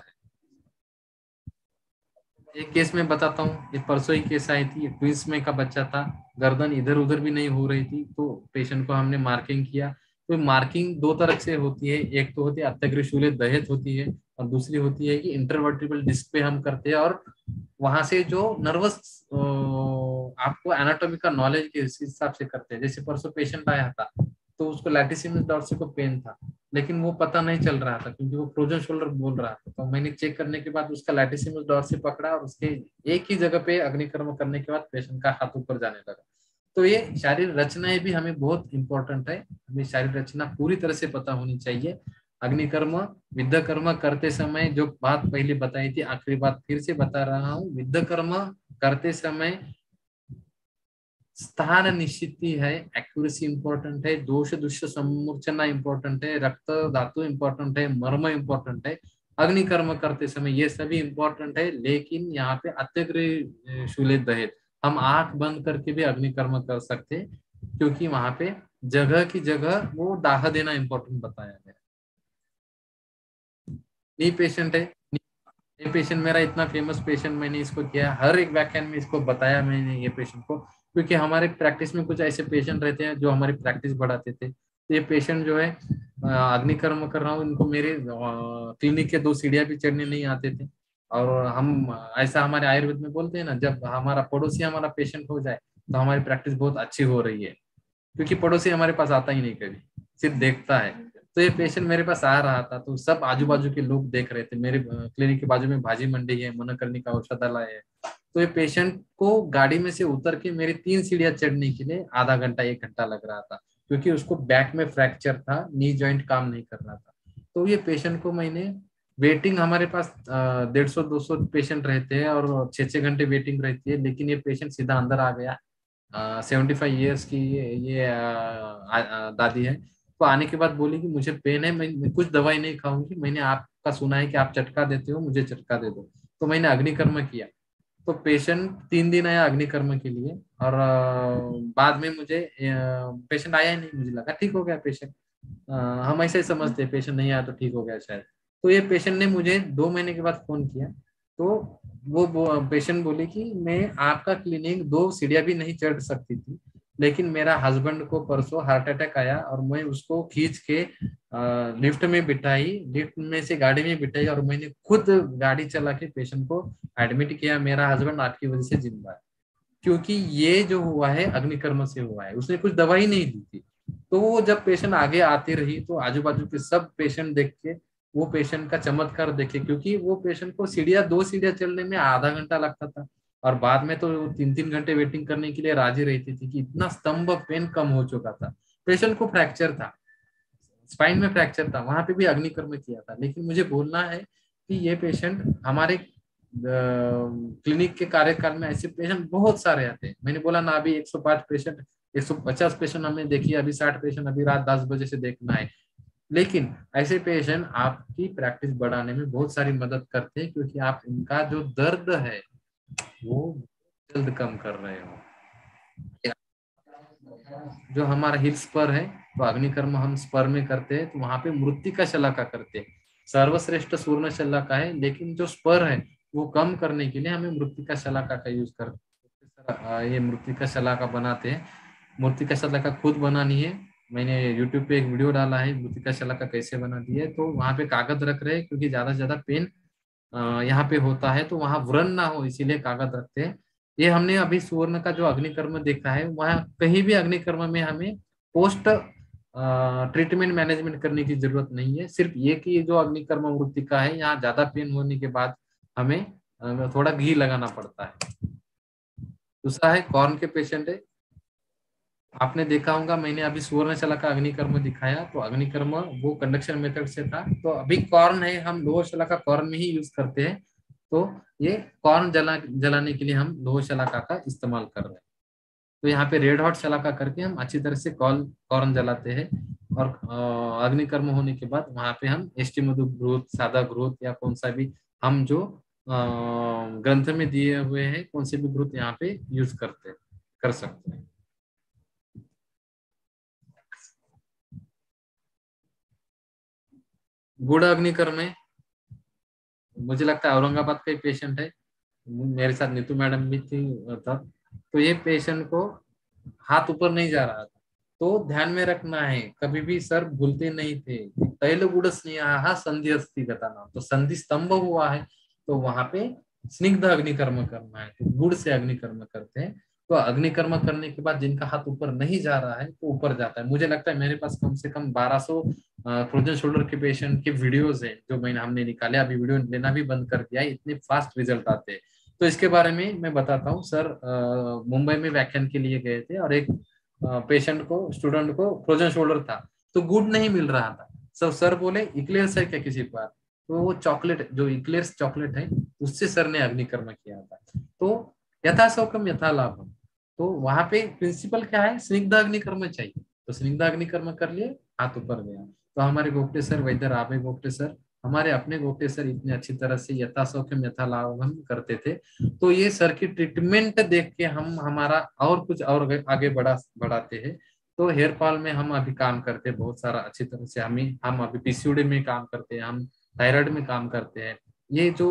एक केस में बताता हूँ, ये परसों ही केस आई थी। ट्विंस में का बच्चा था, गर्दन इधर उधर भी नहीं हो रही थी, तो पेशेंट को हमने मार्किंग किया। तो मार्किंग दो तरह से होती है, एक तो होती है अत्यग्रशूले दहेत होती है, और दूसरी होती है कि इंटरवर्टिबल डिस्क पे हम करते हैं। और वहां से जो नर्वस आपको एनाटॉमी का नॉलेज के हिसाब से करते हैं। जैसे परसों पेशेंट आया था तो उसको लैटिसिमस डॉर्सी को पेन था, लेकिन वो पता नहीं चल रहा था क्योंकि वो फ्रोजन शोल्डर बोल रहा था। तो मैंने चेक करने के बाद उसका लैटिसिमस डॉर्सी पकड़ा और उसके एक ही जगह पे अग्निकर्म करने के बाद पेशेंट का हाथ ऊपर जाने लगा। तो ये शारीरिक रचनाएं भी हमें बहुत इंपॉर्टेंट है, हमें शारीरिक रचना पूरी तरह से पता होनी चाहिए। अग्निकर्म विद्या कर्म करते समय जो बात पहले बताई थी, आखिरी बात फिर से बता रहा हूँ, विद्या कर्म करते समय स्थान निश्चिति है, एक्यूरेसी इंपॉर्टेंट है, दोष दुष्य समूर्चना इंपॉर्टेंट है, रक्त धातु इंपॉर्टेंट है, मर्म इंपॉर्टेंट है। अग्निकर्म करते समय ये सभी इंपॉर्टेंट है, लेकिन यहाँ पे अत्यग्रशूले दहेत हम आंख बंद करके भी अग्निकर्म कर सकते हैं, क्योंकि वहां पे जगह की जगह वो दाह देना इंपॉर्टेंट बताया गया। नी पेशेंट है, ये पेशेंट मेरा इतना फेमस पेशेंट, मैंने इसको किया, हर एक व्याख्यान में इसको बताया मैंने ये पेशेंट को, क्योंकि हमारे प्रैक्टिस में कुछ ऐसे पेशेंट रहते हैं जो हमारी प्रैक्टिस बढ़ाते थे। तो ये पेशेंट जो है अग्निकर्म कर रहा हूँ, इनको मेरे क्लिनिक के 2 सीढ़ियां भी चढ़ने नहीं आते थे। और हम ऐसा हमारे आयुर्वेद में बोलते हैं ना, जब हमारा पड़ोसी हमारा पेशेंट हो जाए तो हमारी प्रैक्टिस बहुत अच्छी हो रही है, क्योंकि पड़ोसी हमारे पास आता ही नहीं कभी, सिर्फ देखता है। तो ये पेशेंट मेरे पास आ रहा था, तो सब आजू बाजू के लोग देख रहे थे। मेरे क्लिनिक के बाजू में भाजी मंडी है, मनकर्णिका औषधालय है। तो ये पेशेंट को गाड़ी में से उतर के मेरी 3 सीढ़ियां चढ़ने के लिए आधा घंटा 1 घंटा लग रहा था, क्योंकि उसको बैक में फ्रैक्चर था, नी जॉइंट काम नहीं कर रहा था। तो ये पेशेंट को मैंने वेटिंग हमारे पास 150-200 पेशेंट रहते हैं और 6-6 घंटे वेटिंग रहती है, लेकिन ये पेशेंट सीधा अंदर आ गया। 75 ईयर्स की ये दादी है। तो आने के बाद बोली कि मुझे पेन है, मैं कुछ दवाई नहीं खाऊंगी, मैंने आपका सुना है कि आप चटका देते हो, मुझे चटका दे दो। तो मैंने अग्निकर्म किया। तो पेशेंट 3 दिन आया अग्निकर्म के लिए, और बाद में मुझे पेशेंट आया ही नहीं, मुझे लगा ठीक हो गया पेशेंट। हम ऐसे ही समझते हैं पेशेंट नहीं आया तो ठीक हो गया शायद। तो ये पेशेंट ने मुझे 2 महीने के बाद फोन किया। तो वो पेशेंट बोली कि मैं आपका क्लिनिक 2 सीढ़ियां भी नहीं चढ़ सकती थी, लेकिन मेरा हस्बैंड को परसों हार्ट अटैक आया और मैं उसको खींच के लिफ्ट में बिठाई, लिफ्ट में से गाड़ी में बिठाई, और मैंने खुद गाड़ी चला के पेशेंट को एडमिट किया। मेरा हस्बैंड आपकी वजह से जिंदा है, क्योंकि ये जो हुआ है अग्निकर्म से हुआ है। उसने कुछ दवाई नहीं दी थी। तो वो जब पेशेंट आगे आती रही तो आजू बाजू के सब पेशेंट देख के वो पेशेंट का चमत्कार देखे, क्योंकि वो पेशेंट को 2 सीढ़ियां चलने में आधा घंटा लगता था, और बाद में तो 3-3 घंटे वेटिंग करने के लिए राजी रहती थी कि इतना स्तंभ पेन कम हो चुका था। पेशेंट को फ्रैक्चर था, स्पाइन में फ्रैक्चर था, वहां पे भी अग्निकर्म किया था। लेकिन मुझे बोलना है कि ये पेशेंट हमारे क्लिनिक के कार्यकाल में ऐसे पेशेंट बहुत सारे आते हैं। मैंने बोला ना अभी 105 पेशेंट, 150 पेशेंट हमने देखी, अभी 60 पेशेंट अभी रात 10 बजे से देखना है। लेकिन ऐसे पेशेंट आपकी प्रैक्टिस बढ़ाने में बहुत सारी मदद करते हैं, क्योंकि आप इनका जो दर्द है वो जल्द कम कर रहे हो। जो हमारा हिप स्पर है, तो अग्निकर्म हम स्पर में करते हैं, तो वहां पे मृत्तिका शलाका करते हैं। सर्वश्रेष्ठ सूर्ण शलाका है, लेकिन जो स्पर है वो कम करने के लिए हमें मृत्तिका शलाका का यूज करते हैं। ये मृत्तिका शलाका बनाते हैं। मृत्तिका शलाका खुद बनानी है, मैंने यूट्यूब पे एक वीडियो डाला है मृत्तिका शलाका कैसे बनाती है। तो वहां पे कागज रख रहे हैं, क्योंकि ज्यादा से ज्यादा पेन यहाँ पे होता है, तो वहां व्रण ना हो इसीलिए कागज रखते हैं। ये हमने अभी सुवर्ण का जो अग्निकर्म देखा है, वहाँ कहीं भी अग्निकर्म में हमें पोस्ट ट्रीटमेंट मैनेजमेंट करने की जरूरत नहीं है। सिर्फ ये कि जो अग्निकर्म मृत्तिका है, यहाँ ज्यादा पेन होने के बाद हमें थोड़ा घी लगाना पड़ता है। दूसरा है कॉर्न के पेशेंट है, आपने देखा होगा मैंने अभी सुवर्ण शलाका अग्निकर्म दिखाया, तो अग्निकर्म वो कंडक्शन मेथड से था। तो अभी कॉर्न है, हम लोह शलाका कॉर्न में ही यूज करते हैं। तो ये कॉर्न जलाने के लिए हम लोह शलाका का इस्तेमाल कर रहे हैं। तो यहाँ पे रेड हॉट शलाका करके हम अच्छी तरह से कॉर्न जलाते हैं, और अग्निकर्म होने के बाद वहां पे हम एष्टि मधु घृत, सादा घृत, या कौन सा भी हम जो ग्रंथ में दिए हुए हैं कौन से भी घृत यहाँ पे यूज कर सकते हैं। गुड़ अग्निकर्म है, मुझे लगता है औरंगाबाद का ही पेशेंट है, मेरे साथ नीतू मैडम भी थी तब। तो ये पेशेंट को हाथ ऊपर नहीं जा रहा था, तो ध्यान में रखना है कभी भी सर भूलते नहीं थे, तैल गुड़ स्नेहा संधि अस्थि गता नाम। तो संधि स्तंभ हुआ है, तो वहां पे स्निग्ध अग्निकर्म करना है, तो गुड़ से अग्निकर्म करते हैं। तो अग्निकर्म करने के बाद जिनका हाथ ऊपर नहीं जा रहा है तो ऊपर जाता है। मुझे लगता है मेरे पास कम से कम 1200 फ्रोजन शोल्डर के पेशेंट के वीडियोज हैं जो हमने निकाले। अभी वीडियो लेना भी बंद कर दिया है, इतने फास्ट रिजल्ट आते हैं। तो इसके बारे में मैं बताता हूँ। सर मुंबई में व्याख्यान के लिए गए थे, और एक पेशेंट को, स्टूडेंट को फ्रोजन शोल्डर था, तो गुड़ नहीं मिल रहा था। सर बोले इक्लेयर्स है क्या किसी के पास? तो वो चॉकलेट, जो इक्लेयर्स चॉकलेट है, उससे सर ने अग्निकर्म किया था। तो यथा सौकम यथा लाभम। तो वहां पे प्रिंसिपल क्या है, स्निग्ध अग्निकर्म चाहिए, तो स्निग्ध अग्निकर्म कर लिए, हाथ ऊपर गया। तो हमारे गोप्टे सर, वैद्य राबे गोप्टे सर, हमारे अपने गोप्टे सर इतने अच्छी तरह से यथा सौख्यम यथा लाभम करते थे। तो ये सर की ट्रीटमेंट देख के हम हमारा और कुछ और आगे बढ़ाते हैं। तो हेयर फॉल में हम अभी काम करते हैं बहुत सारा अच्छी तरह से। हम अभी पीसीओडी में काम करते हैं, हम थायराइड में काम करते हैं। ये जो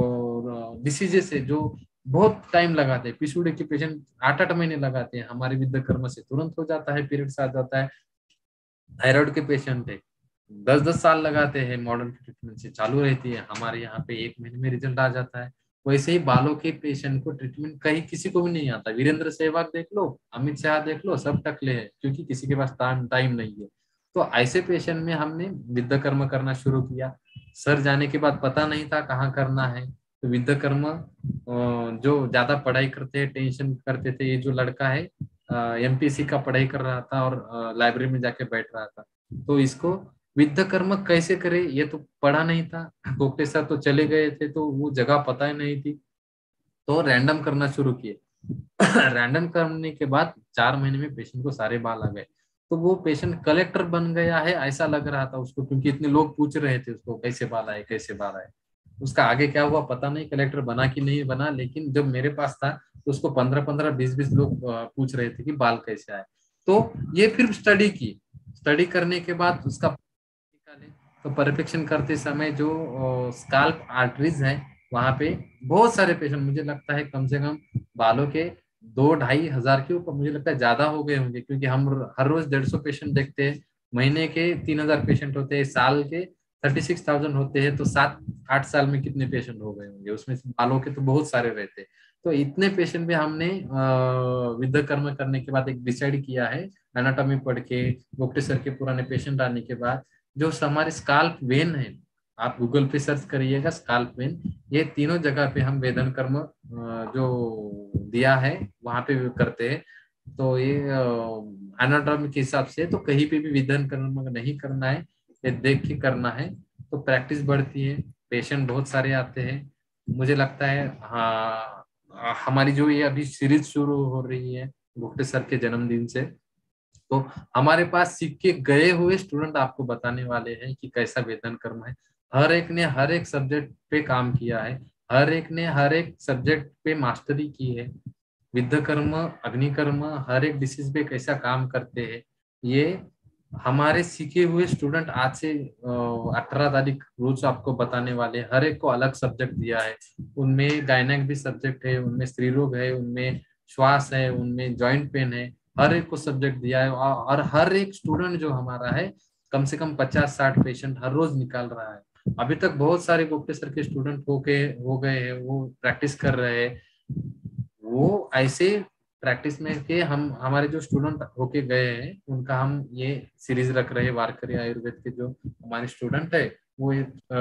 डिसीजेस है जो बहुत टाइम लगाते हैं, पीसीओडी के पेशेंट 8-8 महीने लगाते हैं, हमारे विद्याकर्म से तुरंत हो जाता है, पीरियड्स आ जाता है। थायराइड के पेशेंट है 10-10 साल लगाते हैं, मॉडर्न ट्रीटमेंट से चालू रहती है, हमारे यहाँ पे 1 महीने में रिजल्ट आ जाता है। वैसे ही बालों के पेशेंट को ट्रीटमेंट कहीं किसी को भी नहीं आता। वीरेंद्र सहवाग देख लो, अमित शाह देख लो, सब टकले हैं, क्योंकि किसी के पास टाइम नहीं है। तो ऐसे पेशेंट में हमने विद्याकर्म करना शुरू किया। सर जाने के बाद पता नहीं था कहाँ करना है, तो विद्याकर्म जो ज्यादा पढ़ाई करते हैं, टेंशन करते थे, ये जो लड़का है एमपीसी का पढ़ाई कर रहा था और लाइब्रेरी में जाके बैठ रहा था, तो इसको विद्या कर्म कैसे करे ये तो पढ़ा नहीं था। गोखले सर तो चले गए थे तो वो जगह पता ही नहीं थी, तो रैंडम करना शुरू किए। रैंडम करने के बाद 4 महीने में पेशेंट को सारे बाल आ गए। तो वो पेशेंट कलेक्टर बन गया है ऐसा लग रहा था उसको, क्योंकि इतने लोग पूछ रहे थे उसको कैसे बाल आए कैसे बाल आए। उसका आगे क्या हुआ पता नहीं, कलेक्टर बना कि नहीं बना, लेकिन जब मेरे पास था तो उसको 15-15 20-20 लोग पूछ रहे थे कि बाल कैसे आए। तो ये फिर स्टडी करने के बाद उसका निकाले। तो परफेक्शन करते समय जो स्काल्प आर्टरीज है वहां पे बहुत सारे पेशेंट, मुझे लगता है कम से कम बालों के 2-2.5 हजार के ऊपर, मुझे लगता है ज्यादा हो गए होंगे, क्योंकि हम हर रोज 150 पेशेंट देखते हैं। महीने के 3000 पेशेंट होते हैं, साल के 36,000 होते हैं, तो 7-8 साल में कितने पेशेंट हो गए होंगे, उसमें से बालों के तो बहुत सारे रहते हैं। तो इतने पेशेंट भी हमने विद्या कर्म करने के बाद एक डिसाइड किया है, एनाटॉमी पढ़ के गोखले सर के पुराने पेशेंट आने के बाद, जो हमारे स्काल्प वेन है, आप गूगल पे सर्च करिएगा स्काल्प वेन, ये तीनों जगह पे हम वेदन कर्म जो दिया है वहां पे भी करते हैं। तो ये एनाटॉमी के हिसाब से तो कहीं पे भी वेदन कर्म नहीं करना है, ये देख के करना है। तो प्रैक्टिस बढ़ती है, पेशेंट बहुत सारे आते हैं। मुझे लगता है हाँ, हमारी जो ये अभी सीरीज शुरू हो रही है गोखले सर के जन्मदिन से, तो हमारे पास सीख के गए हुए स्टूडेंट आपको बताने वाले हैं कि कैसा वेदन कर्म है। हर एक ने हर एक सब्जेक्ट पे काम किया है, हर एक ने हर एक सब्जेक्ट पे मास्टरी की है। विद्या कर्म अग्निकर्म हर एक डिसीज पे कैसा काम करते हैं, ये हमारे सीखे हुए स्टूडेंट आज से 18 तारीख रोज आपको बताने वाले। हर एक को अलग सब्जेक्ट दिया है, उनमें गायनेक भी सब्जेक्ट है, उनमें स्त्री रोग है, उनमें श्वास है, उनमें जॉइंट पेन है, हर एक को सब्जेक्ट दिया है। और हर एक स्टूडेंट जो हमारा है कम से कम 50-60 पेशेंट हर रोज निकाल रहा है। अभी तक बहुत सारे गोखले सर के स्टूडेंट हो गए हैं, वो प्रैक्टिस कर रहे हैं। वो ऐसे प्रैक्टिस में के हम हमारे जो स्टूडेंट होके गए हैं उनका हम ये सीरीज रख रहे हैं। वारकरी आयुर्वेद के जो हमारे स्टूडेंट है वो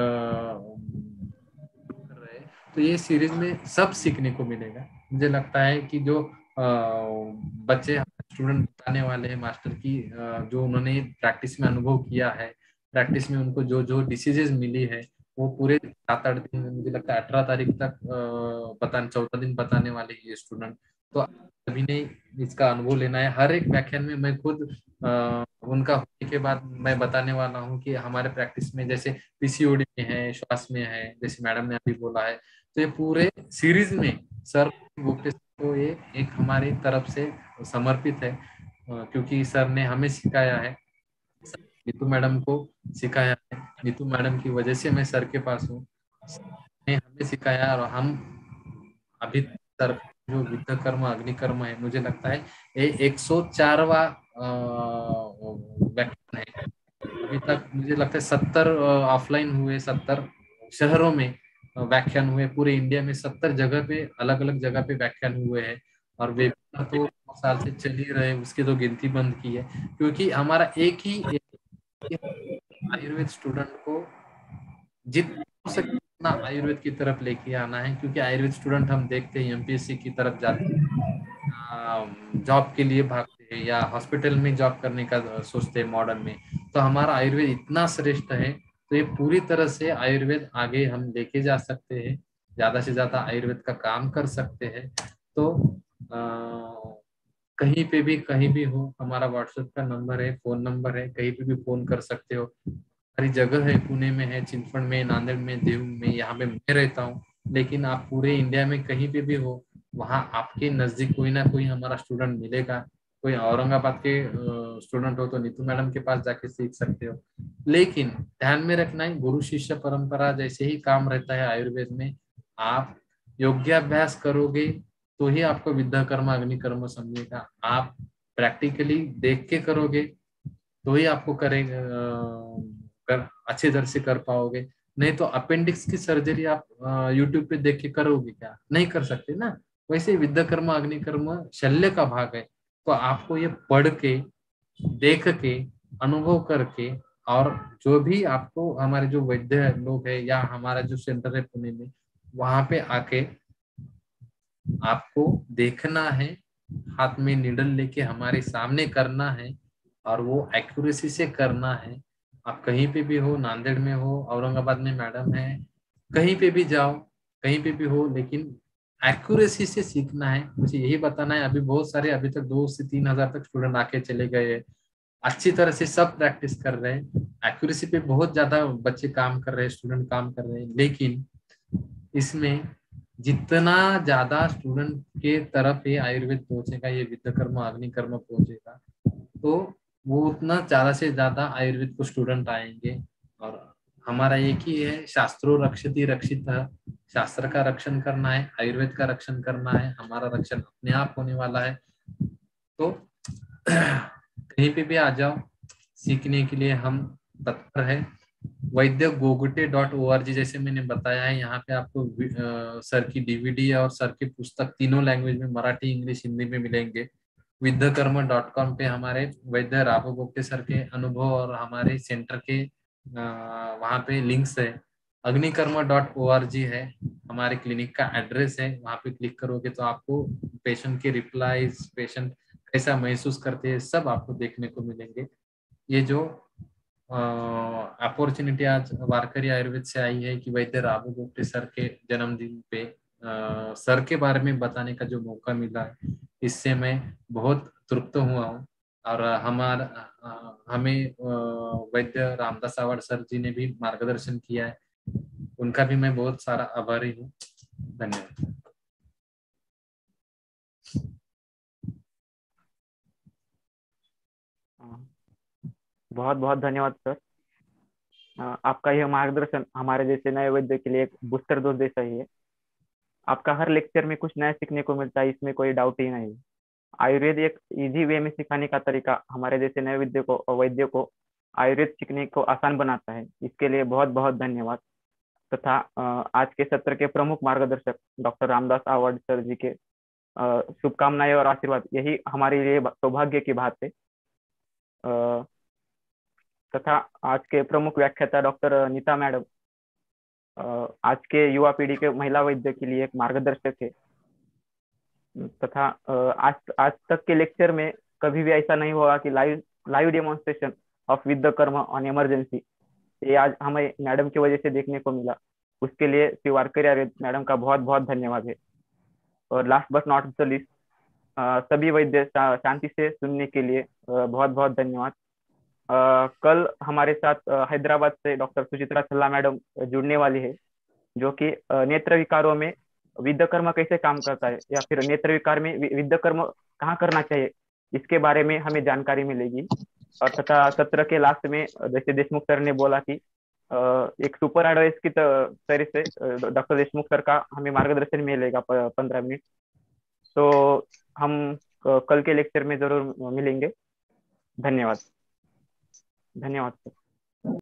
कर रहे हैं, तो ये सीरीज में सब सीखने को मिलेगा। मुझे लगता है कि जो बच्चे स्टूडेंट बताने वाले हैं मास्टर की, जो उन्होंने प्रैक्टिस में अनुभव किया है, प्रैक्टिस में उनको जो जो डिसीजेज मिली है, वो पूरे 7-8 दिन में, मुझे लगता है 18 तारीख तक 14 दिन बताने वाले ये स्टूडेंट। तो सभी ने इसका अनुभव लेना है। हर एक व्याख्यान में मैं खुद उनका होने के बाद मैं बताने वाला हूँ कि हमारे प्रैक्टिस में जैसे पीसीओडी में है, श्वास में है, जैसे मैडम ने अभी बोला है, तो ये पूरे सीरीज में सर गोखले को ये एक हमारी तरफ से समर्पित है, क्योंकि सर ने हमें सिखाया है, नीतू मैडम को सिखाया है। नीतू मैडम की वजह से मैं सर के पास हूँ, ने हमें सिखाया। और हम अभी सर जो विद्या कर्म अग्निकर्म है, मुझे लगता है ये 104वां व्याख्यान है। अभी तक मुझे लगता है 70 ऑफलाइन हुए, 70 शहरों में व्याख्यान हुए, पूरे इंडिया में 70 जगह पे अलग अलग जगह पे व्याख्यान हुए हैं। और वेबिनार तो साल से चल ही रहे, उसकी तो गिनती बंद की है, क्योंकि हमारा एक ही आयुर्वेद स्टूडेंट को जितना हो सके उतना आयुर्वेद की तरफ लेके आना है। क्योंकि आयुर्वेद स्टूडेंट हम देखते हैं एमपीएससी की तरफ जाते हैं, जॉब के लिए भागते हैं, या हॉस्पिटल में जॉब करने का सोचते हैं मॉडर्न में। तो हमारा आयुर्वेद इतना श्रेष्ठ है, तो ये पूरी तरह से आयुर्वेद आगे हम लेके जा सकते हैं, ज्यादा से ज्यादा आयुर्वेद का काम कर सकते हैं। तो कहीं पे भी कहीं भी हो, हमारा व्हाट्सएप का नंबर है, फोन नंबर है, कहीं पे भी फोन कर सकते हो। हमारी जगह है, पुणे में है, चिंचवड में, नांदेड़ में, देव में, यहाँ पे मैं रहता हूँ। लेकिन आप पूरे इंडिया में कहीं पे भी हो, वहाँ आपके नजदीक कोई ना कोई हमारा स्टूडेंट मिलेगा। कोई औरंगाबाद के स्टूडेंट हो तो नीतू मैडम के पास जाके सीख सकते हो। लेकिन ध्यान में रखना है, गुरु शिष्य परंपरा जैसे ही काम रहता है आयुर्वेद में, आप योग्याभ्यास करोगे तो ही आपको विद्या कर्म अग्निकर्म समझेगा। आप प्रैक्टिकली देख के करोगे तो ही आपको अच्छे तरह से कर पाओगे। नहीं तो अपेंडिक्स की सर्जरी आप यूट्यूब पे देख के करोगे क्या? नहीं कर सकते ना। वैसे विद्या कर्म अग्निकर्म शल्य का भाग है, तो आपको ये पढ़ के, देख के, अनुभव करके, और जो भी आपको हमारे जो वैद्य लोग है या हमारा जो सेंटर है पुणे में, वहां पे आके आपको देखना है, हाथ में निडल लेके हमारे सामने करना है, और वो एक्यूरेसी से करना है। आप कहीं पे भी हो, नांदेड़ में हो, औरंगाबाद में मैडम है, कहीं पे भी जाओ, कहीं पे भी हो, लेकिन एक्यूरेसी से सीखना है। मुझे यही बताना है। अभी बहुत सारे, अभी तक 2 से 3 हजार तक स्टूडेंट आके चले गए हैं, अच्छी तरह से सब प्रैक्टिस कर रहे हैं, एक्यूरेसी पे बहुत ज्यादा बच्चे काम कर रहे हैं, स्टूडेंट काम कर रहे हैं। लेकिन इसमें जितना ज्यादा स्टूडेंट के तरफ ये आयुर्वेद पहुंचेगा, ये विद्याकर्म अग्निकर्म पहुंचेगा, तो वो उतना ज्यादा से ज्यादा आयुर्वेद को स्टूडेंट आएंगे। और हमारा एक ही है, शास्त्रो रक्षति रक्षित। शास्त्र का रक्षण करना है, आयुर्वेद का रक्षण करना है, हमारा रक्षण अपने आप होने वाला है। तो कहीं पे भी आ जाओ, सीखने के लिए हम तत्पर है। वैद्यगोगटे.org जैसे मैंने बताया है, यहाँ पे आपको सर की डीवीडी और सर की पुस्तक तीनों लैंग्वेज में, मराठी, इंग्लिश, हिंदी में मिलेंगे। विद्याकर्म.com पे हमारे वैद्य राघव गोगटे सर के अनुभव और हमारे सेंटर के वहाँ पे लिंक्स है। अग्निकर्म.org है, हमारे क्लिनिक का एड्रेस है। वहाँ पे क्लिक करोगे तो आपको पेशेंट के रिप्लाईज, पेशेंट कैसा महसूस करते हैं, सब आपको देखने को मिलेंगे। ये जो अपॉर्चुनिटी आज वारकरी आयुर्वेद से आई है कि वैद्य राघव गोगटे सर के जन्मदिन पे सर के बारे में बताने का जो मौका मिला है, इससे मैं बहुत तृप्त हुआ हूँ। और हमें वैद्य रामदास आवाड़ सर जी ने भी मार्गदर्शन किया है, उनका भी मैं बहुत सारा आभारी हूँ। धन्यवाद। बहुत बहुत धन्यवाद सर। आपका यह मार्गदर्शन हमारे जैसे नए वैद्य के लिए एक बूस्टर डोज जैसा ही है। आपका हर लेक्चर में कुछ नया सीखने को मिलता है, इसमें कोई डाउट ही नहीं। आयुर्वेद एक इजी वे में सिखाने का तरीका हमारे जैसे नए वैद्य को आयुर्वेद सीखने को आसान बनाता है। इसके लिए बहुत बहुत धन्यवाद। तथा आज के सत्र के प्रमुख मार्गदर्शक डॉक्टर रामदास आवाड़ सर जी के शुभकामनाएं और आशीर्वाद, यही हमारे लिए सौभाग्य की बात है। तथा आज के प्रमुख व्याख्याता डॉक्टर नीता मैडम आज के युवा पीढ़ी के महिला वैद्य के लिए एक मार्गदर्शक है। तथा आज तक के लेक्चर में कभी भी ऐसा नहीं हुआ कि लाइव डेमोन्स्ट्रेशन ऑफ विद्याकर्म ऑन इमरजेंसी, ये आज हमें मैडम की वजह से देखने को मिला। उसके लिए श्री वारकरी आयुर्वेद मैडम का बहुत बहुत धन्यवाद है। और last but not the list, सभी वैद्य शांति से सुनने के लिए बहुत बहुत धन्यवाद। कल हमारे साथ हैदराबाद से डॉक्टर सुचित्रा छल्ला मैडम जुड़ने वाली है, जो कि नेत्र विकारों में विद्याकर्म कैसे काम करता है, या फिर नेत्र विकार में विद्याकर्म कहाँ करना चाहिए, इसके बारे में हमें जानकारी मिलेगी। और तथा सत्र के लास्ट में जैसे देशमुख सर ने बोला कि एक सुपर एडवाइस की तरह से डॉक्टर देशमुख सर का हमें मार्गदर्शन मिलेगा 15 मिनट। तो हम कल के लेक्चर में जरूर मिलेंगे। धन्यवाद। धन्यवाद सर।